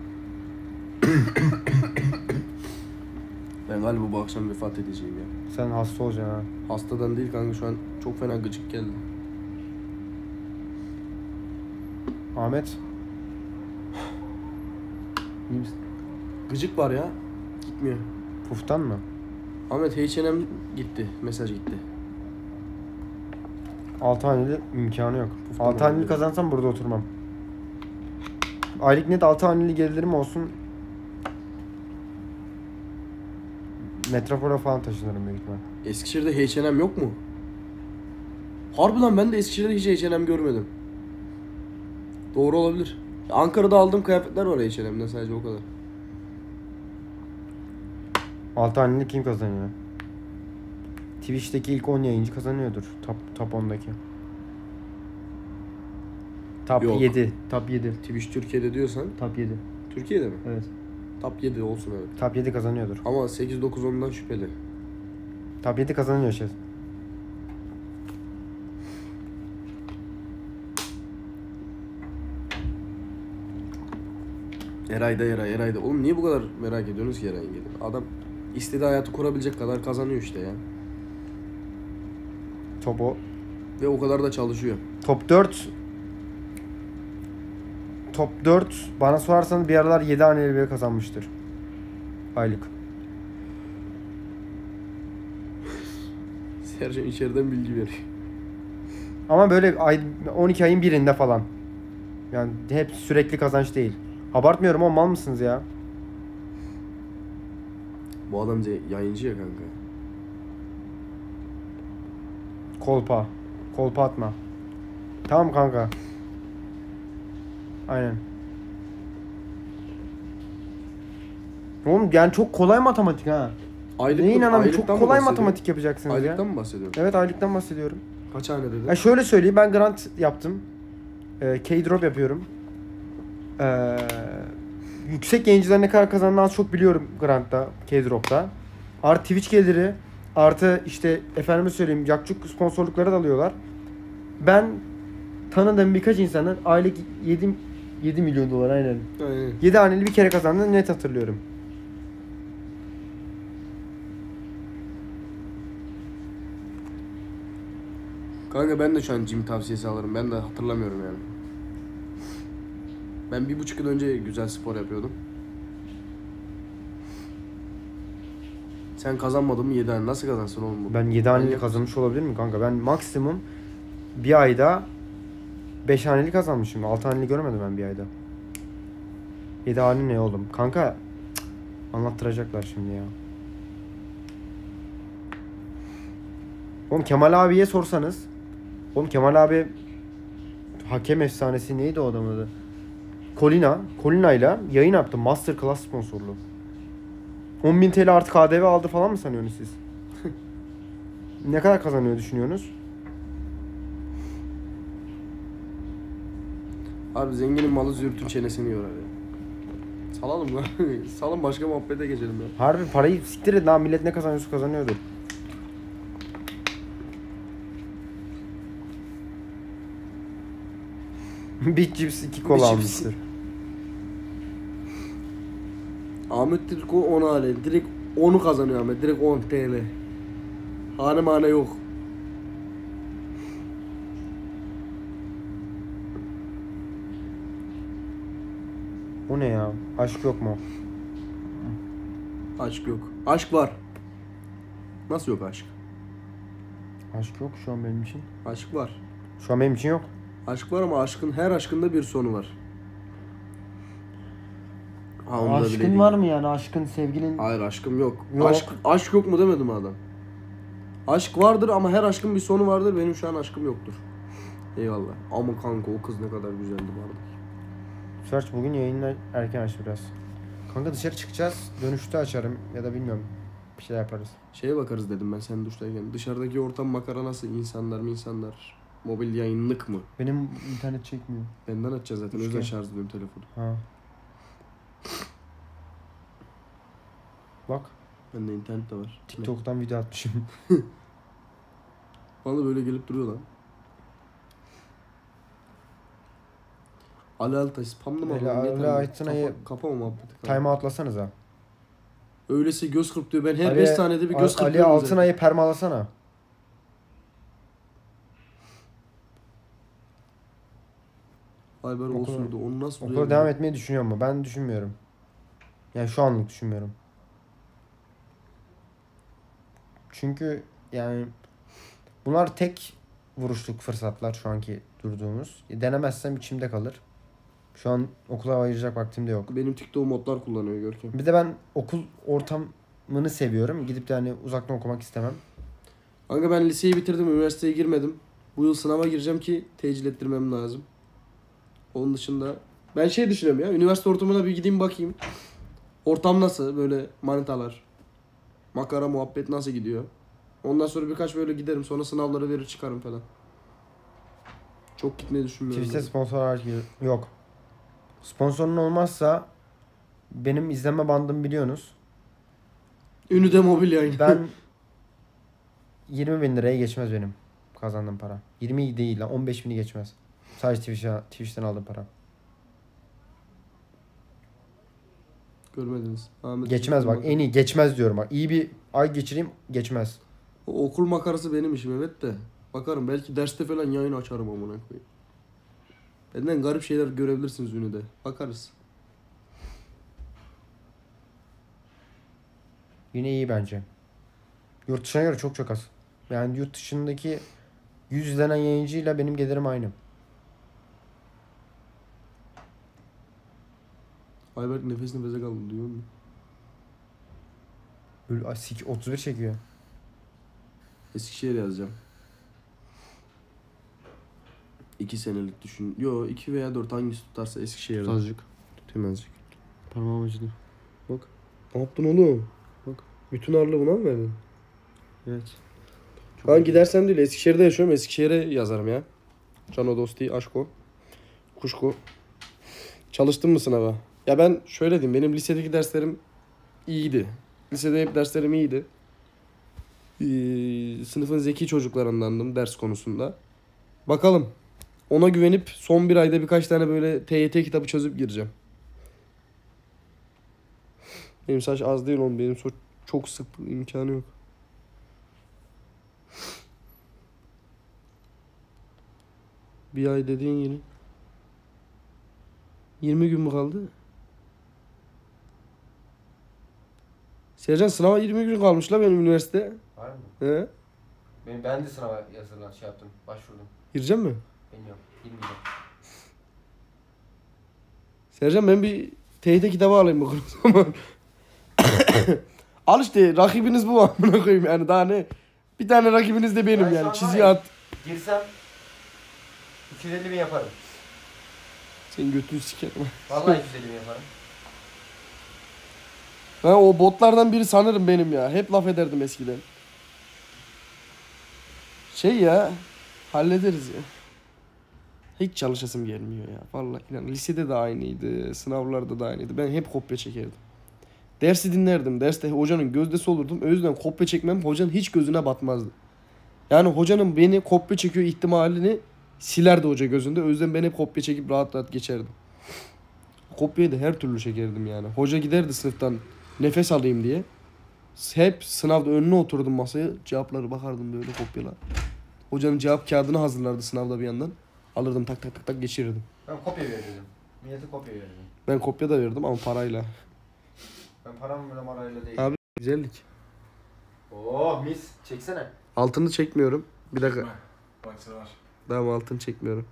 Ben galiba bu akşam vefat edeceğim ya. Sen hasta olacaksın ha. Hastadan değil kanka, şu an çok fena gıcık geldi. Ahmet. İyi misin? Gıcık var ya. Gitmiyor. Puftan mı? Ahmet H and M gitti. Mesaj gitti. altı haneli imkanı yok. Puftan altı haneli olabilir. kazansam burada oturmam. Aylık net altı haneli gelirim olsun. Metropol'a falan taşınırım büyük ihtimal. Eskişehir'de H and M yok mu? Harbi lan, ben de Eskişehir'de hiç H and M görmedim. Doğru olabilir. Ankara'da aldığım kıyafetler var H and M'den, sadece o kadar. altı haneli kim kazanıyor? Twitch'teki ilk on yayıncı kazanıyordur. Top, top ondaki. Top Yok. yedi. Top yedi. Twitch Türkiye'de diyorsan Top yedi. Türkiye'de mi? Evet. Top yedi olsun evet. Top yedi kazanıyordur. Ama sekiz dokuz ondan şüpheli. Top yedi kazanıyor şey. Eray'da Eray Eray'da. Oğlum niye bu kadar merak ediyorsunuz ki Eray'ın gelip? Adam istediği hayatı kurabilecek kadar kazanıyor işte ya. Top o. Ve o kadar da çalışıyor. Top dört. Top dört bana sorarsanız bir aralar yedi haneli bile kazanmıştır. Aylık. Sercan içeriden bilgi veriyor. Ama böyle ay, on iki ayın birinde falan. Yani hep sürekli kazanç değil. Abartmıyorum ama mal mısınız ya? Bu adam yayıncı ya kanka. Kolpa. Kolpa atma. Tamam kanka. Aynen. Oğlum yani çok kolay matematik ha. Aylık Neyin anlamı? Çok aylıktan mı kolay bahsediyor? matematik yapacaksınız Aylıktan ya. mı bahsediyorsun? Evet aylıktan bahsediyorum. Kaç hane dedi? Ya şöyle söyleyeyim ben grant yaptım. Ee, K-drop yapıyorum. Ee, yüksek yayıncılar ne kadar kazandığını az çok biliyorum grantta, K-drop'ta. Artı Twitch geliri, artı işte efendime söyleyeyim yakçuk sponsorlukları da alıyorlar. Ben tanıdığım birkaç insanın aylık yedi, yedi milyon dolar aynen. Aynen. yedi haneli bir kere kazandığını net hatırlıyorum. Kanka ben de şu an gym tavsiyesi alırım. Ben de hatırlamıyorum yani. Ben bir buçuk yıl önce güzel spor yapıyordum. Sen kazanmadın mı yedi hane? Nasıl kazansın oğlum bu? Ben yedi haneli Manyak kazanmış olabilir miyim kanka? Ben maksimum bir ayda beş haneli kazanmışım. altı haneli görmedim ben bir ayda. yedi hane ne oğlum? Kanka cık, anlattıracaklar şimdi ya. Oğlum Kemal abiye sorsanız. Oğlum Kemal abi hakem efsanesi neydi o adamın adı? Colina. Colina ile yayın yaptı. Masterclass sponsorluğu. on bin T L artı K D V aldı falan mı sanıyorsunuz siz? Ne kadar kazanıyor düşünüyorsunuz? Abi zenginin malı zürtün çenesini yorar ya. Salalım lan. Salın başka muhabbete geçelim ya. Harbi parayı siktir et lan, millet ne kazanıyorsa kazanıyordur. Big Chips iki kola Big Chips. almıştır. Ahmet direkt o on hane. Direkt onu kazanıyor Ahmet. Direkt on T L. Hane mane yok. O ne ya? Aşk yok mu? Aşk yok. Aşk var. Nasıl yok aşk? Aşk yok şu an benim için. Aşk var. Şu an benim için yok. Aşk var ama aşkın her aşkında bir sonu var. Ha, onu da Aşkın bileyim. var mı yani? Aşkın, sevgilin... Hayır aşkım yok. Yok. Aşk aşk yok mu demedim adam. Aşk vardır ama her aşkın bir sonu vardır. Benim şu an aşkım yoktur. Eyvallah. Ama kanka o kız ne kadar güzeldi bu arada. Search bugün yayınlar erken aç biraz. Kanka dışarı çıkacağız. Dönüşte açarım ya da bilmiyorum. Bir şey yaparız. Şeye bakarız dedim ben sen duştayken. Dışarıdaki ortam makara nasıl? İnsanlar mı insanlar? Mobil yayınlık mı? Benim internet çekmiyor. Benden açacağız zaten. İşte. Özel şarj ediyorum telefonu. Ha. Bak. Bende internet de var. TikTok'tan video atmışım. Bana böyle gelip duruyor lan. Ali Altay spamlı mı? Ali- adam? Niye Ali tanımıyor? Altay'ı- Kafa- Kapama muhabbeti. Time outlasanıza. Öylesi göz kırptıyor. Ben her Ali- beş saniyede bir göz Ali kırpıyorum. zaten. Altınay'ı permalasana. Ay ben Okula- olsun da onu nasıl Okula duyabilirim? devam etmeyi düşünüyor mu? Ben düşünmüyorum. Yani şu anlık düşünmüyorum. Çünkü yani bunlar tek vuruşluk fırsatlar şu anki durduğumuz. Denemezsem içimde kalır. Şu an okula ayıracak vaktim de yok. Benim TikTok modlar kullanıyor Görkem. Bir de ben okul ortamını seviyorum. Gidip de hani uzaktan okumak istemem. Kanka ben liseyi bitirdim. Üniversiteye girmedim. Bu yıl sınava gireceğim ki tecil ettirmem lazım. Onun dışında ben şey düşünüyorum ya. Üniversite ortamına bir gideyim bakayım. Ortam nasıl? Böyle manitalar. Makara muhabbet nasıl gidiyor? Ondan sonra birkaç böyle giderim. Sonra sınavları verir çıkarım falan. Çok gitmeyi düşünmüyorum. Twitch'te sponsor hariç yok. Sponsorun olmazsa benim izleme bandım biliyorsunuz. Ünlüde mobil yayın. Ben yirmi bin liraya geçmez benim kazandığım para. yirmi değil lan, on beş bini geçmez. Sadece Twitch'e, Twitch'ten aldığım para. Görmediniz. Ahmet Geçmez bak, en iyi geçmez diyorum bak. İyi bir ay geçireyim, geçmez. O okul makarası benim işim evet de. Bakarım belki derste falan yayın açarım amına koyayım. Benden garip şeyler görebilirsiniz Ünlüde. Bakarız. Yine iyi bence. Yurt dışına göre çok çok az. Yani yurt dışındaki yüz izlenen yayıncıyla benim gelirim aynı. Ayberk nefes nefese kaldı duyuyor musun? Böyle ay, sik- otuz bir çekiyor. Eskişehir yazacağım. İki senelik düşün. Yo iki veya dört hangisi tutarsa Eskişehir'de. Azıcık. Tutayım azıcık. Parmağım acıdı. Bak. Ne yaptın oğlum? Bak. Bütün ağırlığı buna mı verdin? Evet. Ben gidersem değil Eskişehir'de yaşıyorum. Eskişehir'e yazarım ya. Cano Dosti, Aşko, Kuşku. Çalıştın mı sınava? Ya ben şöyle diyeyim. Benim lisedeki derslerim iyiydi. Lisede hep derslerim iyiydi. Ee, sınıfın zeki çocuklarındandım ders konusunda. Bakalım. Ona güvenip son bir ayda birkaç tane böyle T Y T kitabı çözüp gireceğim. Benim saç az değil oğlum. Benim saç çok sık, imkanı yok. Bir ay dediğin yine. yirmi gün mü kaldı? Sercan sınava yirmi gün kalmış la benim üniversite. Var mı? He? Ben, ben de sınava yazılan şey yaptım. Başvurdum. Gireceğim mi? Bilmiyorum. Bilmiyorum. Sercan ben bir T Y T kitabı alayım bakalım o zaman. Al işte rakibiniz bu amına koyayım yani daha ne? Bir tane rakibiniz de benim Ben şu yani an çizgi var ya- at. Girsem iki yüz elli bin yaparım. Senin götünü sikerim. Vallahi iki yüz elli bin yaparım. Ha o botlardan biri sanırım benim ya. Hep laf ederdim eskiden. Şey ya hallederiz ya. Hiç çalışasım gelmiyor ya. Vallahi inan lisede de aynıydı. Sınavlarda da aynıydı. Ben hep kopya çekerdim. Dersi dinlerdim. Derste hocanın gözdesi olurdum. O yüzden kopya çekmem hocanın hiç gözüne batmazdı. Yani hocanın beni kopya çekiyor ihtimalini silerdi hoca gözünde. O yüzden ben hep kopya çekip rahat rahat geçerdim. Kopyayı da her türlü çekerdim yani. Hoca giderdi sınıftan nefes alayım diye. Hep sınavda önüne oturdum masaya. Cevapları bakardım böyle kopyala. Hocanın cevap kağıdını hazırlardı sınavda bir yandan. Alırdım tak tak tak tak geçirirdim. Ben kopya verirdim. Millete kopya verirdim. Ben kopya da verdim ama parayla. Ben param bile marayla değil. Abi güzellik. Oh mis. Çeksene. Altını çekmiyorum. Bir dakika. Bak sıra var. Tamam altını çekmiyorum.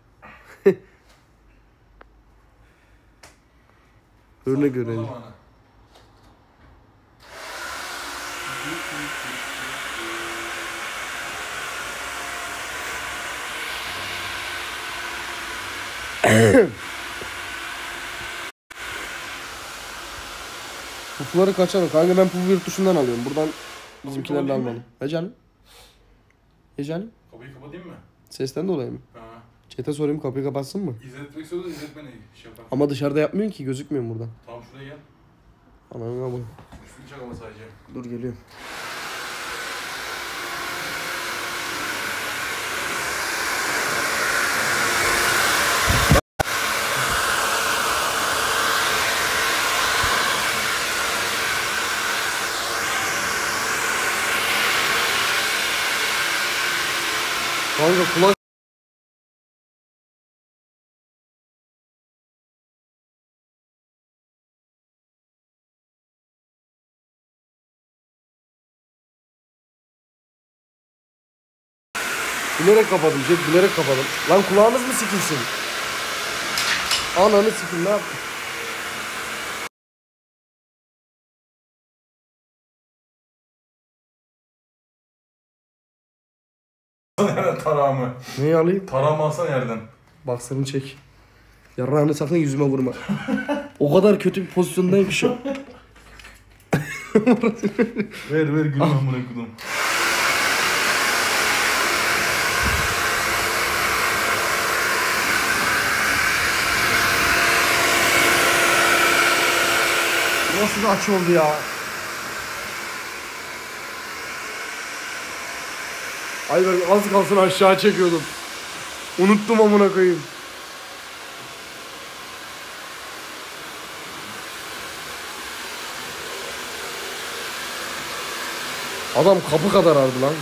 Örnek görelim. Pufları kaçalım. Kanka ben pufu yurt dışından alıyorum. Buradan bizimkilerle kapatayım mı? almadım. He canım? E canım? Kapıyı kapatayım mı? Sesten dolayı mı? Ha. Chat'e sorayım kapıyı kapatsın mı? İzletmek istiyorsan izletmeni şey yapar. Ama dışarıda yapmıyorsun ki gözükmüyor buradan. Tamam şuraya gel. Ananı ama. Üstünü çak ama sadece. Dur geliyorum. Kanka kulak bilerek kapadım. Jet bilerek kapadım. Lan kulağınız mı sikilsin? Ananı sikin ne yaptın? Tarağımı. Neyi alayım? Tarağımı alsana yerden. Baksırını çek. Yarrağını sakın yüzüme vurma. O kadar kötü bir pozisyondayım ki şu an. ver ver gülüm amına kodum. Nasıl da aç oldu ya. Ay ben az kalsın aşağı çekiyordum. Unuttum amına koyayım. Adam kapı kadar ardı lan.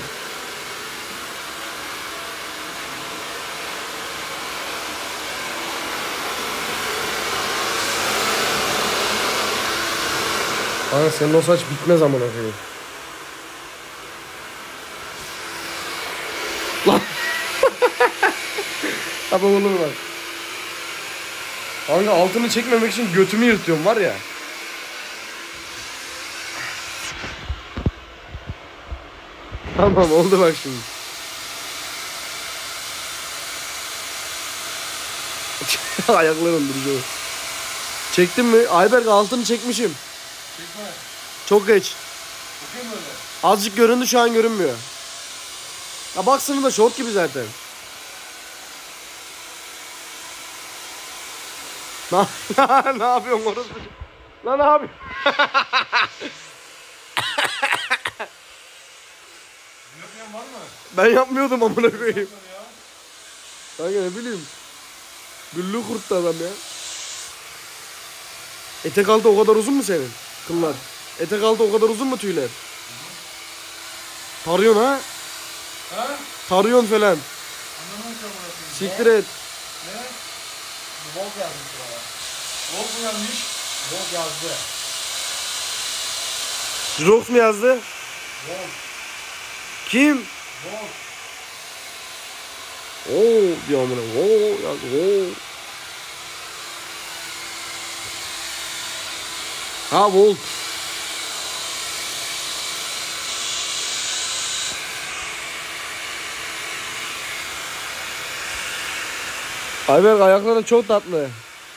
Kanka senin o saç bitmez amına koyayım. Lan. Abi olur bak. Kanka altını çekmemek için götümü yırtıyorum var ya. Tamam oldu bak şimdi. Ayaklarım duruyor. Çektin mi? Ayberk altını çekmişim. Çekme. Çok geç. Bakayım öyle. Azıcık göründü, şu an görünmüyor. Ya baksana da şort gibi zaten. Ne, ne yapıyorsun orası? Lan ne yapıyorsun? Yapmayan var mı? Ben yapmıyordum amına koyayım. Kanka ne bileyim. Güllü kurttu adam ya. Etek altı o kadar uzun mu senin? Kıllar. Etek altı o kadar uzun mu tüyler? Tarıyorsun ha? Ha? Tarıyorsun falan. Anlamadım ki amına koyayım. Siktir et. Ne? Volk yazmış bana. Volk mu gelmiş? Volk yazdı. Jirox mu yazdı? Volk. Kim? Volk. Oo diyor amına. Oo yazdı. Oo. Ha Volt. Ayberk ayakları çok tatlı.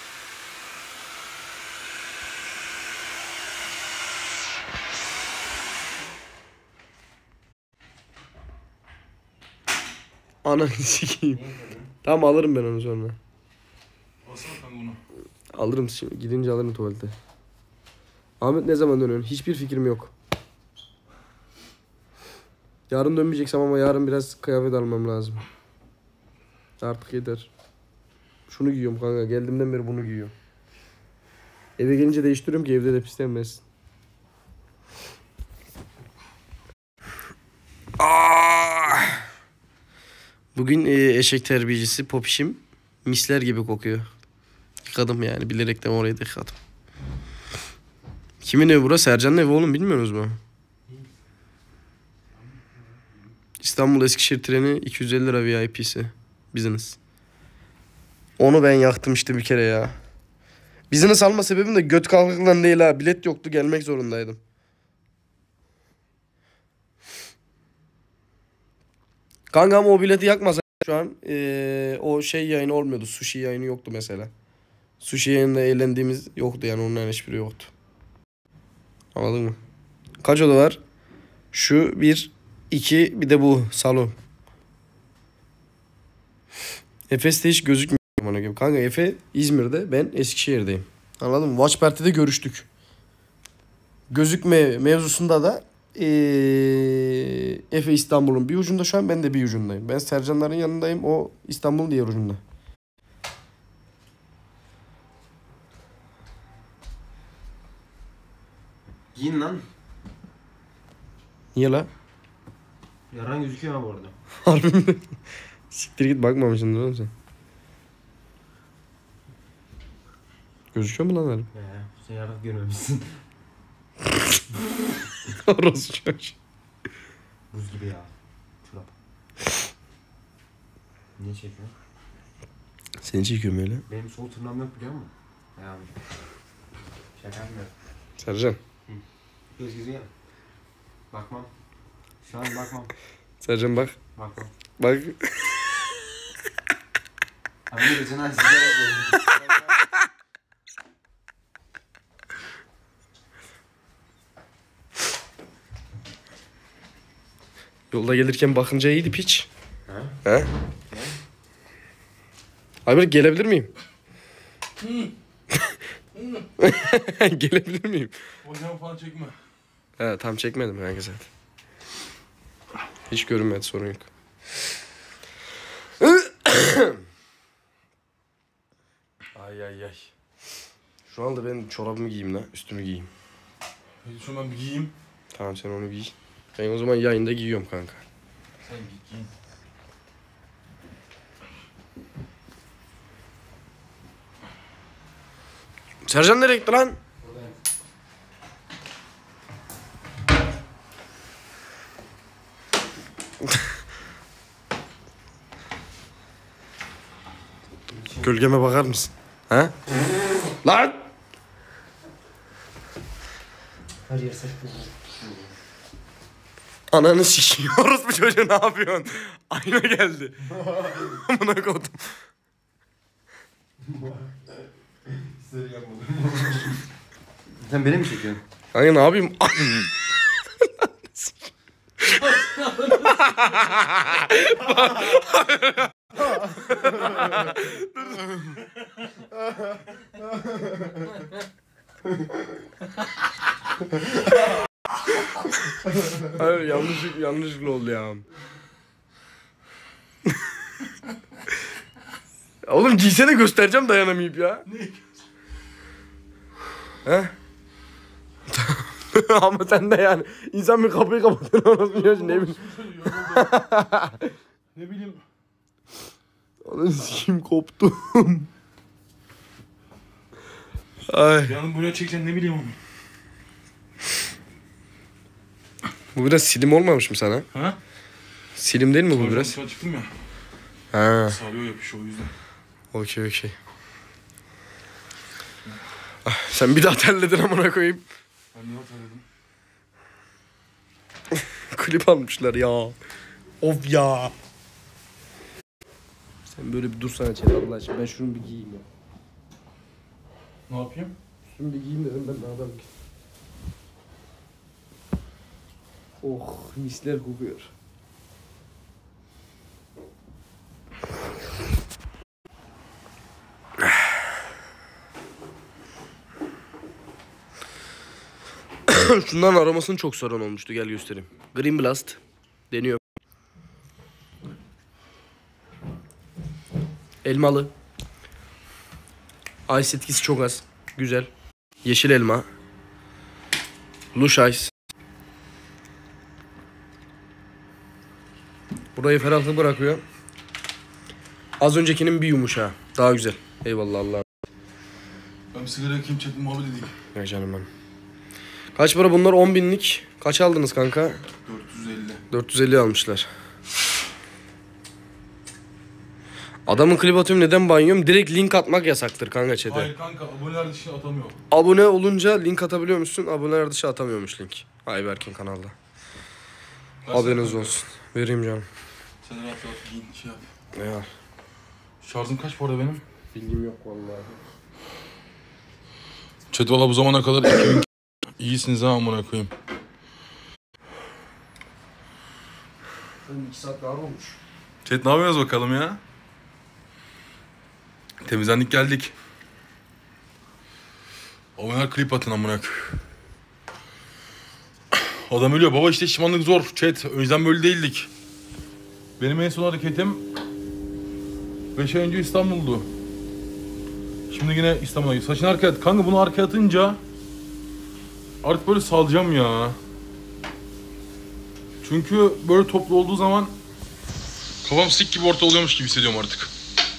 Ananı sikeyim. Tamam alırım ben onu sonra. Alsana kanka bunu. Alırım şimdi. Gidince alırım tuvalete. Ahmet ne zaman dönüyorsun? Hiçbir fikrim yok. Yarın dönmeyeceksem ama yarın biraz kıyafet almam lazım. Artık yeter. Şunu giyiyorum kanka. Geldiğimden beri bunu giyiyorum. Eve gelince değiştiriyorum ki evde de pislenmesin. Bugün e, eşek terbiyecisi popişim misler gibi kokuyor. Yıkadım yani. Bilerekten orayı da yıkadım. Kimin evi burası? Sercan'ın evi oğlum, bilmiyorsunuz mu? İstanbul Eskişehir treni iki yüz elli lira V I P'si. Business. Onu ben yaktım işte bir kere ya. Business alma sebebim de göt kalkıklan değil ha. Bilet yoktu, gelmek zorundaydım. Kanka ama o bileti yakmasa şu an ee, o şey yayını olmuyordu. Sushi yayını yoktu mesela. Sushi yayında eğlendiğimiz yoktu yani, onların hiçbiri yoktu. Anladın mı? Kaç oda var? Şu bir, iki, bir de bu salon. Efes'te hiç gözükmüyor bana gibi. Kanka Efe İzmir'de, ben Eskişehir'deyim. Anladın mı? Watch Party'de görüştük. Gözükme mevzusunda da ee, Efe İstanbul'un bir ucunda şu an, ben de bir ucundayım. Ben Sercanların yanındayım, o İstanbul'un diğer ucunda. Giyin lan. Niye la? Yaran gözüküyor ha bu arada. Harbi mi? Siktir git, bakmamışsın oğlum sen. Gözüküyor mu lan harbi? He, sen yarak görmemişsin. Orası çocuğu. Buz gibi ya. Çorap. Niye çekiyorsun? Seni çekiyorum öyle. Benim sol tırnağım yok biliyor musun? Yani. Şaka yapmıyorum. Sercan. Göz gözü ya. Bakmam. Şu an bakmam. Sercan bak. Bakmam. Bak. Abi ne geçen ay sigara yapıyorum. Yolda gelirken bakınca iyiydi piç. He? He? Abi gelebilir miyim? Gelebilir miyim? Hocam falan çekme. He tam çekmedim kanka zaten. Hiç görünmedi, sorun yok. Ay ay ay. Şu anda ben çorabımı giyeyim lan, üstümü giyeyim. Hadi şunu ben bir giyeyim. Tamam sen onu giy. Ben o zaman yayında giyiyorum kanka. Sen giy giyin. Sercan nereye gitti lan? Gölgeme bakar mısın? Ha? Lan! Her yer saçma. Ananı sikiyoruz bu çocuğu, ne yapıyorsun? Ayna geldi. Amına koydum. Sen beni mi çekiyorsun? Kanka ne yapayım? Hayır yanlışlık yanlışlıkla oldu ya. Oğlum giysene, göstereceğim dayanamayıp ya. He? Ama sen de yani insan bir kapıyı kapatır orası biliyorsun, ne bileyim. Ne bileyim. Onun sikim koptum. Ay. Yani buraya çekeceksin, ne bileyim onu. Bu biraz silim olmamış mı sana? Ha? Silim değil mi bu Sonra biraz? dışarı çıktım ya. Ha. Sarıyor yapışıyor o yüzden. Okey okey. Ah, sen bir daha terledin amına koyayım. Ben niye hatırladım? Klip almışlar ya. Of ya. Sen böyle bir dursana içeri Allah aşkına. Ben şunu bir giyeyim ya. Ne yapayım? Şunu bir giyeyim dedim ben ne adam ki. Oh misler kokuyor. Şundan aromasını çok soran olmuştu, gel göstereyim. Green Blast deniyor. Elmalı. Ice etkisi çok az. Güzel. Yeşil elma. Lush Ice. Burayı ferahlık bırakıyor. Az öncekinin bir yumuşağı. Daha güzel. Eyvallah Allah. Ben bir sigara yakayım, çektim muhabbet edeyim. Ya canım benim. Kaç para bunlar? on binlik. Kaç aldınız kanka? dört yüz elli. dört yüz elli almışlar. Adamın klip atıyorum, neden banıyorum? Direkt link atmak yasaktır kanka chat'e. Hayır kanka, aboneler dışı atamıyor. Abone olunca link atabiliyor musun? Aboneler dışı atamıyormuş link. Ayberk'in kanalda. Haberiniz olsun. Vereyim canım. Sen rahat rahat giyin, şey yap. Ne ya? Şarjım kaç bu arada benim? Bilgim yok vallahi. Chat valla bu zamana kadar iki bin iyisiniz ha amına koyayım. iki saat daha olmuş. Chat ne yapıyorsunuz bakalım ya? Temizlendik geldik. Aboneler klip atın amına koyayım. Adam ölüyor. Baba işte şişmanlık zor. Chat. O yüzden böyle değildik. Benim en son hareketim beş ay önce İstanbul'du. Şimdi yine İstanbul'a gidiyor. Saçını arkaya at. Kanka bunu arkaya atınca artık böyle salacağım ya. Çünkü böyle toplu olduğu zaman kafam sik gibi orta oluyormuş gibi hissediyorum artık.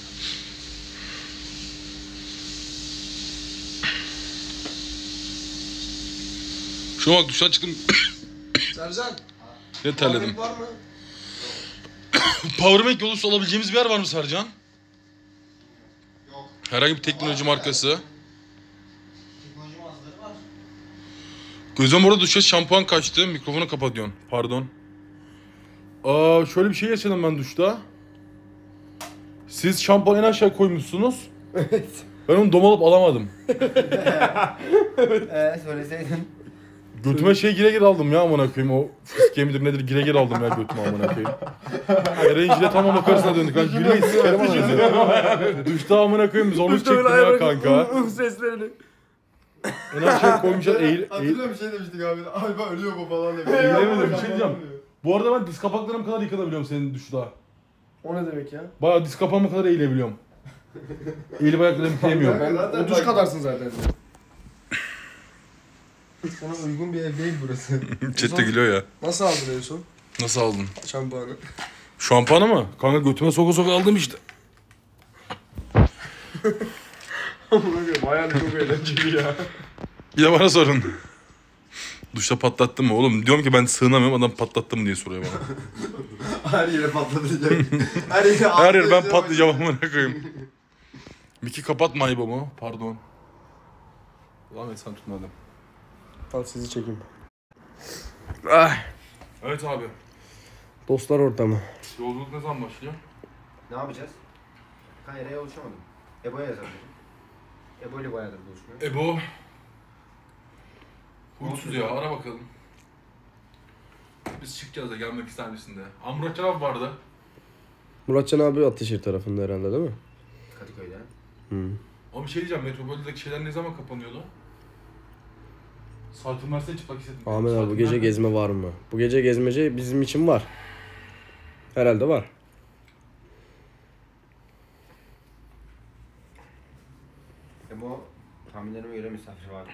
Şuna bak, duştan çıktım. Sercan. Ne terledim. Var mı? Powerbank yolcusu olabileceğimiz bir yer var mı Sercan? Yok. Herhangi bir teknoloji markası. Teknoloji mağazaları var. Gözüm orada duşa şampuan kaçtı. Mikrofonu kapatıyorsun. Pardon. Aa, şöyle bir şey yaşadım ben duşta. Siz şampuanı en aşağı koymuşsunuz. Evet. Ben onu domalıp alamadım. Eee söyleseydin. Götüme şey gire gire aldım ya amına koyayım. O fıskiye midir nedir gire gire aldım ya götüme amına koyayım. Eren jilet tamam o karısına döndük. Kanka gülmeyi sikerim anasını. Duşta amına koyayım zorluk çektim ya kanka. Seslerini. En az şey koymuşlar eğil... eğil... Hatırlıyorum bir şey demiştik abi. Abi ben ölüyor bu falan demiş. Eğilemedim bir şey diyeceğim. Bu arada ben diz kapaklarım kadar yıkatabiliyorum senin duşta. O ne demek ya? Bayağı diz kapağıma kadar eğilebiliyorum. Eğilip ayaklarımı yıkayamıyorum. Ben o duş kadarsın zaten. Sana uygun bir ev değil burası. Chat de gülüyor ya. Nasıl aldın en son? Nasıl aldın? Şampuanı. Şampuanı mı? Kanka götüme soka soka aldım işte. Bayağı çok eğlenceli ya. Bir de bana sorun. Duşta patlattın mı oğlum? Diyorum ki ben sığınamıyorum adam patlattım diye soruyor bana. Her yere patlatacak. Her yere Her yer ben patlayacağım amına koyayım. Miki kapatma ayıbımı. Pardon. Ulan sen tutmadım. Al sizi çekeyim. Evet abi. Dostlar ortamı. Yolculuk ne zaman başlıyor? Ne yapacağız? Kayra'ya ulaşamadım. Ebo'ya yazabilirim. Ebo ile bayağıdır buluşmuyor. Ebo. Huysuz ya ara bakalım. Biz çıkacağız da gelmek ister misin de. Amuraç abi vardı. Muratcan abi Ataşehir tarafında herhalde değil mi? Kadıköy'de. Hı. Ama bir şey diyeceğim, Metropol'deki şeyler ne zaman kapanıyordu? Saatimi versene çıplak istedim. Ahmet abi bu Saatimi gece nerede? gezme var mı? Bu gece gezmece bizim için var. Herhalde var. Ebo tahminlerime göre misafir var.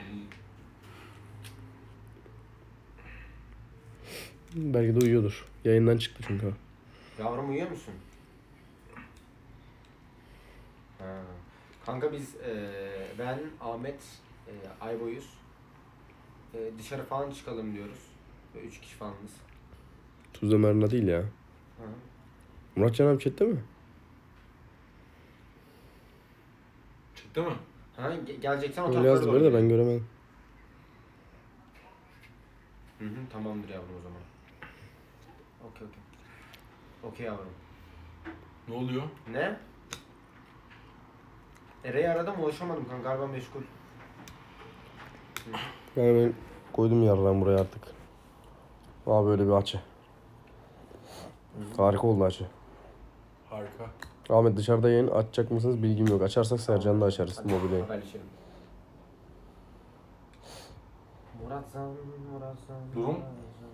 Belki de uyuyordur. Yayından çıktı çünkü. Yavrum uyuyor musun? Ha. Kanka biz eee ben, Ahmet, eee Ayboyuz. Eee dışarı falan çıkalım diyoruz. Böyle üç kişi falanız. Tuzla Merna değil ya. Ha. Muratcan abi chatte mi? Çıktı mı? Ha ge- geleceksen o Öyle taraflara yazdı doğru böyle de gidelim. ben göremedim. Hı hı tamamdır yavrum o zaman. Okey okey. Okey yavrum. Ne oluyor? Ne? Ereği aradım ulaşamadım kanka galiba meşgul. Yani ben koydum yardan buraya artık. Aa böyle bir açı. Harika oldu açı. Harika. Ahmet dışarıda yayın açacak mısınız bilgim yok. Açarsak Sercan'da açarız Hadi mobilyayı. haberleşelim. Muratcan, Muratcan. Durum? Muratcan.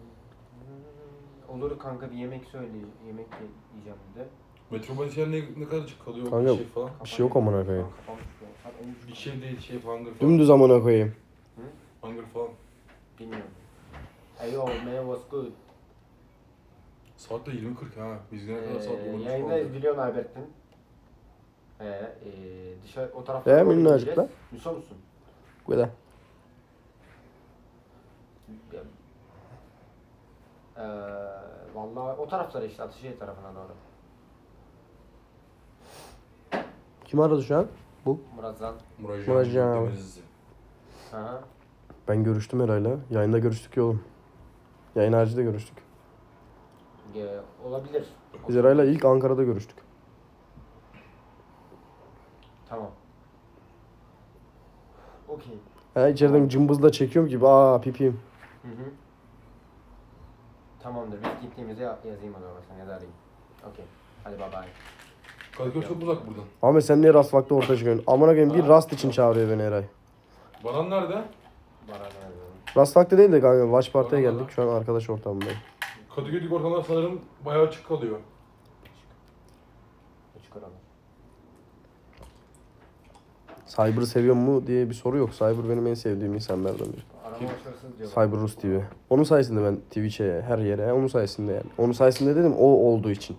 Olur kanka bir yemek söyle. Yemek ye- yiyeceğim bir de. Metropol içeri ne, ne kadar açık kalıyor? Kanka, Bir şey falan. Bir şey yok amına koyayım. Kapanmış bu. Saat on üç. Bir şey değil, şey hunger falan. Dümdüz amına koyayım. Hunger falan. Bilmiyorum. Hey yo man what's good? Saat de yirmi kırk ha. Biz ne kadar saat Ee, on üç yayındayız falan. biliyorsun Albert'in. Ee, e, dışarı o tarafta Ee, minnacık lan. Müsa musun? Bu kadar. Ee, vallahi o taraflara işte Ataşehir tarafına doğru. Kim aradı şu an? Bu. Muratcan. Muratcan abi. Aha. Ben görüştüm Eray'la. Yayında görüştük ya oğlum. Yayın harici de görüştük. Ee, olabilir. Biz Eray'la ilk Ankara'da görüştük. Tamam. Okey. Ha içeriden cımbızla çekiyorum gibi aa pipiyim. Hı hı. Tamamdır. Biz gittiğimizde ya- yazayım o zaman sana ya da arayayım. Okey. Hadi bye bye. Kadıköy çok uzak buradan. Ahmet sen niye rast vakti ortaya çıkıyorsun? Amına koyayım bir rast için çağırıyor beni Eray. Baran nerede? Bana ne yazalım. Rast vakti değil de kanka Watch Party'ye Orada geldik. da. Şu an arkadaş ortamındayım. Kadıköy'deki ortamlar sanırım bayağı açık kalıyor. Açık oralar. Cyber'ı seviyor mu diye bir soru yok. Cyber benim en sevdiğim insanlardan biri. Arama başarısız diyorlar. Cyber Rus T V. Onun sayesinde ben Twitch'e her yere onun sayesinde yani. Onun sayesinde dedim o olduğu için.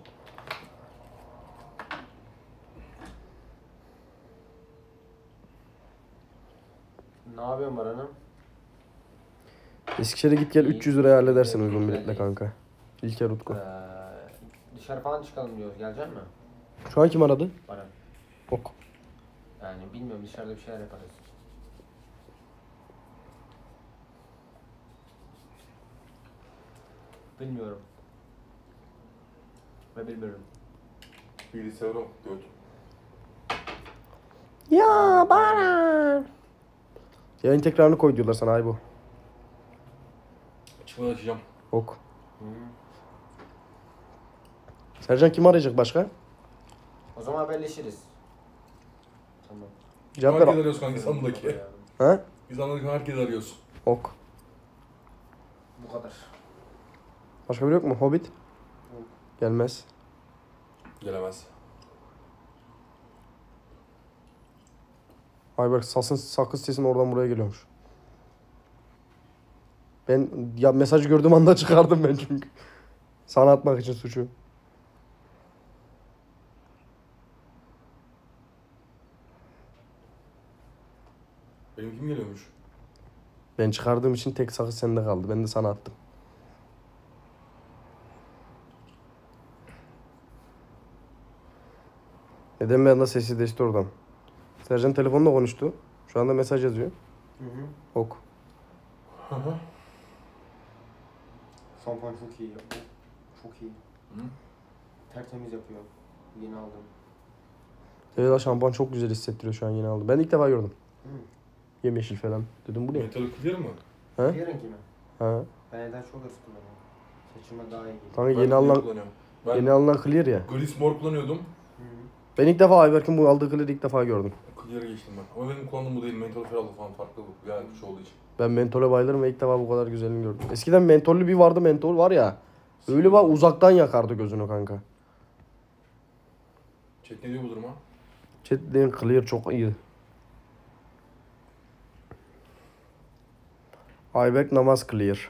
Ne yapıyorsun Baran'ım? Eskişehir'e git gel üç yüz liraya halledersin uygun biletle kanka. İlker Utku. Ee, dışarı falan çıkalım diyoruz. Gelecek mi? Şu an kim aradı? Baran. Ok. Yani bilmiyorum dışarıda bir şeyler yaparız. Bilmiyorum. Ve bilmiyorum. Bilgisayarı göt. Ya Baran. Yayın tekrarını koy diyorlar sana ay bu. Bunu açacağım. Ok. Sercan kim arayacak başka? O zaman haberleşiriz. Tamam. Cevap Herkes ver. arıyoruz kanka İstanbul'daki. Ha? Biz anladık herkes arıyoruz. Ok. Bu kadar. Başka biri yok mu? Hobbit? Gelmez. Gelemez. Ayberk sasın, sakız sesin oradan buraya geliyormuş. Ben ya mesajı gördüğüm anda çıkardım ben çünkü. Sana atmak için suçu. Benim kim geliyormuş? Ben çıkardığım için tek sakız sende kaldı. Ben de sana attım. Neden bir anda sesi değişti oradan? Sercan telefonla konuştu. Şu anda mesaj yazıyor. Hı hı. Ok. Hı hı. Şampuan çok iyi. Çok iyi. Hı. Tertemiz yapıyor. Yeni aldım. Evet la şampuan çok güzel hissettiriyor şu an yeni aldım. Ben ilk defa gördüm. Hı. Yemyeşil falan. Dedim bu ne? Metal clear mı? He? Yarınki mi? Ha. Ben evden çok hızlı kullanıyorum. Saçıma daha iyi geliyor. Kanka Ben yeni clear alınan, kullanıyorum. Ben yeni alınan clear ya. Gris mor kullanıyordum. Hı hı. Ben ilk defa Ayberk'in bu aldığı clear'ı ilk defa gördüm. Clear'a geçtim ben. Ama benim kullandığım bu değil. Menthol Feral'da falan farklı bu. Yani bir şey olduğu için. Ben mentole bayılırım ve ilk defa bu kadar güzelini gördüm. Eskiden mentollü bir vardı, mentol var ya. Öyle var uzaktan yakardı gözünü kanka. Chat ne diyor bu duruma? Chat'lerin clear çok iyi. Ayberk namaz clear.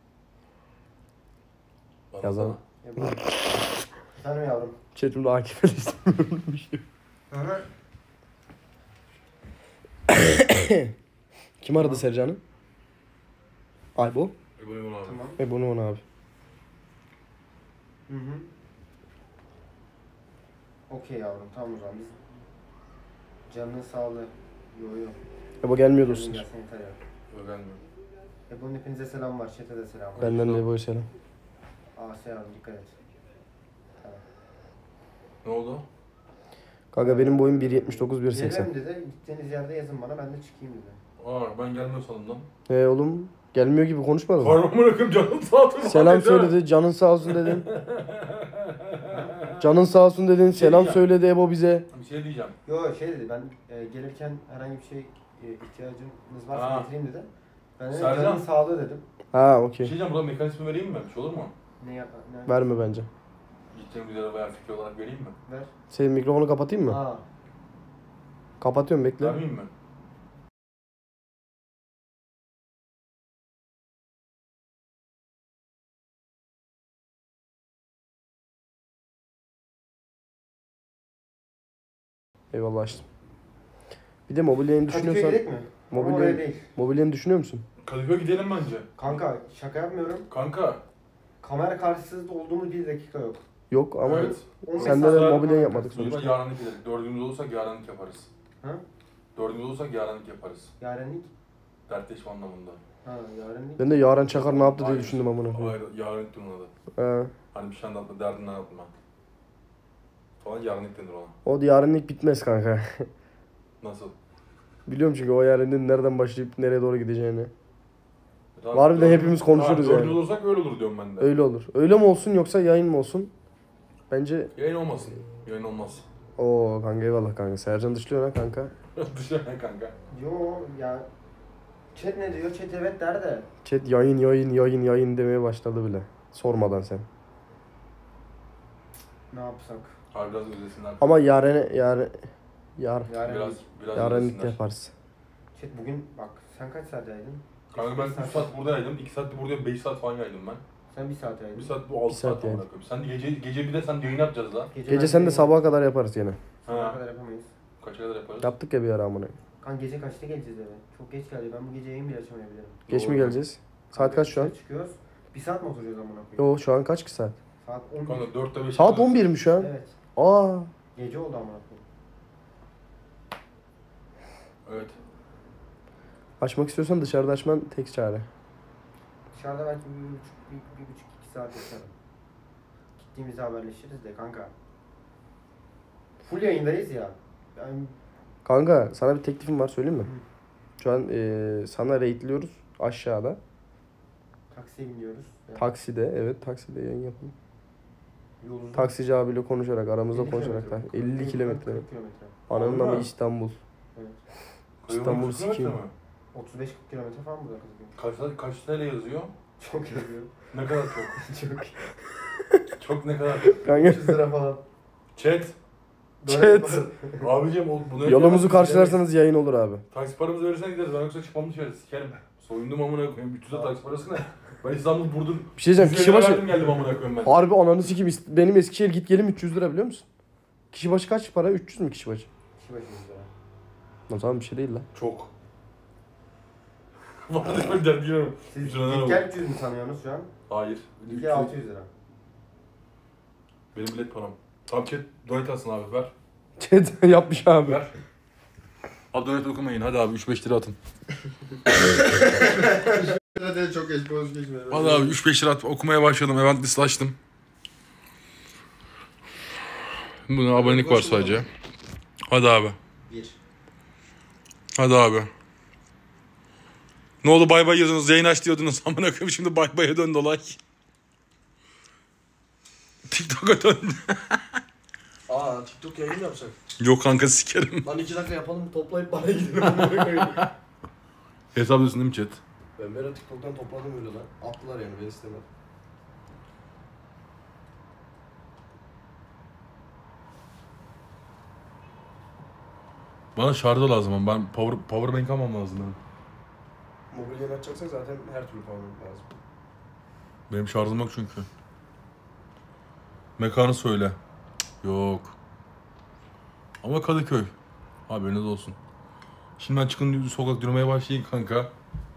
Bana Yazalım. sana. Efendim yavrum. Chat'imde Akif'e istemiyorum bir şey. Hı hı. Kim aradı Sercan'ı? Aybo. E, bu ne bu abi? Tamam. E bunu ona abi. Hı hı. Okey yavrum. Tamam o zaman biz. Canının sağlığı. Yo yo. Ebo gelmiyor Canın dostlar. gelsin yeter ya. Öyle gelmiyor. Ebon'un hepinize selam var. Chat'e de selam var. Benden de Ebo'ya selam. Asya yavrum dikkat et. Tamam. Ne oldu? Kanka benim boyum bir yetmiş dokuz bir seksen. Gelirim dedi. Gittiğiniz yerde yazın bana. Ben de çıkayım dedi. Aa ben gelmiyor sandım lan. E oğlum gelmiyor gibi konuşmadın mı? Harbi bırakım canım sağ olsun. Selam söyledi, canın sağ olsun dedin. Canın sağ olsun dedin, selam diyeceğim. söyledi Ebo bize. Bir şey diyeceğim. Yo şey dedi ben e, gelirken herhangi bir şey e, ihtiyacınız varsa Ha. getireyim dedi. Ben de Sercan. canın sağlığı dedim. Ha Bir şey okey. diyeceğim. Burada mekanizma vereyim mi? Bir şey olur mu? Ne yap ne Verme bence. Gideceğim bir yere veya fikir olarak vereyim mi? ver. Senin mikrofonu kapatayım mı? Aa. Kapatıyorum bekle. Vermeyeyim mi? Eyvallah açtım. Bir de mobilyayı Kadıköy'e düşünüyorsan... gidelim mi? Ama oraya Mobilya, değil. mobilyayı düşünüyor musun? Kadıköy gidelim bence. Kanka şaka yapmıyorum. Kanka. Kamera karşısında olduğumuz bir dakika yok. Yok ama Evet. on beş sende saat de sonra mobilya kamera yapmadık karşısında. Sonuçta sonuçta. yarınlık gidelim. Dördümüz olursak yarınlık yaparız. Ha? Dördümüz olursak yarınlık yaparız. Yarenlik. Dertleşme anlamında. Ha yarenlik. Ben de Yaren Çakar ne yaptı diye Hayır. düşündüm amına koyayım. Hayır, yarınlık denir ona da. He. Hani bir şey anlatma, derdinden anlatma. Falan yarınlık denir ona. O Yarenlik bitmez kanka. Nasıl? Biliyorum çünkü o Yaren'in nereden başlayıp nereye doğru gideceğini. Tamam, Harbiden dördümüz- hepimiz konuşuruz Ha, yani. Dördümüz olursak öyle olur diyorum ben de. Öyle olur. Öyle mi olsun yoksa yayın mı olsun? Bence Yayın olmasın. Yayın olmaz. o kanka eyvallah kanka. Sercan dışlıyor ha kanka. Dışarı kanka. Yo ya. Chat ne diyor? Chat evet der de. Chat yayın yayın yayın yayın demeye başladı bile. Sormadan sen. Ne yapsak? Harbi biraz özlesinler. Ama Yaren'e Yaren Yar Yarenlik. Biraz, biraz Yarenlik de özlesinler. yaparız. Chat bugün bak sen kaç saat yaydın? Kanka ben Bir üç saat buradaydım. iki saat de burada beş saat falan yaydım ben. Sen bir saat yaydın. Bir saat bu altı saat saat falan yaydım. bırakıyorum. Sen de gece, gece bir de sen de yayın yapacağız lan. Gece ben sen de yayın- sabaha kadar yaparız yine. Sabaha Ha. kadar yapamayız. Kaça kadar yaparız? Yaptık ya bir ara amına. Kan gece kaçta geleceğiz eve? Çok geç geldi. Ben bu gece yayın bile açamayabilirim. Geç mi Doğru. geleceğiz? Saat kaç şu an? Çıkıyoruz. Bir saat mi oturacağız amına koyayım? Yo şu an kaç ki saat? Saat on bir. Kanka dörtte beş. Saat on bir mi şu an? Evet. Aa. Gece oldu amına koyayım. Evet. Açmak istiyorsan dışarıda açman tek çare. Dışarıda belki bir buçuk, bir, bir buçuk iki saat yaşarım. Gittiğimizde haberleşiriz de kanka. Full yayındayız ya. Yani Kanka sana bir teklifim var söyleyeyim mi? Şu an eee sana raidliyoruz aşağıda. Taksiye biniyoruz. Yani Takside, evet takside yayın yapın. yolun- Taksici abiyle konuşarak, aramızda elli konuşarak. kilometre. elli kilometre. kırk kilometre. Ananın Vallahi. ama İstanbul. Evet. İstanbul sikeyim. otuz beş kırk kilometre falan burada Kadıköy. Kaç, kaç T L yazıyor? Çok yazıyor. Ne kadar çok? Çok. Çok ne kadar? Kanka üç yüz lira falan. Chat. Chat. Abicim o- bunu yolumuzu karşılarsanız yayın olur abi. Taksi paramızı verirsen gideriz. Ben yoksa çıkmam dışarı. Sikerim. Soyundum amına koyayım. üç yüze taksi parası ne? Ben İstanbul Burdur. Bir şey diyeceğim, kişi başı... verdim geldim amına koyayım ben. Harbi ananı sikeyim. İst- Benim Eskişehir git gelim üç yüz lira biliyor musun? Kişi başı kaç para? üç yüz mü kişi başı? Kişi başı yüz lira. O zaman bir şey değil lan. Çok. Vallahi ben derdi yok. Siz Yüz lira ne git gel üç yüz mü sanıyorsunuz şu an? Hayır. İki kere altı yüz lira. Benim bilet param. Tamam chat donate atsın abi ver. Chat yapmış abi. Ver. Abi donate okumayın hadi abi üç beş lira atın. Hadi çok geç boş geçme. Hadi abi üç beş lira at okumaya başladım. Event list açtım. Buna abonelik var sadece. Hadi abi. Bir. Hadi abi. Ne oldu bay bay yazıyorsunuz yayın aç diyordunuz. Amına koyayım şimdi bay bay'a döndü olay. TikTok'a döndü. Aa TikTok yayın mı yapsak? Yok kanka sikerim. Lan iki dakika yapalım toplayıp bana gidelim. Hesap ediyorsun değil mi chat? Ben böyle TikTok'tan topladım öyle lan. Attılar yani ben istemedim. Bana şarjı lazım ama ben power, power bank almam lazım benim. Mobil yayın açacaksak zaten her türlü falan lazım. Benim şarjım yok çünkü. Mekanı söyle. Cık, yok. Ama Kadıköy. Haberiniz olsun. Şimdi ben çıkın sokak yürümeye başlayayım kanka.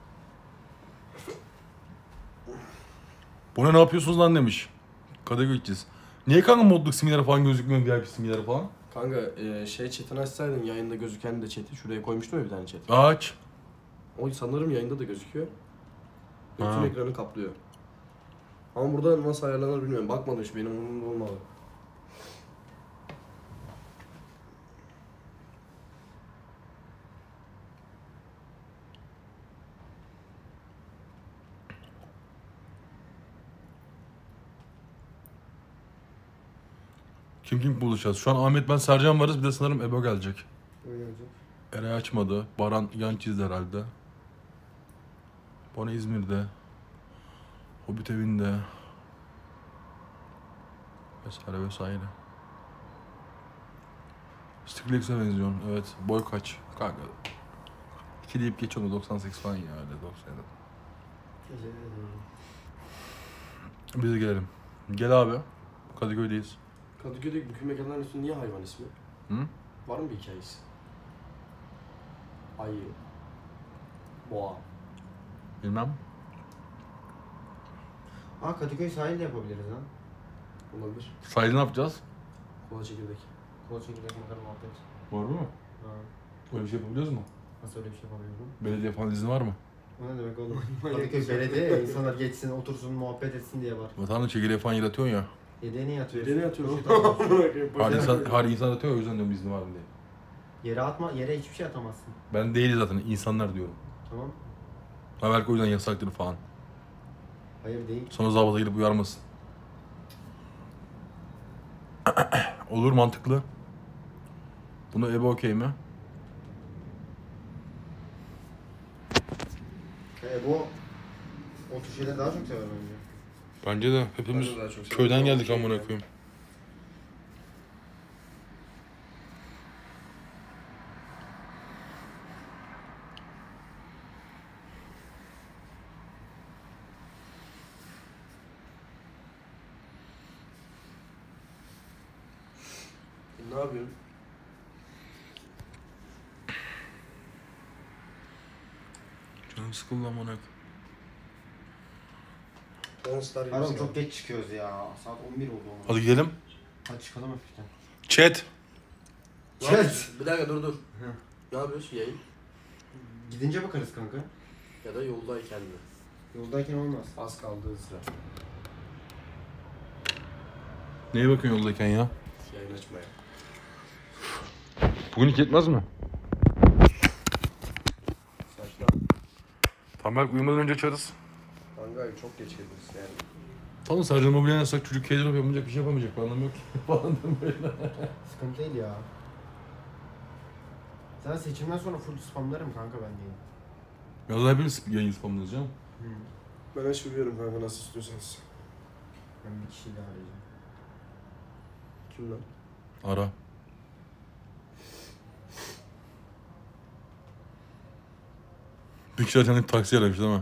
Bu ne ne yapıyorsunuz lan demiş. Kadıköy gideceğiz. Niye kanka modluk simgeleri falan gözükmüyor V I P simgeleri falan? Kanka e, şey chat'ini açsaydın yayında gözüken de chat'i şuraya koymuştum ya bir tane chat. Aç. O sanırım yayında da gözüküyor. Bütün Ha. ekranı kaplıyor. Ama burada nasıl ayarlanır bilmiyorum. Bakmadım hiç benim umurumda olmadı. Kim kim buluşacağız? Şu an Ahmet ben Sercan varız bir de sanırım Ebo gelecek. Öyle olacak. Eray açmadı. Baran yan çizdi herhalde. Bana İzmir'de. Hobbit evinde. Vesaire vesaire. Stiglex'e benziyorsun. Evet. Boy kaç? Kanka. iki deyip geç onu. doksan sekiz falan ya. Öyle doksan yedi. Teşekkür ederim. Biz de gelelim. Gel abi. Kadıköy'deyiz. Kadıköy'deki bütün mekanların üstünde niye hayvan ismi? Hı? Var mı bir hikayesi? Ayı. Boğa. Bilmem. Aa Kadıköy sahil de yapabiliriz lan. Olabilir. Sahilde ne yapacağız? Kola çekirdek. Kola çekirdek makar muhabbet. Var mı? Ha. Öyle bir şey yapabiliyoruz mu? Nasıl öyle bir şey yapabiliyorum? Belediye falan izni var mı? O ne demek oğlum? Kadıköy belediye insanlar geçsin, otursun, muhabbet etsin diye var. Vatandaş çekirdeği falan yaratıyorsun ya. Yedeğini yatıyor. Deli yatıyor. Her insan, her insan atıyor o yüzden diyorum izni var mı diye. Yere atma, yere hiçbir şey atamazsın. Ben değil zaten insanlar diyorum. Tamam. Ha belki o yüzden yasaktır falan. Hayır değil. Sonra zabıta gelip uyarmasın. Olur mantıklı. Buna Ebe okey mi? E bu o tür şeyleri daha çok sever bence. Bence de hepimiz Ben de daha çok seviyorum. köyden geldik Okey amına yani. koyayım. Ne yapıyorsun? Canım sıkıldı amına koyayım. Monster Pardon çok geç çıkıyoruz ya. Saat on bir oldu. oğlum. Hadi gidelim. Hadi çıkalım hafiften. Chat. Chat. Bir dakika dur dur. Ne yapıyorsun yayın? Gidince bakarız kanka. Ya da yoldayken mi? Yoldayken olmaz. Az kaldığı sıra. Neye bakıyorsun yoldayken ya? Yayın açmaya. Bugün hiç yetmez mi? Saçma. Tam belki uyumadan önce açarız. Kanka Kanka çok geç geldiniz yani. Tamam Sercan mobilya yazsak çocuk keyif yapamayacak bir şey yapamayacak. Ben anlamı yok ki. Falan böyle. Sıkıntı değil ya. Zaten seçimden sonra full spamlarım kanka ben diyeyim. Ya da hepimiz yayın spamlayacağız canım. Ben açıyorum kanka nasıl istiyorsanız. Ben bir kişiyi daha arayacağım. Kim lan? Ara. Bir kişi zaten hep taksi aramış değil mi?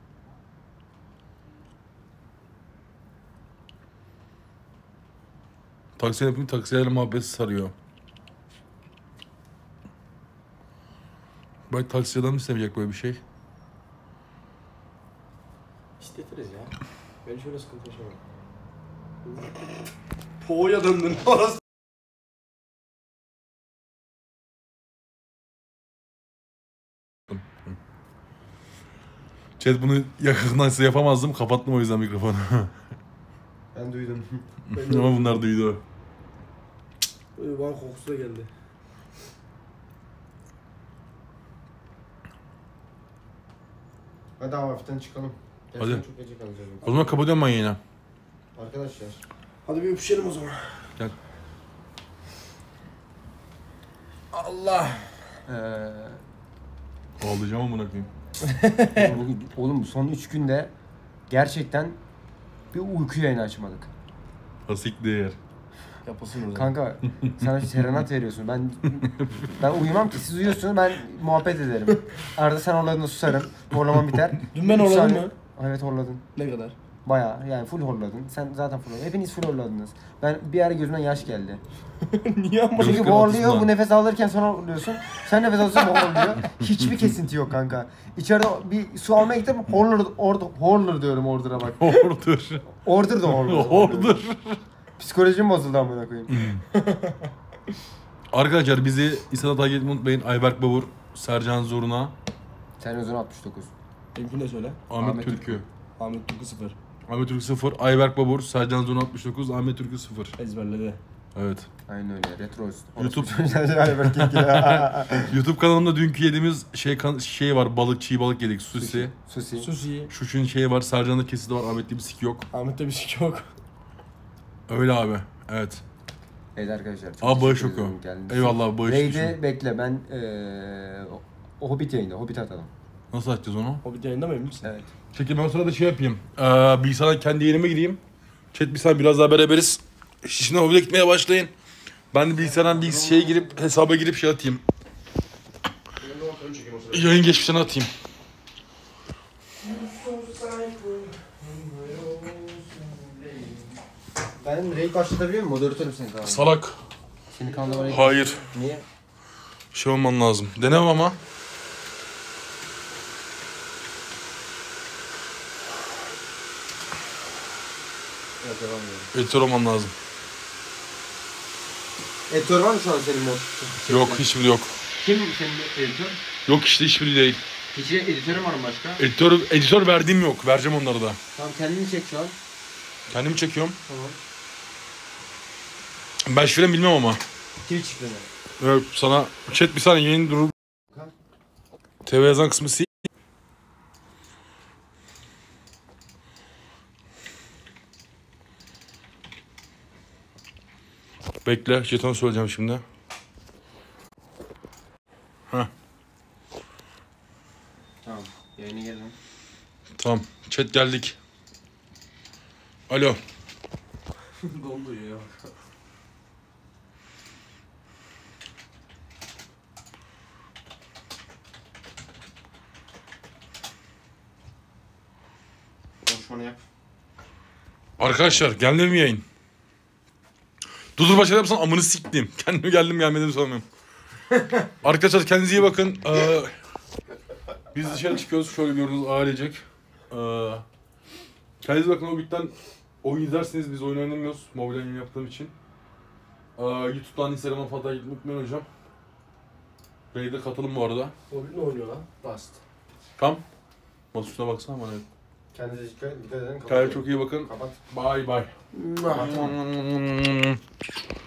Taksi yapayım, taksilerle muhabbeti sarıyor. Belki taksiciden mi sevecek böyle bir şey? İstetiriz ya. Ben şöyle sıkıntı yaşamam. Poğuya döndün. Orası. Chat bunu yakından size yapamazdım. Kapattım o yüzden mikrofonu. Ben duydum. Ama bunlar duydu. Bana kokusu da geldi. Hadi abi hafiften çıkalım. Hadi. Gerçekten çok gece kalacağız. O zaman kapatıyorum ben yine. Arkadaşlar. Hadi bir öpüşelim o zaman. Gel. Allah. Ee, Ağlayacağım amına koyayım. bugün, oğlum son üç günde gerçekten bir uyku yayını açmadık. Hasik değer. Yapasın o zaman. Kanka sen serenat veriyorsun. Ben ben uyumam ki, siz uyuyorsunuz, ben muhabbet ederim. Arada sen horladığında susarım. Horlaman biter. Dün ben Üç horladım saniye- mı? Evet horladın. Ne kadar? Bayağı yani full horladın. Sen zaten full horladın. Hepiniz full horladınız. Ben bir ara gözümden yaş geldi. Niye ama? Göz Çünkü bu kırpıntısından. horluyor, bu nefes alırken sonra horluyorsun. Sen nefes alırsan bu horluyor. Hiçbir kesinti yok kanka. İçeride bir su almaya gittim. Horler, order, horler diyorum order'a bak. Ordur. Order da horler. Ordur. Psikolojim bozuldu amına koyayım. Arkadaşlar bizi Instagram'da takip etmeyi unutmayın. Ayberk Babur, Sercan Zoruna, Sen özün altmış dokuz. Benimki ne söyle? Ahmet, Ahmet Türkü. Ahmet Türkü sıfır. Ahmet Türkü sıfır, Ayberk Babur, Sercan Zoruna altmış dokuz, Ahmet Türkü sıfır. Ezberledi. Evet. Aynen öyle. Retro. YouTube- YouTube. YouTube kanalımda dünkü yediğimiz şey kan- şey var. Balık, çiğ balık yedik. Susi. Susi. Susi. Şuşun şeyi var. Sercan'da kesidi var. Ahmet'te bir sik yok. Ahmet'te bir şey yok. Öyle abi. Evet. Evet arkadaşlar. çok Abi bağış teşekkür oku. ederim geldiğiniz için. Eyvallah bağış Raid'i düşün. bekle, ben eee o Hobbit yayında. Hobbit atalım. Nasıl açacağız onu? Hobbit yayında mı emin misin? Evet. Çekil ben o sırada şey yapayım. Ee, bilgisayardan kendi yerime gideyim. Chat bir saniye biraz daha beraberiz. Şimdi Hobbit'e gitmeye başlayın. Ben de bilgisayardan bir şeye girip hesaba girip şey atayım. Yayın geçmişten atayım. Ben raid başlatabiliyor muyum? Moderatörüm senin kanalında. Salak. Senin kanalda raid. Hayır. Niye? Şey olman lazım. Denemem ama. Evet, devam edelim. Editör olman lazım. Editör var mı şu an senin mod? Yok hiçbiri yok. Kim senin editör? Yok işte hiçbiri değil. Hiç editörün var mı başka? Editör, editör verdiğim yok. Vereceğim onları da. Tamam, kendini çek şu an. Kendimi çekiyorum. Tamam. Ben şifremi bilmem ama. Twitch şifreni. Evet, sana chat bir saniye yayın durur. T V yazan kısmı sil. Bekle, jetonu söyleyeceğim şimdi. Heh, Tamam. Yayına gelin. tamam. Chat geldik. Alo. Dondu ya. Konuşmanı yap. Arkadaşlar geldi mi yayın? Dur dur başlayalım sana amını siktim. Kendime geldim gelmedim sanmıyorum. Arkadaşlar kendinize iyi bakın. Ee, biz dışarı çıkıyoruz. Şöyle gördüğünüz ailecek. Ee, kendinize bakın o bitten oyun izlerseniz biz oyun oynamıyoruz. Mobil oyun yaptığım için. Ee, YouTube'dan Instagram'dan falan takip etmeyi hocam. Raid'e katılın bu arada. Hobbit ne oynuyor lan? Rust. Tam. Masuşuna baksana bana. Kendinize dikkat, dikkat edin. Kendinize çok iyi bakın. Kapat. Bye bye.